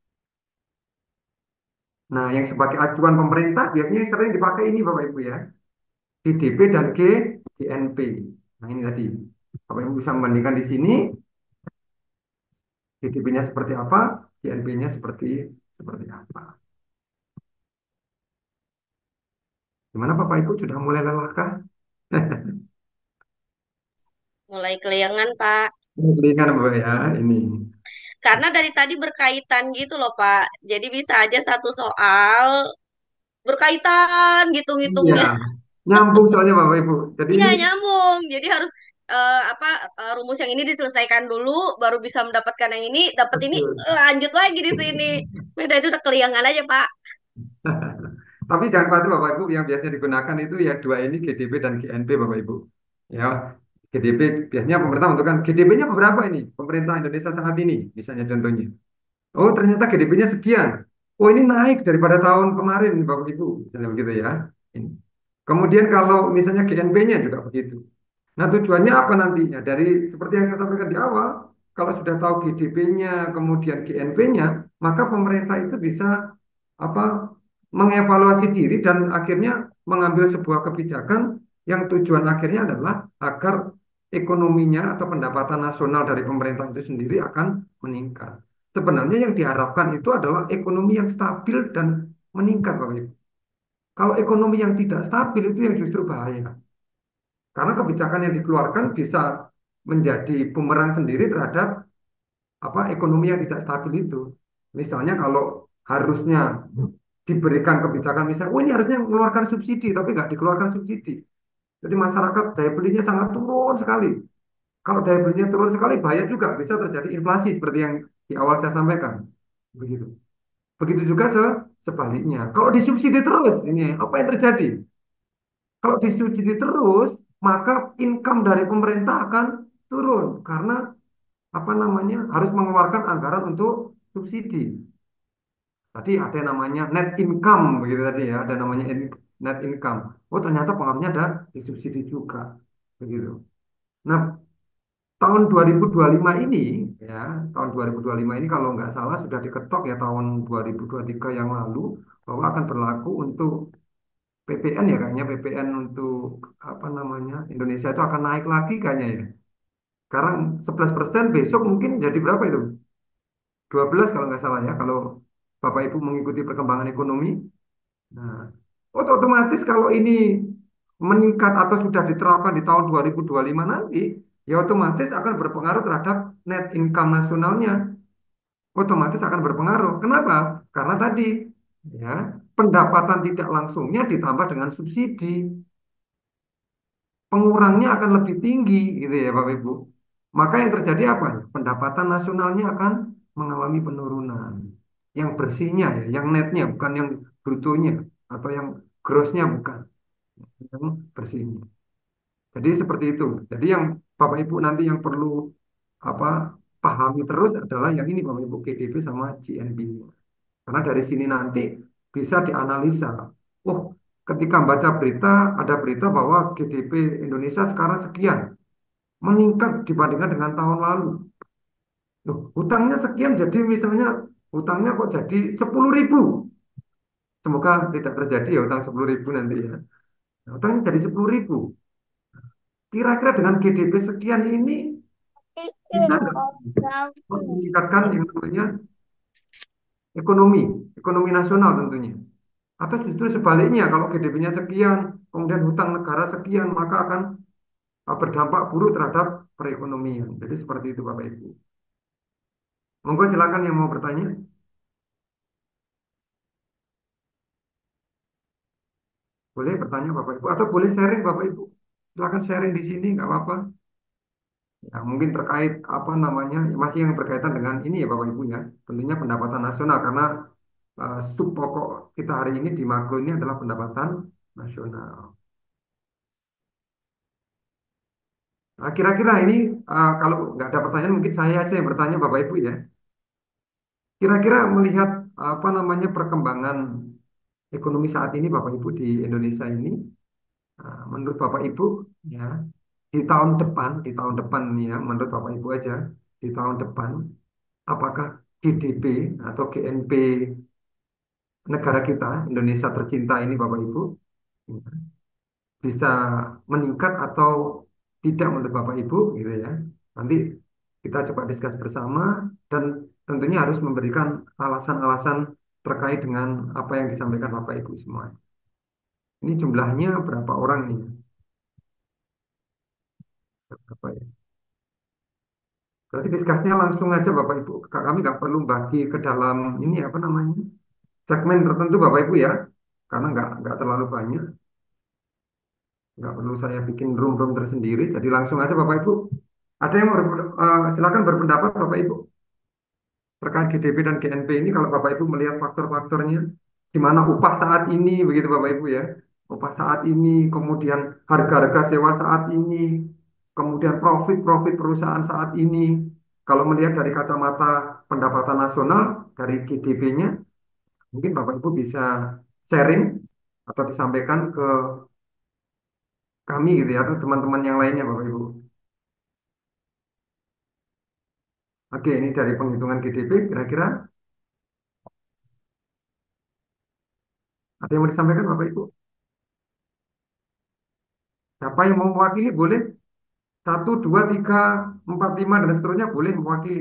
[SPEAKER 2] Nah, yang sebagai acuan pemerintah biasanya sering dipakai ini Bapak Ibu ya. GDP dan GNP. Nah, ini tadi. Bapak Ibu bisa membandingkan di sini. GDP-nya seperti apa, GNP-nya seperti apa. Gimana Bapak Ibu sudah mulai lelah kah?
[SPEAKER 6] Mulai kelayangan, Pak.
[SPEAKER 2] Berikan Bapak ya, ini.
[SPEAKER 6] Karena dari tadi berkaitan gitu loh, Pak. Jadi bisa aja satu soal berkaitan gitu
[SPEAKER 2] Iya,
[SPEAKER 6] ngitungnya.
[SPEAKER 2] nyambung soalnya Bapak Ibu. Jadi
[SPEAKER 6] Iya,
[SPEAKER 2] ini,
[SPEAKER 6] nyambung. Jadi harus apa rumus yang ini diselesaikan dulu, baru bisa mendapatkan yang ini, dapat ini
[SPEAKER 2] betul.
[SPEAKER 6] lanjut lagi di sini. Beda itu udah keliangan aja, Pak.
[SPEAKER 2] Tapi jangan khawatir Bapak Ibu, yang biasanya digunakan itu ya dua ini GDP dan GNP Bapak Ibu. Ya, GDP biasanya pemerintah menentukan GDP-nya berapa ini? Pemerintah Indonesia saat ini, misalnya contohnya. Oh, ternyata GDP-nya sekian. Oh, ini naik daripada tahun kemarin, Bapak Ibu. Misalnya begitu ya. Ini. Kemudian kalau misalnya GNP-nya juga begitu. Nah, tujuannya apa nantinya? Dari seperti yang saya sampaikan di awal, kalau sudah tahu GDP-nya, kemudian GNP-nya, maka pemerintah itu bisa apa mengevaluasi diri dan akhirnya mengambil sebuah kebijakan yang tujuan akhirnya adalah agar ekonominya atau pendapatan nasional dari pemerintah itu sendiri akan meningkat. Sebenarnya yang diharapkan itu adalah ekonomi yang stabil dan meningkat, Bapak Ibu. Kalau ekonomi yang tidak stabil itu yang justru bahaya. Karena kebijakan yang dikeluarkan bisa menjadi bumerang sendiri terhadap apa ekonomi yang tidak stabil itu. Misalnya kalau harusnya diberikan kebijakan misalnya, oh ini harusnya mengeluarkan subsidi, tapi nggak dikeluarkan subsidi. Jadi masyarakat daya belinya sangat turun sekali. Kalau daya belinya turun sekali, bahaya juga bisa terjadi inflasi seperti yang di awal saya sampaikan. Begitu. Begitu juga sebaliknya. Kalau disubsidi terus, ini apa yang terjadi? Kalau disubsidi terus, maka income dari pemerintah akan turun karena apa namanya harus mengeluarkan anggaran untuk subsidi. Tadi ada yang namanya net income begitu tadi ya, ada namanya net income. Oh ternyata pengaruhnya ada di subsidi juga, begitu. Nah tahun 2025 ini ya, tahun 2025 ini kalau nggak salah sudah diketok ya tahun 2023 yang lalu bahwa akan berlaku untuk PPN ya kayaknya PPN untuk apa namanya Indonesia itu akan naik lagi kayaknya ya. Sekarang 11% besok mungkin jadi berapa itu? 12 kalau nggak salah ya kalau Bapak Ibu mengikuti perkembangan ekonomi. Nah, otomatis kalau ini meningkat atau sudah diterapkan di tahun 2025 nanti, ya otomatis akan berpengaruh terhadap net income nasionalnya. Otomatis akan berpengaruh. Kenapa? Karena tadi ya pendapatan tidak langsungnya ditambah dengan subsidi, pengurangnya akan lebih tinggi gitu ya Bapak Ibu. Maka yang terjadi apa? Pendapatan nasionalnya akan mengalami penurunan. Yang bersihnya ya, yang netnya bukan yang brutonya atau yang grossnya bukan, yang bersihnya. Jadi seperti itu. Jadi yang Bapak Ibu nanti yang perlu apa pahami terus adalah yang ini Bapak Ibu GDP sama GNB. Karena dari sini nanti bisa dianalisa. Oh, ketika baca berita, ada berita bahwa GDP Indonesia sekarang sekian, meningkat dibandingkan dengan tahun lalu. Loh, hutangnya sekian, jadi misalnya hutangnya kok jadi 10.000. Semoga tidak terjadi ya hutang 10.000 nanti ya. Nah, hutangnya jadi 10.000. Kira-kira dengan GDP sekian ini bisa nggak meningkatkan yang namanya ekonomi, ekonomi nasional tentunya. Atau justru sebaliknya, kalau GDP-nya sekian, kemudian hutang negara sekian, maka akan berdampak buruk terhadap perekonomian. Jadi seperti itu Bapak Ibu. Monggo silakan yang mau bertanya. Boleh bertanya Bapak Ibu, atau boleh sharing Bapak Ibu. Silakan sharing di sini, nggak apa-apa. Ya, mungkin terkait apa namanya, masih yang berkaitan dengan ini ya Bapak Ibu ya. Tentunya pendapatan nasional, karena sub pokok kita hari ini di makro ini adalah pendapatan nasional. Nah, kira-kira ini kalau nggak ada pertanyaan mungkin saya aja yang bertanya Bapak Ibu ya. Kira-kira melihat apa namanya perkembangan ekonomi saat ini Bapak Ibu di Indonesia ini, menurut Bapak Ibu ya di tahun depan nih ya, menurut Bapak Ibu aja di tahun depan apakah GDP atau GNP negara kita Indonesia tercinta ini Bapak Ibu bisa meningkat atau tidak menurut Bapak Ibu gitu ya. Nanti kita coba diskus bersama dan tentunya harus memberikan alasan-alasan terkait dengan apa yang disampaikan Bapak Ibu semua. Ini jumlahnya berapa orang nih? Berapa ya? Berarti diskusinya langsung aja Bapak Ibu. Kami nggak perlu bagi ke dalam ini apa namanya segmen tertentu Bapak Ibu ya, karena nggak terlalu banyak. Nggak perlu saya bikin room-room tersendiri. Jadi langsung aja Bapak Ibu. Ada yang mau silakan berpendapat Bapak Ibu terkait GDP dan GNP ini kalau Bapak Ibu melihat faktor-faktornya di mana upah saat ini begitu Bapak Ibu ya. Upah saat ini, kemudian harga-harga sewa saat ini, kemudian profit-profit perusahaan saat ini. Kalau melihat dari kacamata pendapatan nasional dari GDP-nya, mungkin Bapak Ibu bisa sharing atau disampaikan ke kami gitu ya atau teman-teman yang lainnya Bapak Ibu. Oke, ini dari penghitungan GDP kira-kira ada yang mau disampaikan Bapak Ibu? Siapa yang mau mewakili boleh. Satu, dua, tiga, empat, lima, dan seterusnya boleh mewakili.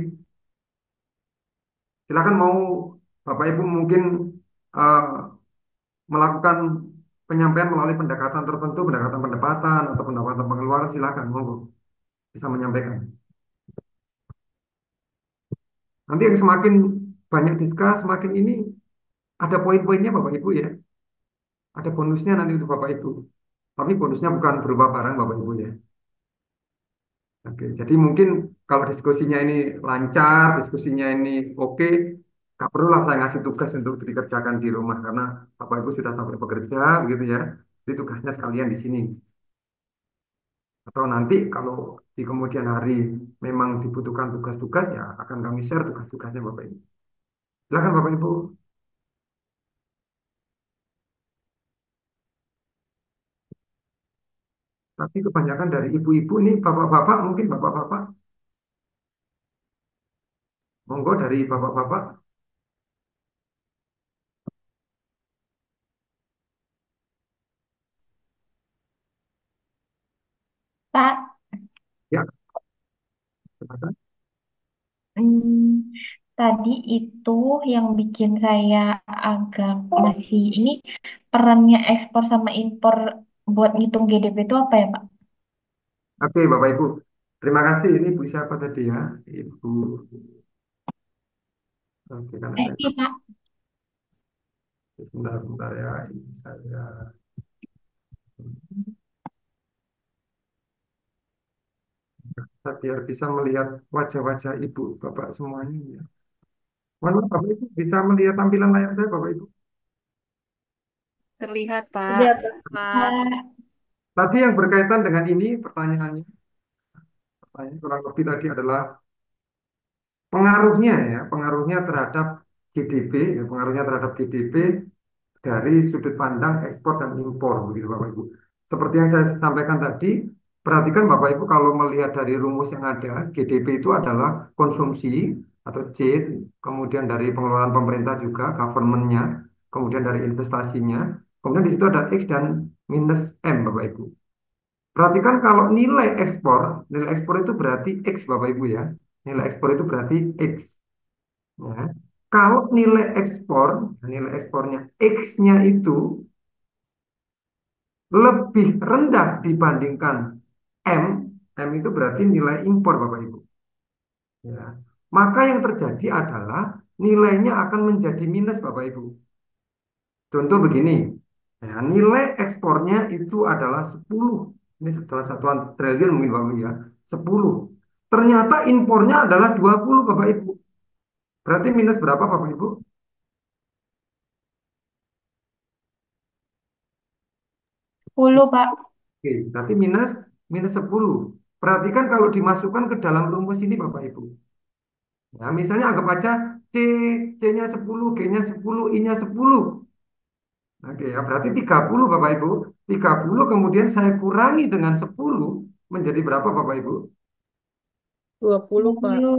[SPEAKER 2] Silakan mau Bapak Ibu mungkin eh, melakukan penyampaian melalui pendekatan tertentu, pendekatan pendapatan atau pendapatan pengeluaran, silakan monggo bisa menyampaikan. Nanti yang semakin banyak diskus, semakin ini ada poin-poinnya Bapak Ibu ya. Ada bonusnya nanti untuk Bapak Ibu. Tapi bonusnya bukan berupa barang Bapak Ibu ya. Oke, jadi mungkin kalau diskusinya ini lancar, diskusinya ini oke, nggak perlu lah saya ngasih tugas untuk dikerjakan di rumah karena Bapak Ibu sudah sampai bekerja, gitu ya. Jadi tugasnya sekalian di sini. Atau nanti kalau di kemudian hari memang dibutuhkan tugas-tugas, ya akan kami share tugas-tugasnya Bapak Ibu. Silakan Bapak Ibu. Tapi kebanyakan dari ibu-ibu nih, bapak-bapak, mungkin bapak-bapak, monggo dari bapak-bapak.
[SPEAKER 8] Pak,
[SPEAKER 2] Ya, silakan.
[SPEAKER 8] hmm, tadi itu yang bikin saya agak masih ini perannya ekspor sama impor buat ngitung GDP itu apa ya, Pak?
[SPEAKER 2] Oke, Bapak Ibu. Terima kasih. Ini Bu siapa tadi ya? Ibu. Oke, karena saya
[SPEAKER 8] Iya, Pak.
[SPEAKER 2] sebentar ya. Ini saya biar bisa melihat wajah-wajah Ibu, Bapak semuanya ya. Mohon maaf, Bapak Ibu bisa melihat tampilan layar saya, Bapak Ibu.
[SPEAKER 11] Terlihat, Pak.
[SPEAKER 3] Iya,
[SPEAKER 6] Pak.
[SPEAKER 2] Tadi yang berkaitan dengan ini pertanyaannya, kurang lebih tadi adalah pengaruhnya ya, pengaruhnya terhadap GDP, ya, pengaruhnya terhadap GDP dari sudut pandang ekspor dan impor, begitu Bapak Ibu. Seperti yang saya sampaikan tadi, perhatikan Bapak Ibu kalau melihat dari rumus yang ada, GDP itu adalah konsumsi atau C, kemudian dari pengeluaran pemerintah juga, government-nya, kemudian dari investasinya, kemudian di situ ada X dan minus M Bapak Ibu. Perhatikan kalau nilai ekspor itu berarti X Bapak Ibu ya. Nilai ekspor itu berarti X. Ya. Kalau nilai ekspornya X-nya itu lebih rendah dibandingkan M, M itu berarti nilai impor Bapak Ibu. Ya. Maka yang terjadi adalah nilainya akan menjadi minus Bapak Ibu. Contoh begini, ya, nilai ekspornya itu adalah 10. Ini dalam satuan triliun mungkin Bapak Ibu ya, 10. Ternyata impornya adalah 20 Bapak Ibu. Berarti minus berapa Bapak Ibu?
[SPEAKER 8] 10, Pak.
[SPEAKER 2] Oke, berarti minus minus 10. Perhatikan kalau dimasukkan ke dalam rumus ini Bapak Ibu. Ya, misalnya anggap aja C, C-nya 10, G-nya 10, I-nya 10. Oke, ya berarti 30 Bapak Ibu. 30 kemudian saya kurangi dengan 10 menjadi berapa Bapak Ibu?
[SPEAKER 5] 20, Pak.
[SPEAKER 8] 20.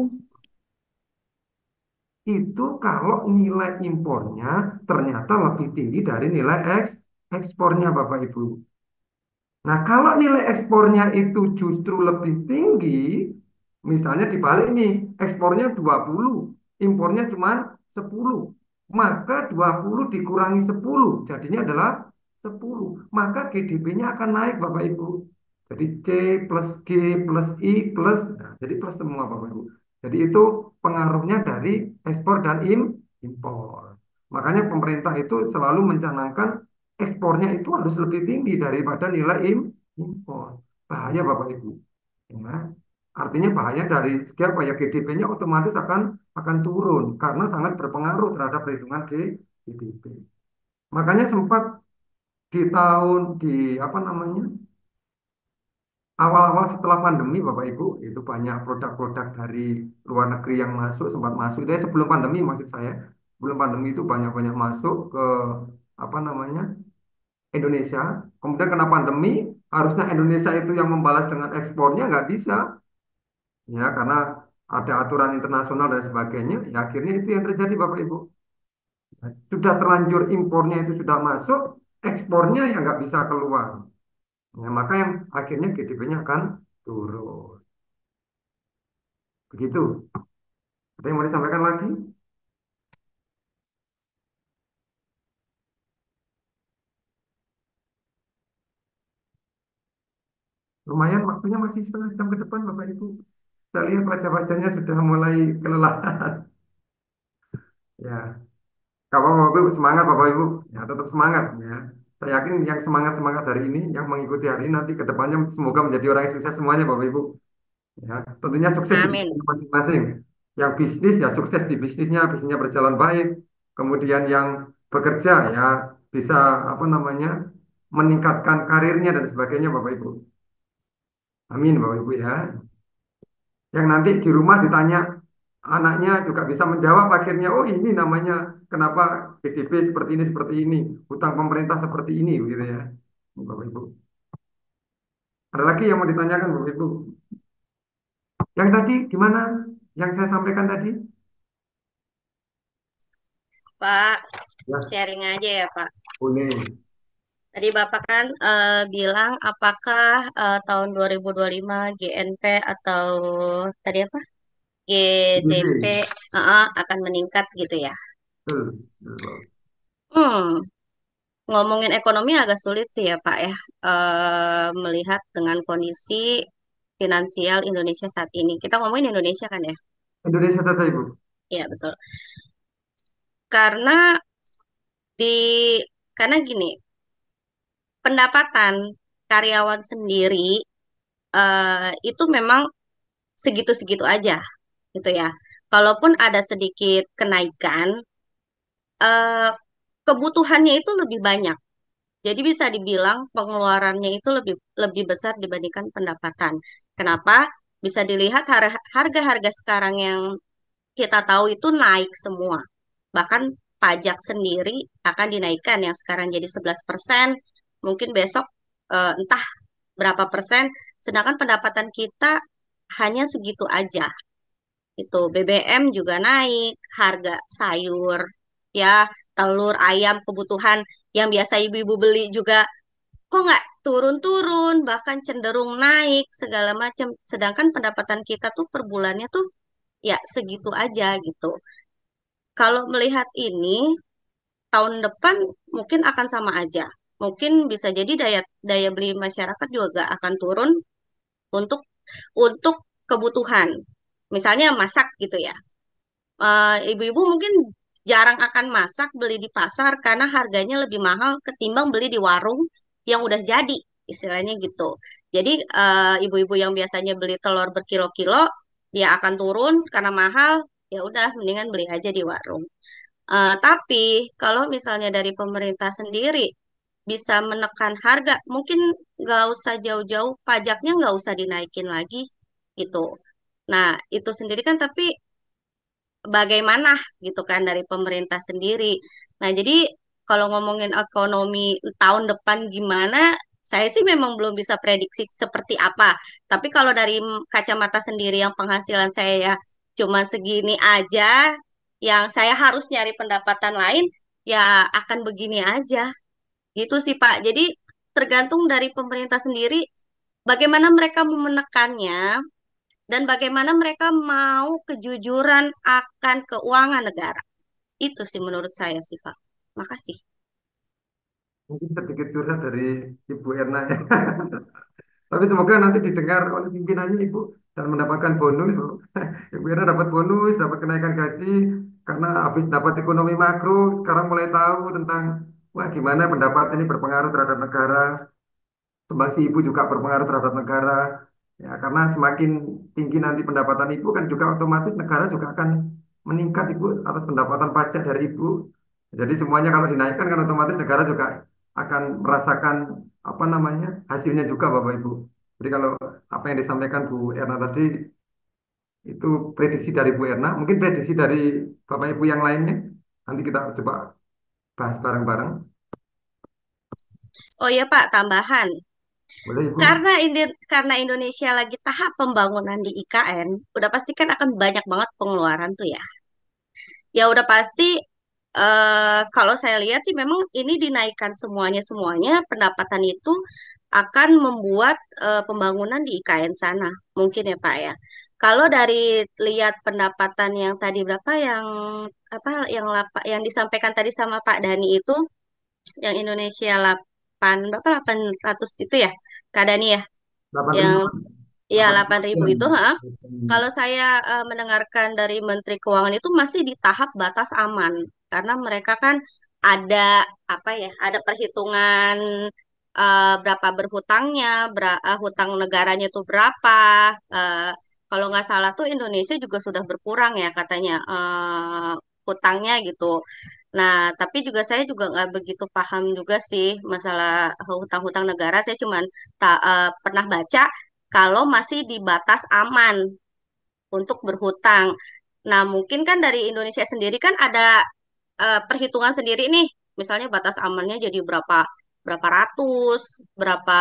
[SPEAKER 2] Itu kalau nilai impornya ternyata lebih tinggi dari nilai ekspornya Bapak Ibu. Nah, kalau nilai ekspornya itu justru lebih tinggi, misalnya dibalik nih, ekspornya 20, impornya cuma 10, maka 20 dikurangi 10, jadinya adalah 10. Maka GDP-nya akan naik Bapak Ibu. Jadi C plus G plus I plus, nah, jadi plus semua Bapak Ibu. Jadi itu pengaruhnya dari ekspor dan impor. Makanya pemerintah itu selalu mencanangkan ekspornya itu harus lebih tinggi daripada nilai impor. Bahaya Bapak Ibu. Ya. Artinya bahaya dari segi apa ya, GDP-nya otomatis akan turun karena sangat berpengaruh terhadap perhitungan GDP. Makanya sempat di apa namanya, awal-awal setelah pandemi Bapak Ibu itu banyak produk-produk dari luar negeri yang masuk, sempat masuk. Itu ya sebelum pandemi maksud saya. Sebelum pandemi itu banyak-banyak masuk ke apa namanya, Indonesia. Kemudian kena pandemi, harusnya Indonesia itu yang membalas dengan ekspornya nggak bisa, ya karena ada aturan internasional dan sebagainya. Ya akhirnya itu yang terjadi Bapak Ibu. Sudah terlanjur impornya itu sudah masuk, ekspornya yang nggak bisa keluar. Ya, maka yang akhirnya GDP-nya akan turun. Begitu. Ada yang mau disampaikan lagi? Lumayan waktunya masih setengah jam ke depan Bapak Ibu. Saya lihat wajah-wajahnya sudah mulai kelelahan. Ya, kalau Bapak Ibu semangat Bapak Ibu, ya tetap semangat ya. Saya yakin yang semangat-semangat hari ini, yang mengikuti hari ini nanti ke depannya semoga menjadi orang yang sukses semuanya Bapak Ibu. Ya, tentunya sukses di
[SPEAKER 6] Amin.
[SPEAKER 2] bisnisnya masing-masing. Yang bisnis ya sukses di bisnisnya, bisnisnya berjalan baik. Kemudian yang bekerja ya bisa apa namanya, meningkatkan karirnya dan sebagainya Bapak Ibu. Amin Bapak Ibu ya. Yang nanti di rumah ditanya anaknya juga bisa menjawab akhirnya, oh ini namanya kenapa GDP seperti ini, hutang pemerintah seperti ini gitu ya. Bapak Ibu. Ada lagi yang mau ditanyakan Bapak Ibu? Yang tadi gimana? Yang saya sampaikan tadi?
[SPEAKER 6] Pak,
[SPEAKER 2] Ya,
[SPEAKER 6] sharing aja ya, Pak.
[SPEAKER 2] boleh.
[SPEAKER 6] Tadi Bapak kan bilang apakah tahun 2025 GNP atau tadi apa? GDP
[SPEAKER 2] GDP.
[SPEAKER 6] akan meningkat gitu ya.
[SPEAKER 2] Betul, betul.
[SPEAKER 6] Hmm, ngomongin ekonomi agak sulit sih ya Pak ya. Melihat dengan kondisi finansial Indonesia saat ini. Kita ngomongin Indonesia kan ya?
[SPEAKER 2] Indonesia tadi Ibu.
[SPEAKER 6] Iya, betul. Karena di karena gini, pendapatan karyawan sendiri itu memang segitu-segitu aja gitu ya. Kalaupun ada sedikit kenaikan, eh, kebutuhannya itu lebih banyak. Jadi bisa dibilang pengeluarannya itu lebih lebih besar dibandingkan pendapatan. Kenapa? Bisa dilihat harga-harga sekarang yang kita tahu itu naik semua. Bahkan pajak sendiri akan dinaikkan yang sekarang jadi 11%, mungkin besok entah berapa persen, sedangkan pendapatan kita hanya segitu aja. Itu BBM juga naik, harga sayur, ya, telur, ayam, kebutuhan yang biasa ibu-ibu beli juga kok nggak turun-turun, bahkan cenderung naik segala macam. Sedangkan pendapatan kita tuh per bulannya tuh ya segitu aja gitu. Kalau melihat ini, tahun depan mungkin akan sama aja. Mungkin bisa jadi daya daya beli masyarakat juga akan turun untuk untuk kebutuhan. Misalnya masak gitu ya. Ibu-ibu mungkin jarang akan masak beli di pasar karena harganya lebih mahal ketimbang beli di warung yang udah jadi, istilahnya gitu. Jadi ibu-ibu yang biasanya beli telur berkilo-kilo, dia akan turun karena mahal, ya udah mendingan beli aja di warung. Tapi kalau misalnya dari pemerintah sendiri bisa menekan harga, mungkin nggak usah jauh-jauh, pajaknya nggak usah dinaikin lagi gitu. Nah, itu sendiri kan tapi bagaimana gitu kan dari pemerintah sendiri. Nah, jadi kalau ngomongin ekonomi tahun depan gimana, saya sih memang belum bisa prediksi seperti apa. Tapi kalau dari kacamata sendiri yang penghasilan saya ya cuma segini aja, yang saya harus nyari pendapatan lain, ya akan begini aja. Gitu sih, Pak. Jadi tergantung dari pemerintah sendiri bagaimana mereka mau menekannya dan bagaimana mereka mau kejujuran akan keuangan negara. Itu sih menurut saya sih, Pak. Makasih.
[SPEAKER 2] Mungkin sedikit curhat dari Ibu Erna ya. Tapi semoga nanti didengar oleh pimpinannya Ibu dan mendapatkan bonus. Ibu Erna dapat bonus, dapat kenaikan gaji karena habis dapat ekonomi makro, sekarang mulai tahu tentang wah gimana pendapat ini berpengaruh terhadap negara. Sumbangsi ibu juga berpengaruh terhadap negara. Ya, karena semakin tinggi nanti pendapatan ibu kan juga otomatis negara juga akan meningkat ibu atas pendapatan pajak dari ibu. Jadi semuanya kalau dinaikkan kan otomatis negara juga akan merasakan apa namanya hasilnya juga Bapak Ibu. Jadi kalau apa yang disampaikan Bu Erna tadi itu prediksi dari Bu Erna, mungkin prediksi dari Bapak Ibu yang lainnya. Nanti kita coba bahas bareng-bareng.
[SPEAKER 6] Oh iya, Pak, tambahan.
[SPEAKER 2] Boleh Ibu?
[SPEAKER 6] Karena Indonesia lagi tahap pembangunan di IKN, udah pasti kan akan banyak banget pengeluaran tuh ya. Ya udah pasti kalau saya lihat sih memang ini dinaikkan semuanya pendapatan itu akan membuat pembangunan di IKN sana mungkin ya Pak ya. Kalau dari lihat pendapatan yang tadi berapa yang apa yang disampaikan tadi sama Pak Dani itu yang Indonesia 8 berapa 800 itu ya Kak Dani ya yang
[SPEAKER 2] 85.
[SPEAKER 6] ya 8.000 itu,
[SPEAKER 2] 85.
[SPEAKER 6] ha? Kalau saya mendengarkan dari Menteri Keuangan itu masih di tahap batas aman karena mereka kan ada apa ya, ada perhitungan berapa berhutangnya, hutang negaranya itu berapa. eh, Kalau nggak salah tuh Indonesia juga sudah berkurang ya katanya hutangnya gitu. Nah, tapi juga saya juga nggak begitu paham juga sih masalah hutang-hutang negara. Saya cuman pernah baca kalau masih di batas aman untuk berhutang. Nah, mungkin kan dari Indonesia sendiri kan ada perhitungan sendiri nih. Misalnya batas amannya jadi berapa berapa ratus, berapa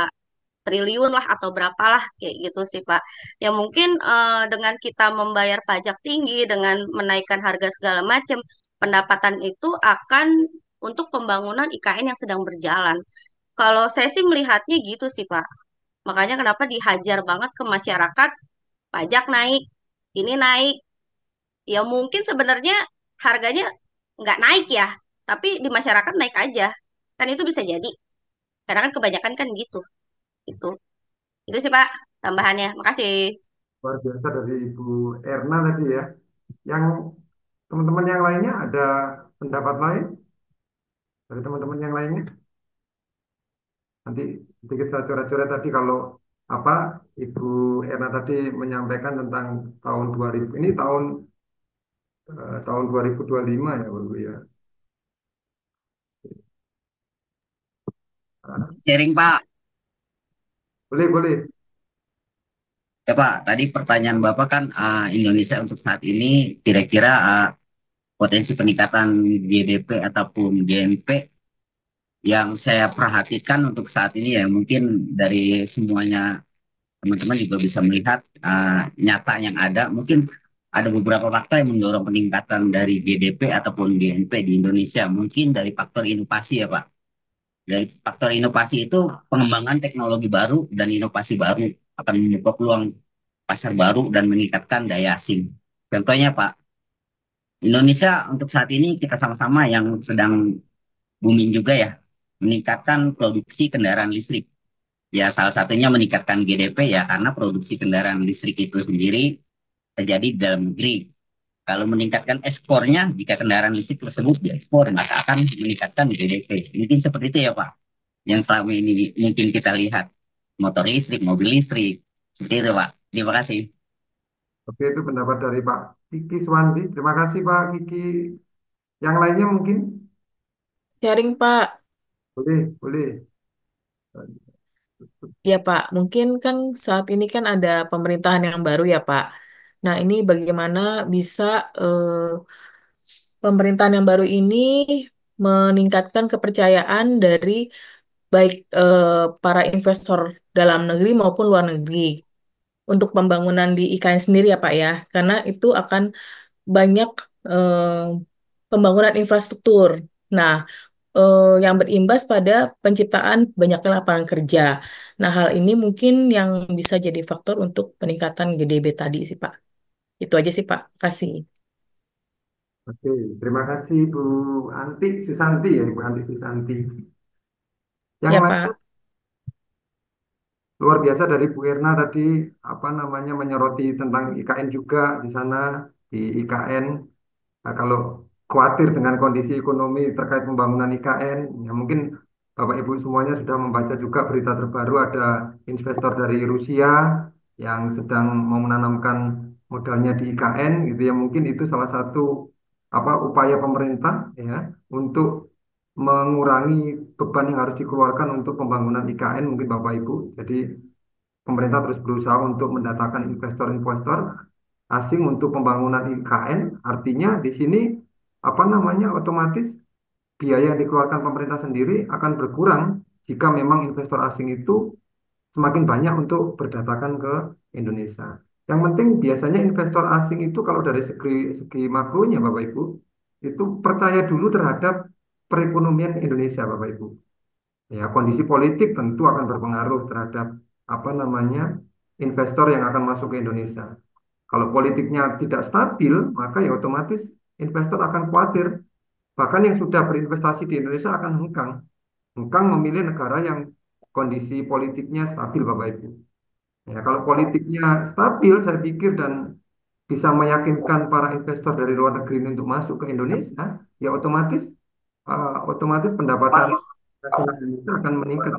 [SPEAKER 6] triliun lah atau berapalah kayak gitu sih Pak. Ya mungkin dengan kita membayar pajak tinggi, dengan menaikkan harga segala macam, pendapatan itu akan untuk pembangunan IKN yang sedang berjalan. Kalau saya sih melihatnya gitu sih Pak. Makanya kenapa dihajar banget ke masyarakat, pajak naik, ini naik. Ya mungkin sebenarnya harganya nggak naik ya, tapi di masyarakat naik aja. Kan itu bisa jadi. Karena kan kebanyakan kan gitu. Itu. Itu sih Pak tambahannya. Makasih.
[SPEAKER 2] Luar biasa dari Ibu Erna tadi ya. Yang teman-teman yang lainnya ada pendapat lain dari teman-teman yang lainnya? Nanti sedikit saya coret-coret tadi kalau apa Ibu Erna tadi menyampaikan tentang tahun 2000 ini tahun 2025 ya Bapak Ibu ya. Ah,
[SPEAKER 7] Sharing Pak.
[SPEAKER 2] boleh boleh.
[SPEAKER 7] Ya Pak, tadi pertanyaan Bapak kan Indonesia untuk saat ini kira-kira potensi peningkatan GDP ataupun GNP yang saya perhatikan untuk saat ini ya mungkin dari semuanya teman-teman juga bisa melihat nyata yang ada mungkin ada beberapa faktor yang mendorong peningkatan dari GDP ataupun GNP di Indonesia mungkin dari faktor inovasi ya Pak. Dari faktor inovasi itu pengembangan teknologi baru dan inovasi baru akan membuka peluang pasar baru dan meningkatkan daya asing. Contohnya Pak, Indonesia untuk saat ini kita sama-sama yang sedang booming juga ya, meningkatkan produksi kendaraan listrik. Ya salah satunya meningkatkan GDP ya karena produksi kendaraan listrik itu sendiri terjadi di dalam negeri. Kalau meningkatkan ekspornya, jika kendaraan listrik tersebut diekspor, maka akan meningkatkan GDP. Mungkin seperti itu ya Pak, yang selama ini mungkin kita lihat. Motor listrik, mobil listrik, seperti itu Pak. Terima kasih.
[SPEAKER 2] Oke, itu pendapat dari Pak Kiki Swanti. Terima kasih Pak Kiki. Yang lainnya mungkin
[SPEAKER 5] Sharing, Pak.
[SPEAKER 2] boleh, boleh.
[SPEAKER 5] Ya, Pak. Mungkin kan saat ini kan ada pemerintahan yang baru ya, Pak. Nah, ini bagaimana bisa eh, pemerintahan yang baru ini meningkatkan kepercayaan dari baik para investor dalam negeri maupun luar negeri untuk pembangunan di IKN sendiri ya, Pak ya. Karena itu akan banyak pembangunan infrastruktur. Nah, yang berimbas pada penciptaan banyaknya lapangan kerja. Nah, hal ini mungkin yang bisa jadi faktor untuk peningkatan GDP tadi sih, Pak. Itu aja sih, Pak. Kasih.
[SPEAKER 2] Oke, terima kasih Bu Anti Susanti ya, Bu Anti Susanti. Yang
[SPEAKER 5] Ya,
[SPEAKER 2] lain
[SPEAKER 5] Pak.
[SPEAKER 2] luar biasa dari Bu Erna tadi apa namanya menyoroti tentang IKN juga di sana di IKN. Nah, kalau khawatir dengan kondisi ekonomi terkait pembangunan IKN, ya mungkin Bapak Ibu semuanya sudah membaca juga berita terbaru ada investor dari Rusia yang sedang mau menanamkan modalnya di IKN gitu ya. Mungkin itu salah satu apa upaya pemerintah ya untuk mengurangi beban yang harus dikeluarkan untuk pembangunan IKN mungkin Bapak Ibu. Jadi pemerintah terus berusaha untuk mendatangkan investor-investor asing untuk pembangunan IKN, artinya di sini apa namanya otomatis biaya yang dikeluarkan pemerintah sendiri akan berkurang jika memang investor asing itu semakin banyak untuk berdatangan ke Indonesia. Yang penting biasanya investor asing itu kalau dari segi makronya Bapak Ibu itu percaya dulu terhadap perekonomian Indonesia Bapak Ibu. Ya, kondisi politik tentu akan berpengaruh terhadap apa namanya investor yang akan masuk ke Indonesia. Kalau politiknya tidak stabil, maka ya otomatis investor akan khawatir. Bahkan yang sudah berinvestasi di Indonesia akan hengkang. Hengkang memilih negara yang kondisi politiknya stabil, Bapak Ibu. Ya, kalau politiknya stabil, saya pikir dan bisa meyakinkan para investor dari luar negeri ini untuk masuk ke Indonesia, ya otomatis pendapatan nasional Indonesia akan meningkat.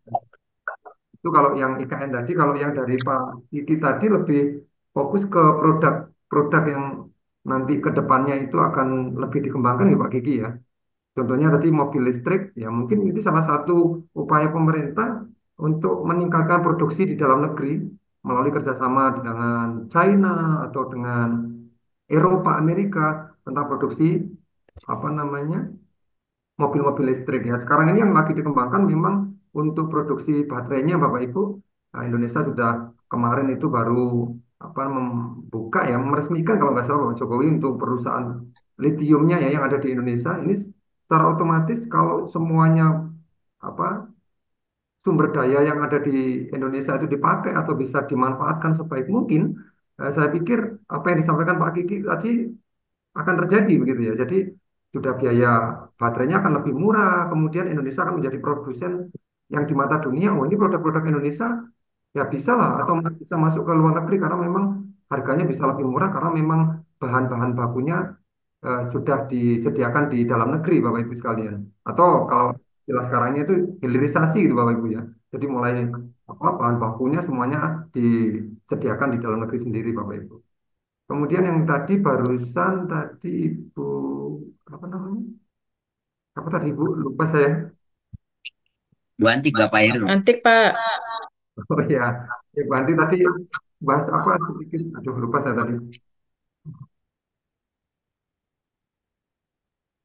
[SPEAKER 2] Itu kalau yang IKN tadi, kalau yang dari Pak Didi tadi lebih fokus ke produk-produk yang nanti ke depannya itu akan lebih dikembangkan ya Pak Gigi ya. Contohnya tadi mobil listrik, ya mungkin itu salah satu upaya pemerintah untuk meningkatkan produksi di dalam negeri melalui kerjasama dengan China atau dengan Eropa, Amerika tentang produksi apa namanya mobil-mobil listrik ya. Sekarang ini yang lagi dikembangkan memang untuk produksi baterainya Bapak Ibu. Nah, Indonesia sudah kemarin itu baru apa membuka ya meresmikan kalau nggak salah Bapak Jokowi untuk perusahaan litiumnya ya yang ada di Indonesia. Ini secara otomatis kalau semuanya apa sumber daya yang ada di Indonesia itu dipakai atau bisa dimanfaatkan sebaik mungkin, saya pikir apa yang disampaikan Pak Kiki tadi akan terjadi begitu ya. Jadi sudah biaya baterainya akan lebih murah, kemudian Indonesia akan menjadi produsen yang di mata dunia, oh ini produk-produk Indonesia ya bisa lah atau bisa masuk ke luar negeri karena memang harganya bisa lebih murah karena memang bahan-bahan bakunya sudah disediakan di dalam negeri Bapak Ibu sekalian. Atau kalau istilah sekarangnya itu hilirisasi gitu Bapak Ibu ya. Jadi mulai apa bahan bakunya semuanya disediakan di dalam negeri sendiri Bapak Ibu. Kemudian yang tadi barusan tadi Ibu apa namanya? Apa tadi Ibu? Lupa saya.
[SPEAKER 7] Bu Antik, Bapak Heru.
[SPEAKER 5] Antik, Pak.
[SPEAKER 2] Oh ya, Ibu Anti tadi bahas apa sedikit? Aduh lupa saya tadi.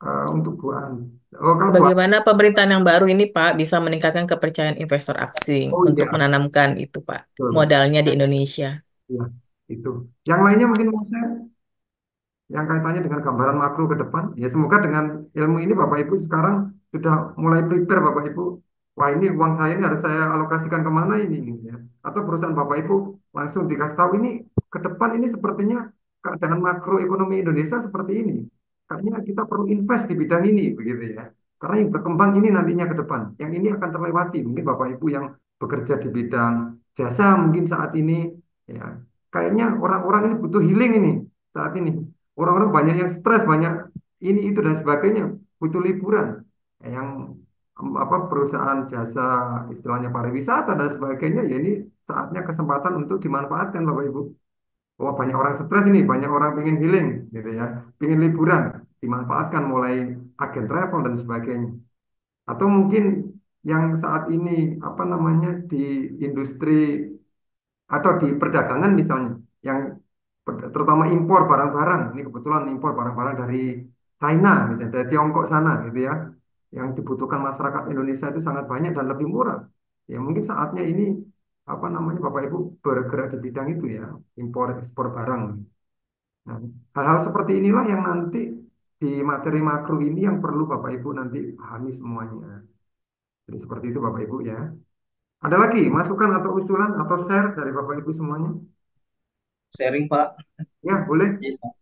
[SPEAKER 2] Untuk Bu An. Oh, kalau Bu An,
[SPEAKER 5] Bagaimana pemerintahan yang baru ini, Pak, bisa meningkatkan kepercayaan investor asing
[SPEAKER 2] oh
[SPEAKER 5] untuk
[SPEAKER 2] iya,
[SPEAKER 5] menanamkan itu, Pak,
[SPEAKER 2] betul.
[SPEAKER 5] modalnya di Indonesia?
[SPEAKER 2] Ya, itu. Yang lainnya mungkin mau saya yang kaitannya dengan gambaran makro ke depan. Ya semoga dengan ilmu ini Bapak Ibu sekarang sudah mulai prepare Bapak Ibu. Wah ini uang saya ini harus saya alokasikan kemana ini gitu ya. Atau perusahaan Bapak Ibu langsung dikasih tahu ini ke depan ini sepertinya keadaan makro ekonomi Indonesia seperti ini. Kayaknya kita perlu invest di bidang ini begitu ya. Karena yang berkembang ini nantinya ke depan. Yang ini akan terlewati. Mungkin Bapak Ibu yang bekerja di bidang jasa mungkin saat ini ya. Kayaknya orang-orang ini butuh healing ini saat ini. Orang-orang banyak yang stres, banyak ini itu dan sebagainya, butuh liburan. Yang apa perusahaan jasa istilahnya pariwisata dan sebagainya, ya ini saatnya kesempatan untuk dimanfaatkan Bapak Ibu. Wah banyak orang stres ini, banyak orang pengen healing, gitu ya, pengen liburan, dimanfaatkan mulai agen travel dan sebagainya. Atau mungkin yang saat ini apa namanya di industri atau di perdagangan misalnya yang terutama impor barang-barang ini kebetulan impor barang-barang dari China misalnya dari Tiongkok sana gitu ya yang dibutuhkan masyarakat Indonesia itu sangat banyak dan lebih murah ya mungkin saatnya ini apa namanya Bapak Ibu bergerak di bidang itu ya impor ekspor barang. Nah, hal-hal seperti inilah yang nanti di materi makro ini yang perlu Bapak Ibu nanti pahami semuanya. Jadi seperti itu Bapak Ibu ya. Ada lagi masukan atau usulan atau share dari Bapak Ibu semuanya?
[SPEAKER 4] Sharing Pak.
[SPEAKER 2] Ya, boleh.
[SPEAKER 4] Iya.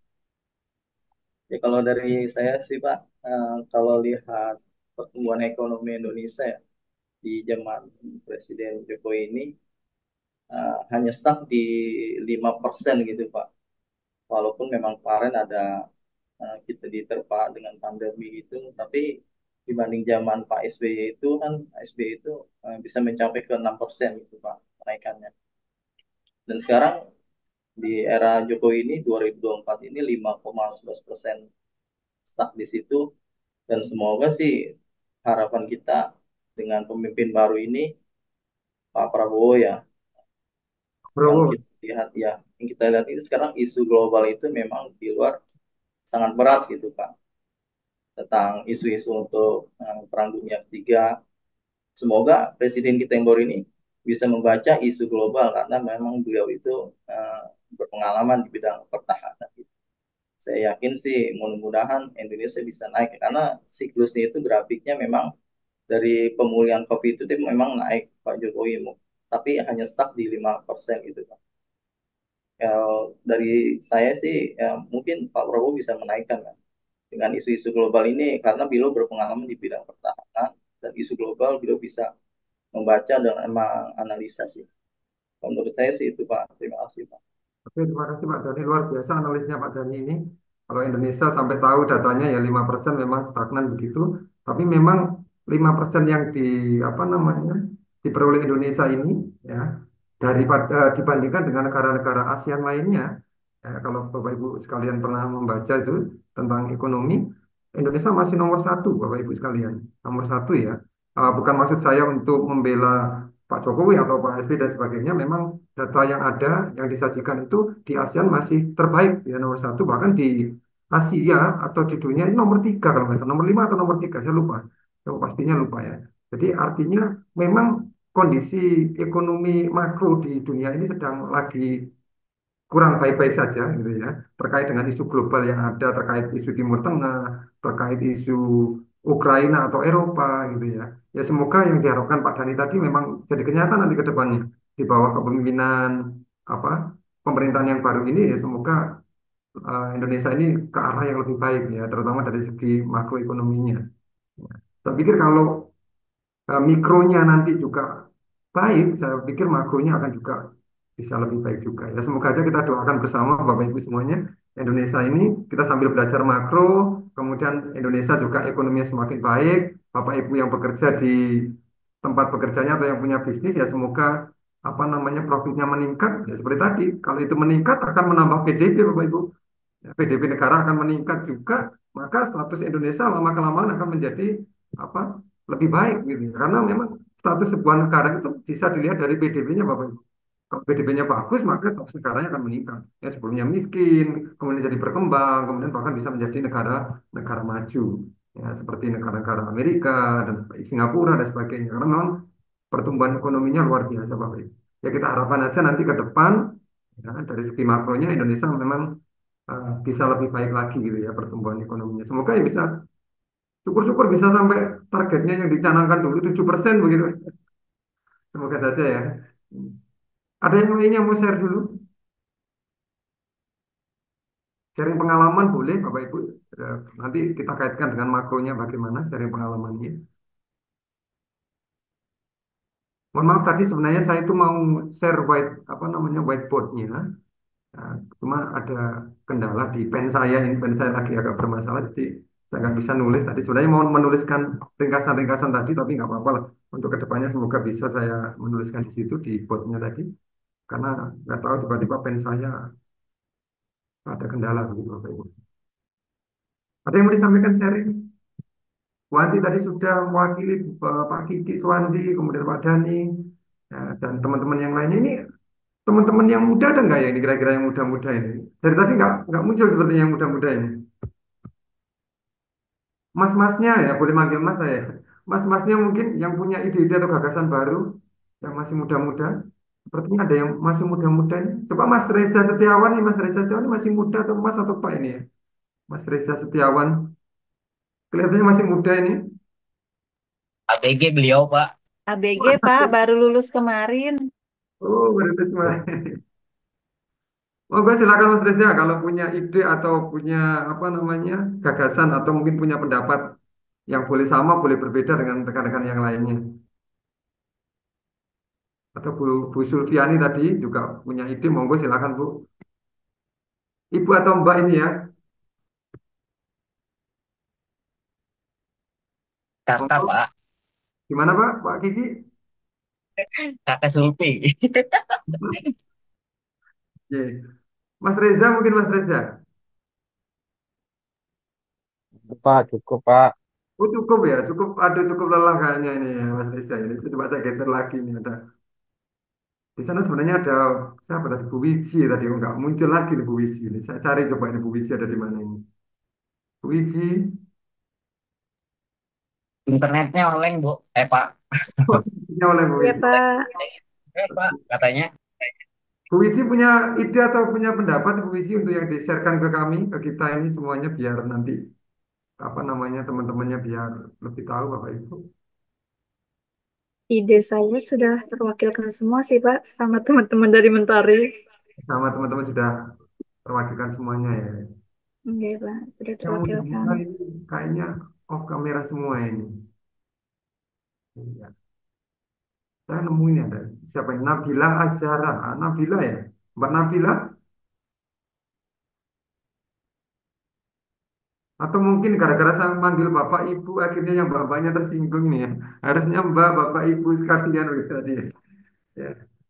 [SPEAKER 4] Ya kalau dari saya sih Pak, kalau lihat pertumbuhan ekonomi Indonesia ya, di zaman Presiden Jokowi ini hanya stuck di 5% gitu Pak. Walaupun memang kemarin ada kita diterpa dengan pandemi itu, tapi dibanding zaman Pak SBY itu kan SBY itu bisa mencapai ke 6% gitu Pak kenaikannya. Dan sekarang di era Jokowi ini 2024 ini 5,11% stuck di situ dan semoga sih harapan kita dengan pemimpin baru ini Pak Prabowo ya yang
[SPEAKER 2] Bro,
[SPEAKER 4] kita lihat ya yang kita lihat ini sekarang isu global itu memang di luar sangat berat gitu Pak tentang isu-isu untuk perang dunia ketiga. Semoga presiden kita yang baru ini bisa membaca isu global karena memang beliau itu berpengalaman di bidang pertahanan. Saya yakin sih mudah-mudahan Indonesia bisa naik karena siklusnya itu grafiknya memang dari pemulihan COVID itu dia memang naik Pak Jokowi, tapi hanya stuck di 5% gitu Pak. Ya, dari saya sih ya, mungkin Pak Prabowo bisa menaikkan kan dengan isu-isu global ini karena beliau berpengalaman di bidang pertahanan dan isu global beliau bisa membaca dan menganalisa sih. Menurut saya sih itu Pak. Terima kasih Pak.
[SPEAKER 2] oke, terima kasih Pak Dani. Luar biasa analisnya Pak Dani ini. Kalau Indonesia sampai tahu datanya ya 5% memang stagnan begitu. Tapi memang 5% yang di apa namanya diperoleh Indonesia ini ya daripada dibandingkan dengan negara-negara ASEAN lainnya. Ya, kalau Bapak Ibu sekalian pernah membaca itu tentang ekonomi, Indonesia masih nomor satu Bapak Ibu sekalian. Nomor satu ya. Bukan maksud saya untuk membela Pak Jokowi atau Pak SBY dan sebagainya. Memang data yang ada yang disajikan itu di ASEAN masih terbaik ya nomor satu bahkan di Asia atau di dunia ini nomor tiga kalau nggak salah nomor lima atau nomor tiga saya lupa saya pastinya lupa ya jadi artinya memang kondisi ekonomi makro di dunia ini sedang lagi kurang baik-baik saja gitu ya terkait dengan isu global yang ada terkait isu Timur Tengah terkait isu Ukraina atau Eropa gitu ya ya semoga yang diharapkan Pak Dhani tadi memang jadi kenyataan nanti ke depannya di bawah kepemimpinan apa pemerintahan yang baru ini ya semoga Indonesia ini ke arah yang lebih baik ya terutama dari segi makroekonominya. Saya pikir kalau mikronya nanti juga baik, saya pikir makronya akan juga bisa lebih baik juga. Ya semoga aja kita doakan bersama Bapak Ibu semuanya. Indonesia ini kita sambil belajar makro, kemudian Indonesia juga ekonominya semakin baik. Bapak Ibu yang bekerja di tempat bekerjanya atau yang punya bisnis ya semoga apa namanya profitnya meningkat. Ya seperti tadi, kalau itu meningkat akan menambah PDB Bapak Ibu. Ya, PDB negara akan meningkat juga, maka status Indonesia lama-kelamaan akan menjadi apa lebih baik gitu. Karena memang status sebuah negara itu bisa dilihat dari PDB-nya Bapak Ibu. Kalau PDB-nya bagus, maka status negaranya akan meningkat. Ya, sebelumnya miskin, kemudian jadi berkembang, kemudian bahkan bisa menjadi negara maju. Ya, seperti negara-negara Amerika dan Singapura dan sebagainya. Karena memang pertumbuhan ekonominya luar biasa, Bapak Ibu. Ya, kita harapkan aja nanti ke depan, ya, dari segi makronya Indonesia memang bisa lebih baik lagi gitu ya pertumbuhan ekonominya. Semoga ya bisa, syukur-syukur bisa sampai targetnya yang dicanangkan dulu 7% begitu. Semoga saja ya. Ada yang lainnya mau share dulu? Sharing pengalaman boleh, Bapak Ibu. Nanti kita kaitkan dengan makronya bagaimana sharing pengalamannya. Mohon maaf tadi sebenarnya saya itu mau share whiteboardnya. Nah, cuma ada kendala di pen saya ini, pen saya lagi agak bermasalah, jadi saya nggak bisa nulis tadi. Sebenarnya mau menuliskan ringkasan-ringkasan tadi, tapi nggak apa-apa lah. Untuk kedepannya semoga bisa saya menuliskan di situ di boardnya tadi, karena nggak tahu tiba-tiba pen saya ada kendala begitu, Bapak Ibu. Ada yang mau disampaikan sharing? Wanti tadi sudah mewakili Pak Kiki, Suwandi, kemudian Pak Dani, ya, dan teman-teman yang lainnya ini teman-teman yang muda ada nggak ya ini kira-kira yang muda-muda ini? Dari tadi nggak muncul seperti yang muda-muda ini. Mas-masnya ya boleh manggil mas saya. Mas-masnya mungkin yang punya ide-ide atau gagasan baru yang masih muda-muda. Sepertinya ada yang masih muda-muda ini. Coba Mas Reza Setiawan nih, Mas Reza Setiawan ini masih muda atau Mas atau Pak ini ya? Mas Reza Setiawan kelihatannya masih muda ini.
[SPEAKER 7] ABG beliau, Pak.
[SPEAKER 11] ABG Pak, baru lulus kemarin.
[SPEAKER 2] Oh, berarti semua. Oh, gue silakan Mas Reza kalau punya ide atau punya apa namanya gagasan atau mungkin punya pendapat yang boleh sama, boleh berbeda dengan rekan-rekan yang lainnya. Atau Bu Sulfiani tadi juga punya ide, monggo silakan Bu. Ibu atau Mbak ini ya.
[SPEAKER 7] Kakak,
[SPEAKER 2] Monggo.
[SPEAKER 7] Pak.
[SPEAKER 2] Gimana Pak? Pak Kiki?
[SPEAKER 7] Kakak Sulpi.
[SPEAKER 2] Ye. Mas Reza mungkin Mas Reza.
[SPEAKER 10] Pak, cukup Pak.
[SPEAKER 2] Oh cukup ya, cukup. Aduh cukup lelah kayaknya ini ya Mas Reza ini. Coba saya geser lagi nih ada. Di sana sebenarnya ada siapa tadi Bu Wiji tadi oh, nggak muncul lagi nih Bu Wiji ini. Saya cari coba ini Bu Wiji ada di mana ini. Bu Wiji.
[SPEAKER 7] Internetnya oleng, Bu. Pak.
[SPEAKER 2] Ini oleh Bu
[SPEAKER 3] Iya,
[SPEAKER 2] Wiji.
[SPEAKER 3] Pak.
[SPEAKER 7] Pak, katanya.
[SPEAKER 2] Bu Wiji punya ide atau punya pendapat Bu Wiji untuk yang di-sharekan ke kami, ke kita ini semuanya biar nanti apa namanya teman-temannya biar lebih tahu Bapak Ibu.
[SPEAKER 3] Ide saya sudah terwakilkan semua sih, Pak, sama teman-teman dari Mentari.
[SPEAKER 2] Sama teman-teman sudah terwakilkan semuanya ya.
[SPEAKER 3] Oke, Pak, sudah
[SPEAKER 2] Yang
[SPEAKER 3] terwakilkan.
[SPEAKER 2] muda-muda ini kayaknya off kamera semua ini. Iya. Saya nemu ini ada siapa ini? Nabila Azhara. Ah, Nabila ya, Mbak Nabila. Atau mungkin gara-gara saya manggil Bapak Ibu akhirnya yang bapaknya tersinggung nih ya. Harusnya Mbak, Bapak Ibu sekalian begitu tadi. Ya.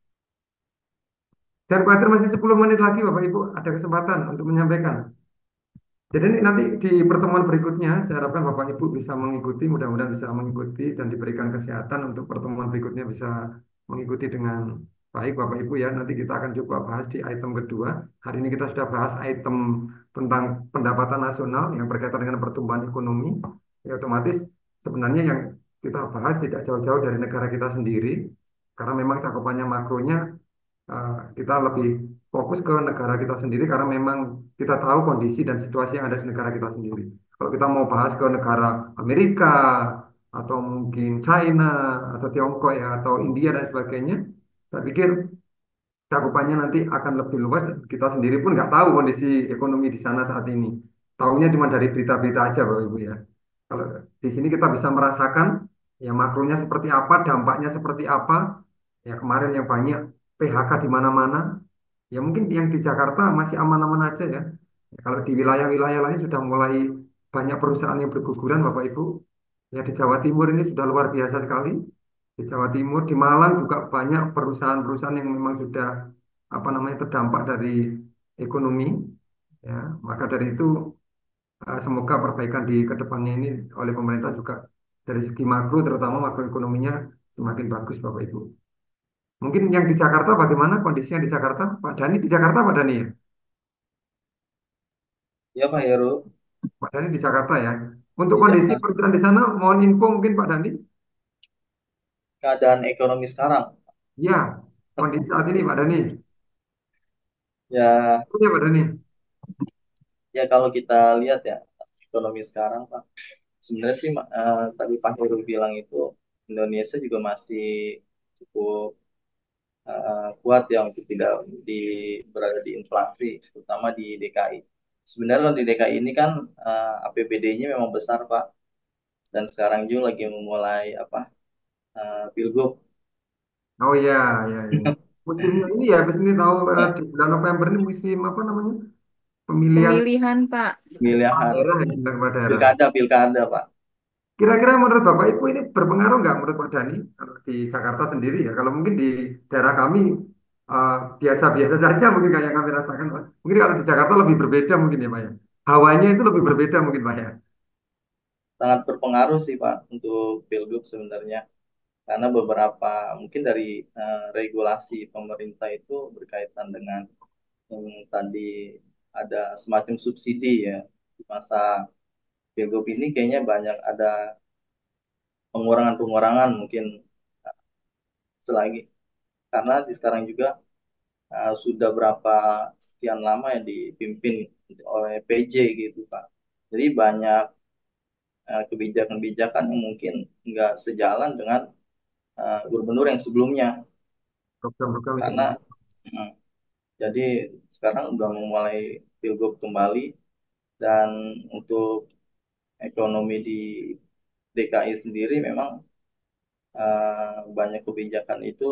[SPEAKER 2] Dan khawatir masih 10 menit lagi Bapak Ibu ada kesempatan untuk menyampaikan. Jadi ini nanti di pertemuan berikutnya, saya harapkan Bapak Ibu bisa mengikuti, mudah-mudahan bisa mengikuti dan diberikan kesehatan untuk pertemuan berikutnya bisa mengikuti dengan baik Bapak Ibu ya. Nanti kita akan coba bahas di item kedua. Hari ini kita sudah bahas item tentang pendapatan nasional yang berkaitan dengan pertumbuhan ekonomi. Ya otomatis sebenarnya yang kita bahas tidak jauh-jauh dari negara kita sendiri, karena memang cakupannya makronya kita lebih fokus ke negara kita sendiri karena memang kita tahu kondisi dan situasi yang ada di negara kita sendiri. Kalau kita mau bahas ke negara Amerika atau mungkin China atau Tiongkok ya atau India dan sebagainya, saya pikir cakupannya nanti akan lebih luas. Kita sendiri pun nggak tahu kondisi ekonomi di sana saat ini. Tahunya cuma dari berita-berita aja, Bapak Ibu ya. Kalau di sini kita bisa merasakan ya makronya seperti apa, dampaknya seperti apa. Ya kemarin yang banyak PHK di mana-mana. Ya mungkin yang di Jakarta masih aman-aman aja ya. Ya, kalau di wilayah-wilayah lain sudah mulai banyak perusahaan yang berguguran, Bapak Ibu. Ya di Jawa Timur ini sudah luar biasa sekali. Di Jawa Timur, di Malang juga banyak perusahaan-perusahaan yang memang sudah apa namanya terdampak dari ekonomi. Ya, maka dari itu semoga perbaikan di kedepannya ini oleh pemerintah juga dari segi makro, terutama makroekonominya semakin bagus, Bapak Ibu. Mungkin yang di Jakarta bagaimana kondisinya di Jakarta? Pak Dhani di Jakarta, Pak Dhani ya?
[SPEAKER 4] Ya Pak Heru,
[SPEAKER 2] Pak Dhani di Jakarta ya. Untuk
[SPEAKER 4] di
[SPEAKER 2] kondisi
[SPEAKER 4] Jakarta.
[SPEAKER 2] pekerjaan di sana, mohon info mungkin Pak Dhani.
[SPEAKER 4] Keadaan ekonomi sekarang,
[SPEAKER 2] Ya, kondisi saat ini Pak Dhani.
[SPEAKER 4] ya
[SPEAKER 2] Ya Pak Dhani.
[SPEAKER 4] ya kalau kita lihat ya ekonomi sekarang Pak, sebenarnya sih tadi Pak Heru bilang itu Indonesia juga masih cukup kuat ya untuk tidak di berada di inflasi, terutama di DKI. Sebenarnya kalau di DKI ini kan APBD-nya memang besar Pak, dan sekarang juga lagi memulai apa pilgub.
[SPEAKER 2] Oh ya, ya, ya. Musimnya ini ya, habis ini tahu di bulan November ini musim apa namanya? Pemilihan
[SPEAKER 11] Pemilihan, Pak.
[SPEAKER 2] kepala
[SPEAKER 4] Pemilihan
[SPEAKER 2] daerah ya, pemilihan kepala daerah.
[SPEAKER 4] pilkada Pak.
[SPEAKER 2] Kira-kira menurut Bapak Ibu ini berpengaruh nggak menurut Pak Dhani kalau di Jakarta sendiri ya? Kalau mungkin di daerah kami biasa-biasa saja mungkin kayak yang kami rasakan Pak. Mungkin kalau di Jakarta lebih berbeda mungkin ya Pak ya. Hawanya itu lebih berbeda mungkin Pak ya.
[SPEAKER 4] Sangat berpengaruh sih Pak untuk pilgub sebenarnya, karena beberapa mungkin dari regulasi pemerintah itu berkaitan dengan yang tadi ada semacam subsidi ya di masa pilgub ini, kayaknya banyak ada pengurangan-pengurangan mungkin selagi, karena di sekarang juga sudah berapa sekian lama yang dipimpin oleh PJ gitu Pak. Jadi banyak kebijakan-kebijakan yang mungkin nggak sejalan dengan gubernur yang sebelumnya,
[SPEAKER 2] Program-program itu.
[SPEAKER 4] karena mm, jadi sekarang udah memulai pilgub kembali, dan untuk ekonomi di DKI sendiri memang banyak kebijakan itu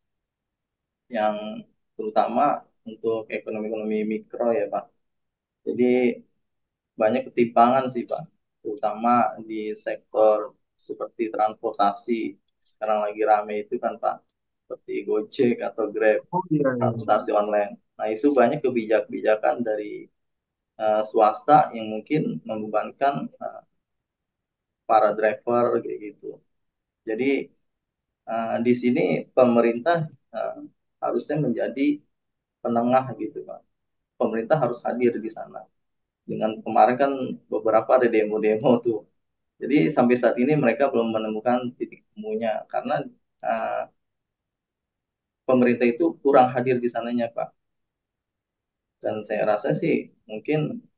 [SPEAKER 4] yang terutama untuk ekonomi-ekonomi mikro ya Pak. Jadi banyak ketimpangan sih Pak, terutama di sektor seperti transportasi. Sekarang lagi rame itu kan Pak, seperti Gojek atau Grab,
[SPEAKER 2] Oh iya, iya,
[SPEAKER 4] transportasi online. Nah itu banyak kebijakan dari swasta yang mungkin membebankan para driver kayak gitu. Jadi di sini pemerintah uh, harusnya menjadi penengah gitu Pak. Pemerintah harus hadir di sana. Dengan kemarin kan beberapa ada demo-demo tuh. Jadi sampai saat ini mereka belum menemukan titik temunya, karena uh, pemerintah itu kurang hadir di sananya Pak. Dan saya rasa sih mungkin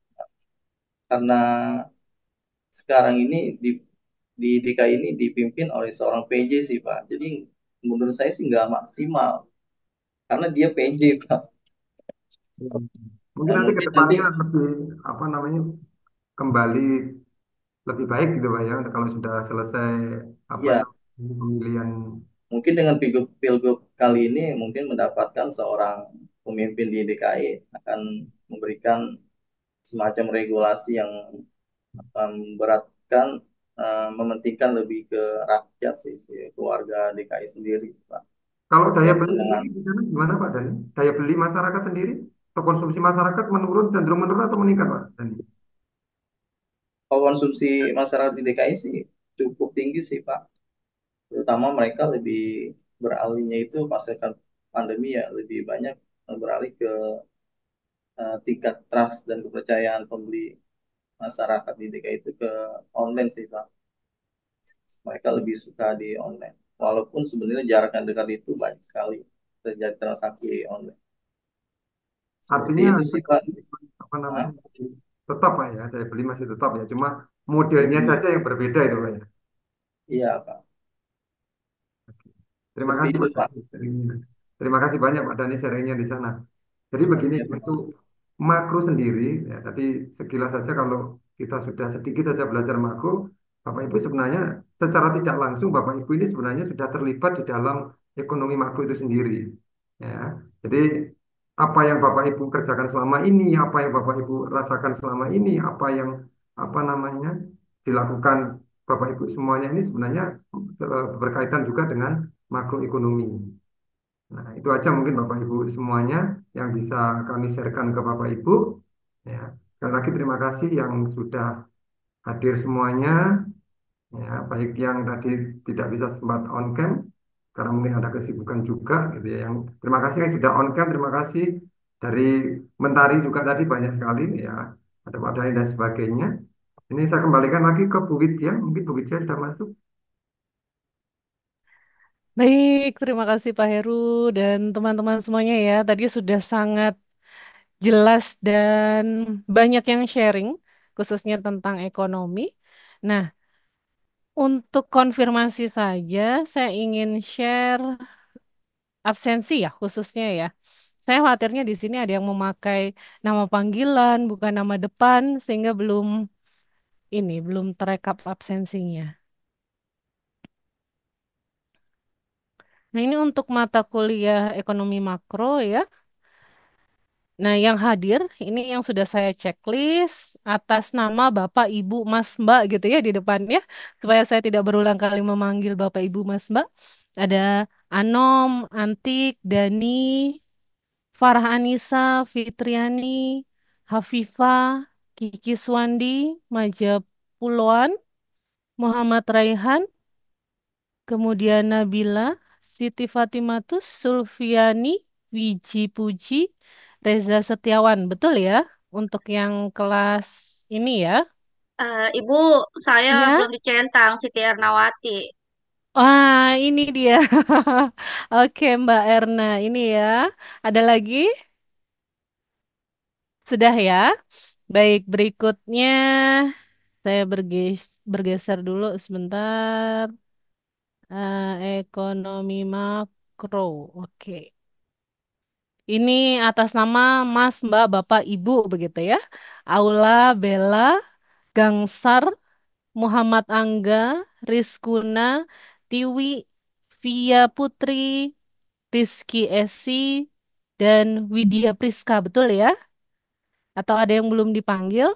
[SPEAKER 4] karena sekarang ini di DKI ini dipimpin oleh seorang PJ sih Pak. Jadi menurut saya sih nggak maksimal, karena dia PJ Pak.
[SPEAKER 2] iya. Mungkin nanti ke
[SPEAKER 4] Mungkin nanti
[SPEAKER 2] depannya lebih apa namanya kembali lebih baik gitu Pak ya kalau sudah selesai apa
[SPEAKER 4] ya
[SPEAKER 2] namanya pemilihan.
[SPEAKER 4] mungkin dengan pilgub kali ini mungkin mendapatkan seorang pemimpin di DKI akan memberikan semacam regulasi yang memberatkan, mementingkan lebih ke rakyat sih, si keluarga DKI sendiri Pak.
[SPEAKER 2] Kalau daya
[SPEAKER 4] Walaupun
[SPEAKER 2] beli
[SPEAKER 4] dengan
[SPEAKER 2] sendiri di sana gimana Pak Dhani? Daya beli masyarakat sendiri atau konsumsi masyarakat menurun cenderung menurun atau meningkat Pak Dhani?
[SPEAKER 4] konsumsi masyarakat di DKI sih cukup tinggi sih Pak. Terutama mereka lebih beralihnya itu pasca pandemi ya, lebih banyak beralih ke tingkat trust dan kepercayaan pembeli masyarakat di DKI itu ke online sih Pak. Mereka lebih suka di online. Walaupun sebenarnya jarak yang dekat itu banyak sekali terjadi transaksi online. Seperti
[SPEAKER 2] Artinya
[SPEAKER 4] itu sih Pak.
[SPEAKER 2] apa
[SPEAKER 4] Hah?
[SPEAKER 2] namanya tetap Pak ya daya beli masih tetap ya cuma modelnya
[SPEAKER 4] Mm-mm.
[SPEAKER 2] saja yang berbeda itu Pak ya.
[SPEAKER 4] Iya Pak.
[SPEAKER 2] Terima
[SPEAKER 4] Seperti
[SPEAKER 2] kasih
[SPEAKER 4] itu
[SPEAKER 2] Pak
[SPEAKER 4] Pak.
[SPEAKER 2] Dhani sharingnya. Terima kasih banyak Pak Dhani sharingnya di sana. Jadi begini,
[SPEAKER 4] Oke Pak.
[SPEAKER 2] untuk makro sendiri, ya, tadi sekilas saja kalau kita sudah sedikit saja belajar makro, Bapak Ibu sebenarnya secara tidak langsung Bapak Ibu ini sebenarnya sudah terlibat di dalam ekonomi makro itu sendiri. Ya, jadi apa yang Bapak Ibu kerjakan selama ini, apa yang Bapak Ibu rasakan selama ini, apa yang apa namanya dilakukan Bapak Ibu semuanya ini sebenarnya berkaitan juga dengan makroekonomi. Nah, itu aja mungkin Bapak Ibu semuanya yang bisa kami sharekan ke Bapak Ibu. Ya, sekali lagi terima kasih yang sudah hadir semuanya. Ya, baik yang tadi tidak bisa sempat on cam karena mungkin ada kesibukan juga gitu ya. Yang terima kasih yang sudah on cam, terima kasih dari Mentari juga tadi banyak sekali ya, ada Pak Dhani dan sebagainya. Ini saya kembalikan lagi ke Bu Widya, mungkin Bu Widya sudah masuk.
[SPEAKER 1] Baik, terima kasih Pak Heru dan teman-teman semuanya ya. Tadi sudah sangat jelas dan banyak yang sharing, khususnya tentang ekonomi. Nah, untuk konfirmasi saja, saya ingin share absensi ya, khususnya ya. Saya khawatirnya di sini ada yang memakai nama panggilan, bukan nama depan, sehingga belum terekap absensinya. Nah, ini untuk mata kuliah ekonomi makro ya. Nah, yang hadir ini yang sudah saya checklist atas nama Bapak, Ibu, Mas, Mbak gitu ya di depannya, supaya saya tidak berulang kali memanggil Bapak, Ibu, Mas, Mbak. Ada Anom, Antik, Dani, Farah Anissa, Fitriani, Hafifah, Kiki Swandi, Maja Puluan, Muhammad Raihan, kemudian Nabila, Siti Fatimatus, Sulfiani, Wiji Puji, Reza Setiawan. Betul ya? Untuk yang kelas ini ya.
[SPEAKER 6] Ibu, saya
[SPEAKER 1] Ya.
[SPEAKER 6] belum dicentang, Siti Ernawati.
[SPEAKER 1] Wah, ini dia. Oke, Mbak Erna. Ini ya. Ada lagi? Sudah ya? Baik, berikutnya saya bergeser dulu sebentar. Ekonomi makro. Oke. Ini atas nama Mas, Mbak, Bapak, Ibu begitu ya. Aula, Bella, Gangsar, Muhammad Angga, Rizkuna, Tiwi, Via Putri, Rizky Esi, dan Widya Priska. Betul ya? Atau ada yang belum dipanggil?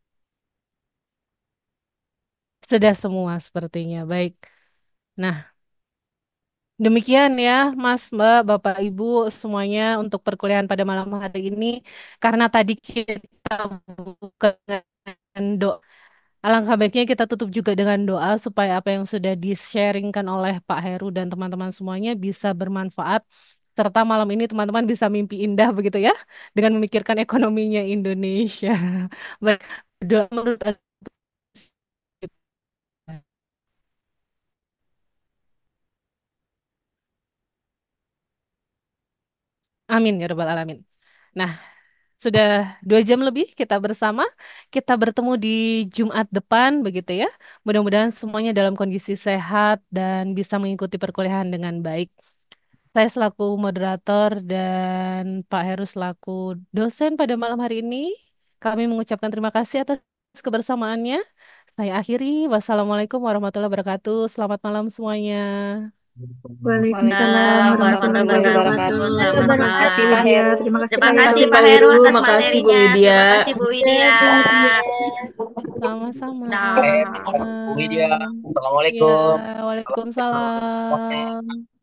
[SPEAKER 1] Sudah semua sepertinya. Baik. Nah, demikian ya, Mas, Mbak, Bapak, Ibu, semuanya untuk perkuliahan pada malam hari ini. Karena tadi kita buka dengan doa, alangkah baiknya kita tutup juga dengan doa supaya apa yang sudah di-sharingkan oleh Pak Heru dan teman-teman semuanya bisa bermanfaat. Serta malam ini teman-teman bisa mimpi indah begitu ya, dengan memikirkan ekonominya Indonesia. Baik, doa menurut agama. Amin ya Rabbal Alamin. Nah, sudah 2 jam lebih kita bersama. Kita bertemu di Jumat depan, begitu ya. Mudah-mudahan semuanya dalam kondisi sehat dan bisa mengikuti perkuliahan dengan baik. Saya selaku moderator dan Pak Heru selaku dosen pada malam hari ini, kami mengucapkan terima kasih atas kebersamaannya. Saya akhiri. Wassalamualaikum warahmatullahi wabarakatuh. Selamat malam semuanya.
[SPEAKER 3] Waalaikumsalam
[SPEAKER 6] Waalaikumsalam
[SPEAKER 3] warahmatullahi
[SPEAKER 6] warahmatullahi
[SPEAKER 3] wabarakatuh.
[SPEAKER 6] wabarakatuh. Selamat
[SPEAKER 3] Terima kasih
[SPEAKER 6] malam.
[SPEAKER 3] Widya, terima kasih
[SPEAKER 6] Terima
[SPEAKER 3] Pak
[SPEAKER 6] kasih
[SPEAKER 3] Heru.
[SPEAKER 5] Makasih
[SPEAKER 6] Pak
[SPEAKER 5] Pak
[SPEAKER 6] Heru
[SPEAKER 5] Heru,
[SPEAKER 6] atas
[SPEAKER 5] makasih Bu
[SPEAKER 6] materinya.
[SPEAKER 5] Widya.
[SPEAKER 6] Terima kasih Bu Widya.
[SPEAKER 1] Sama-sama.
[SPEAKER 6] Nah.
[SPEAKER 7] Bu Widya,
[SPEAKER 1] Ya,
[SPEAKER 7] Assalamualaikum. Salam semuanya.
[SPEAKER 1] Waalaikumsalam.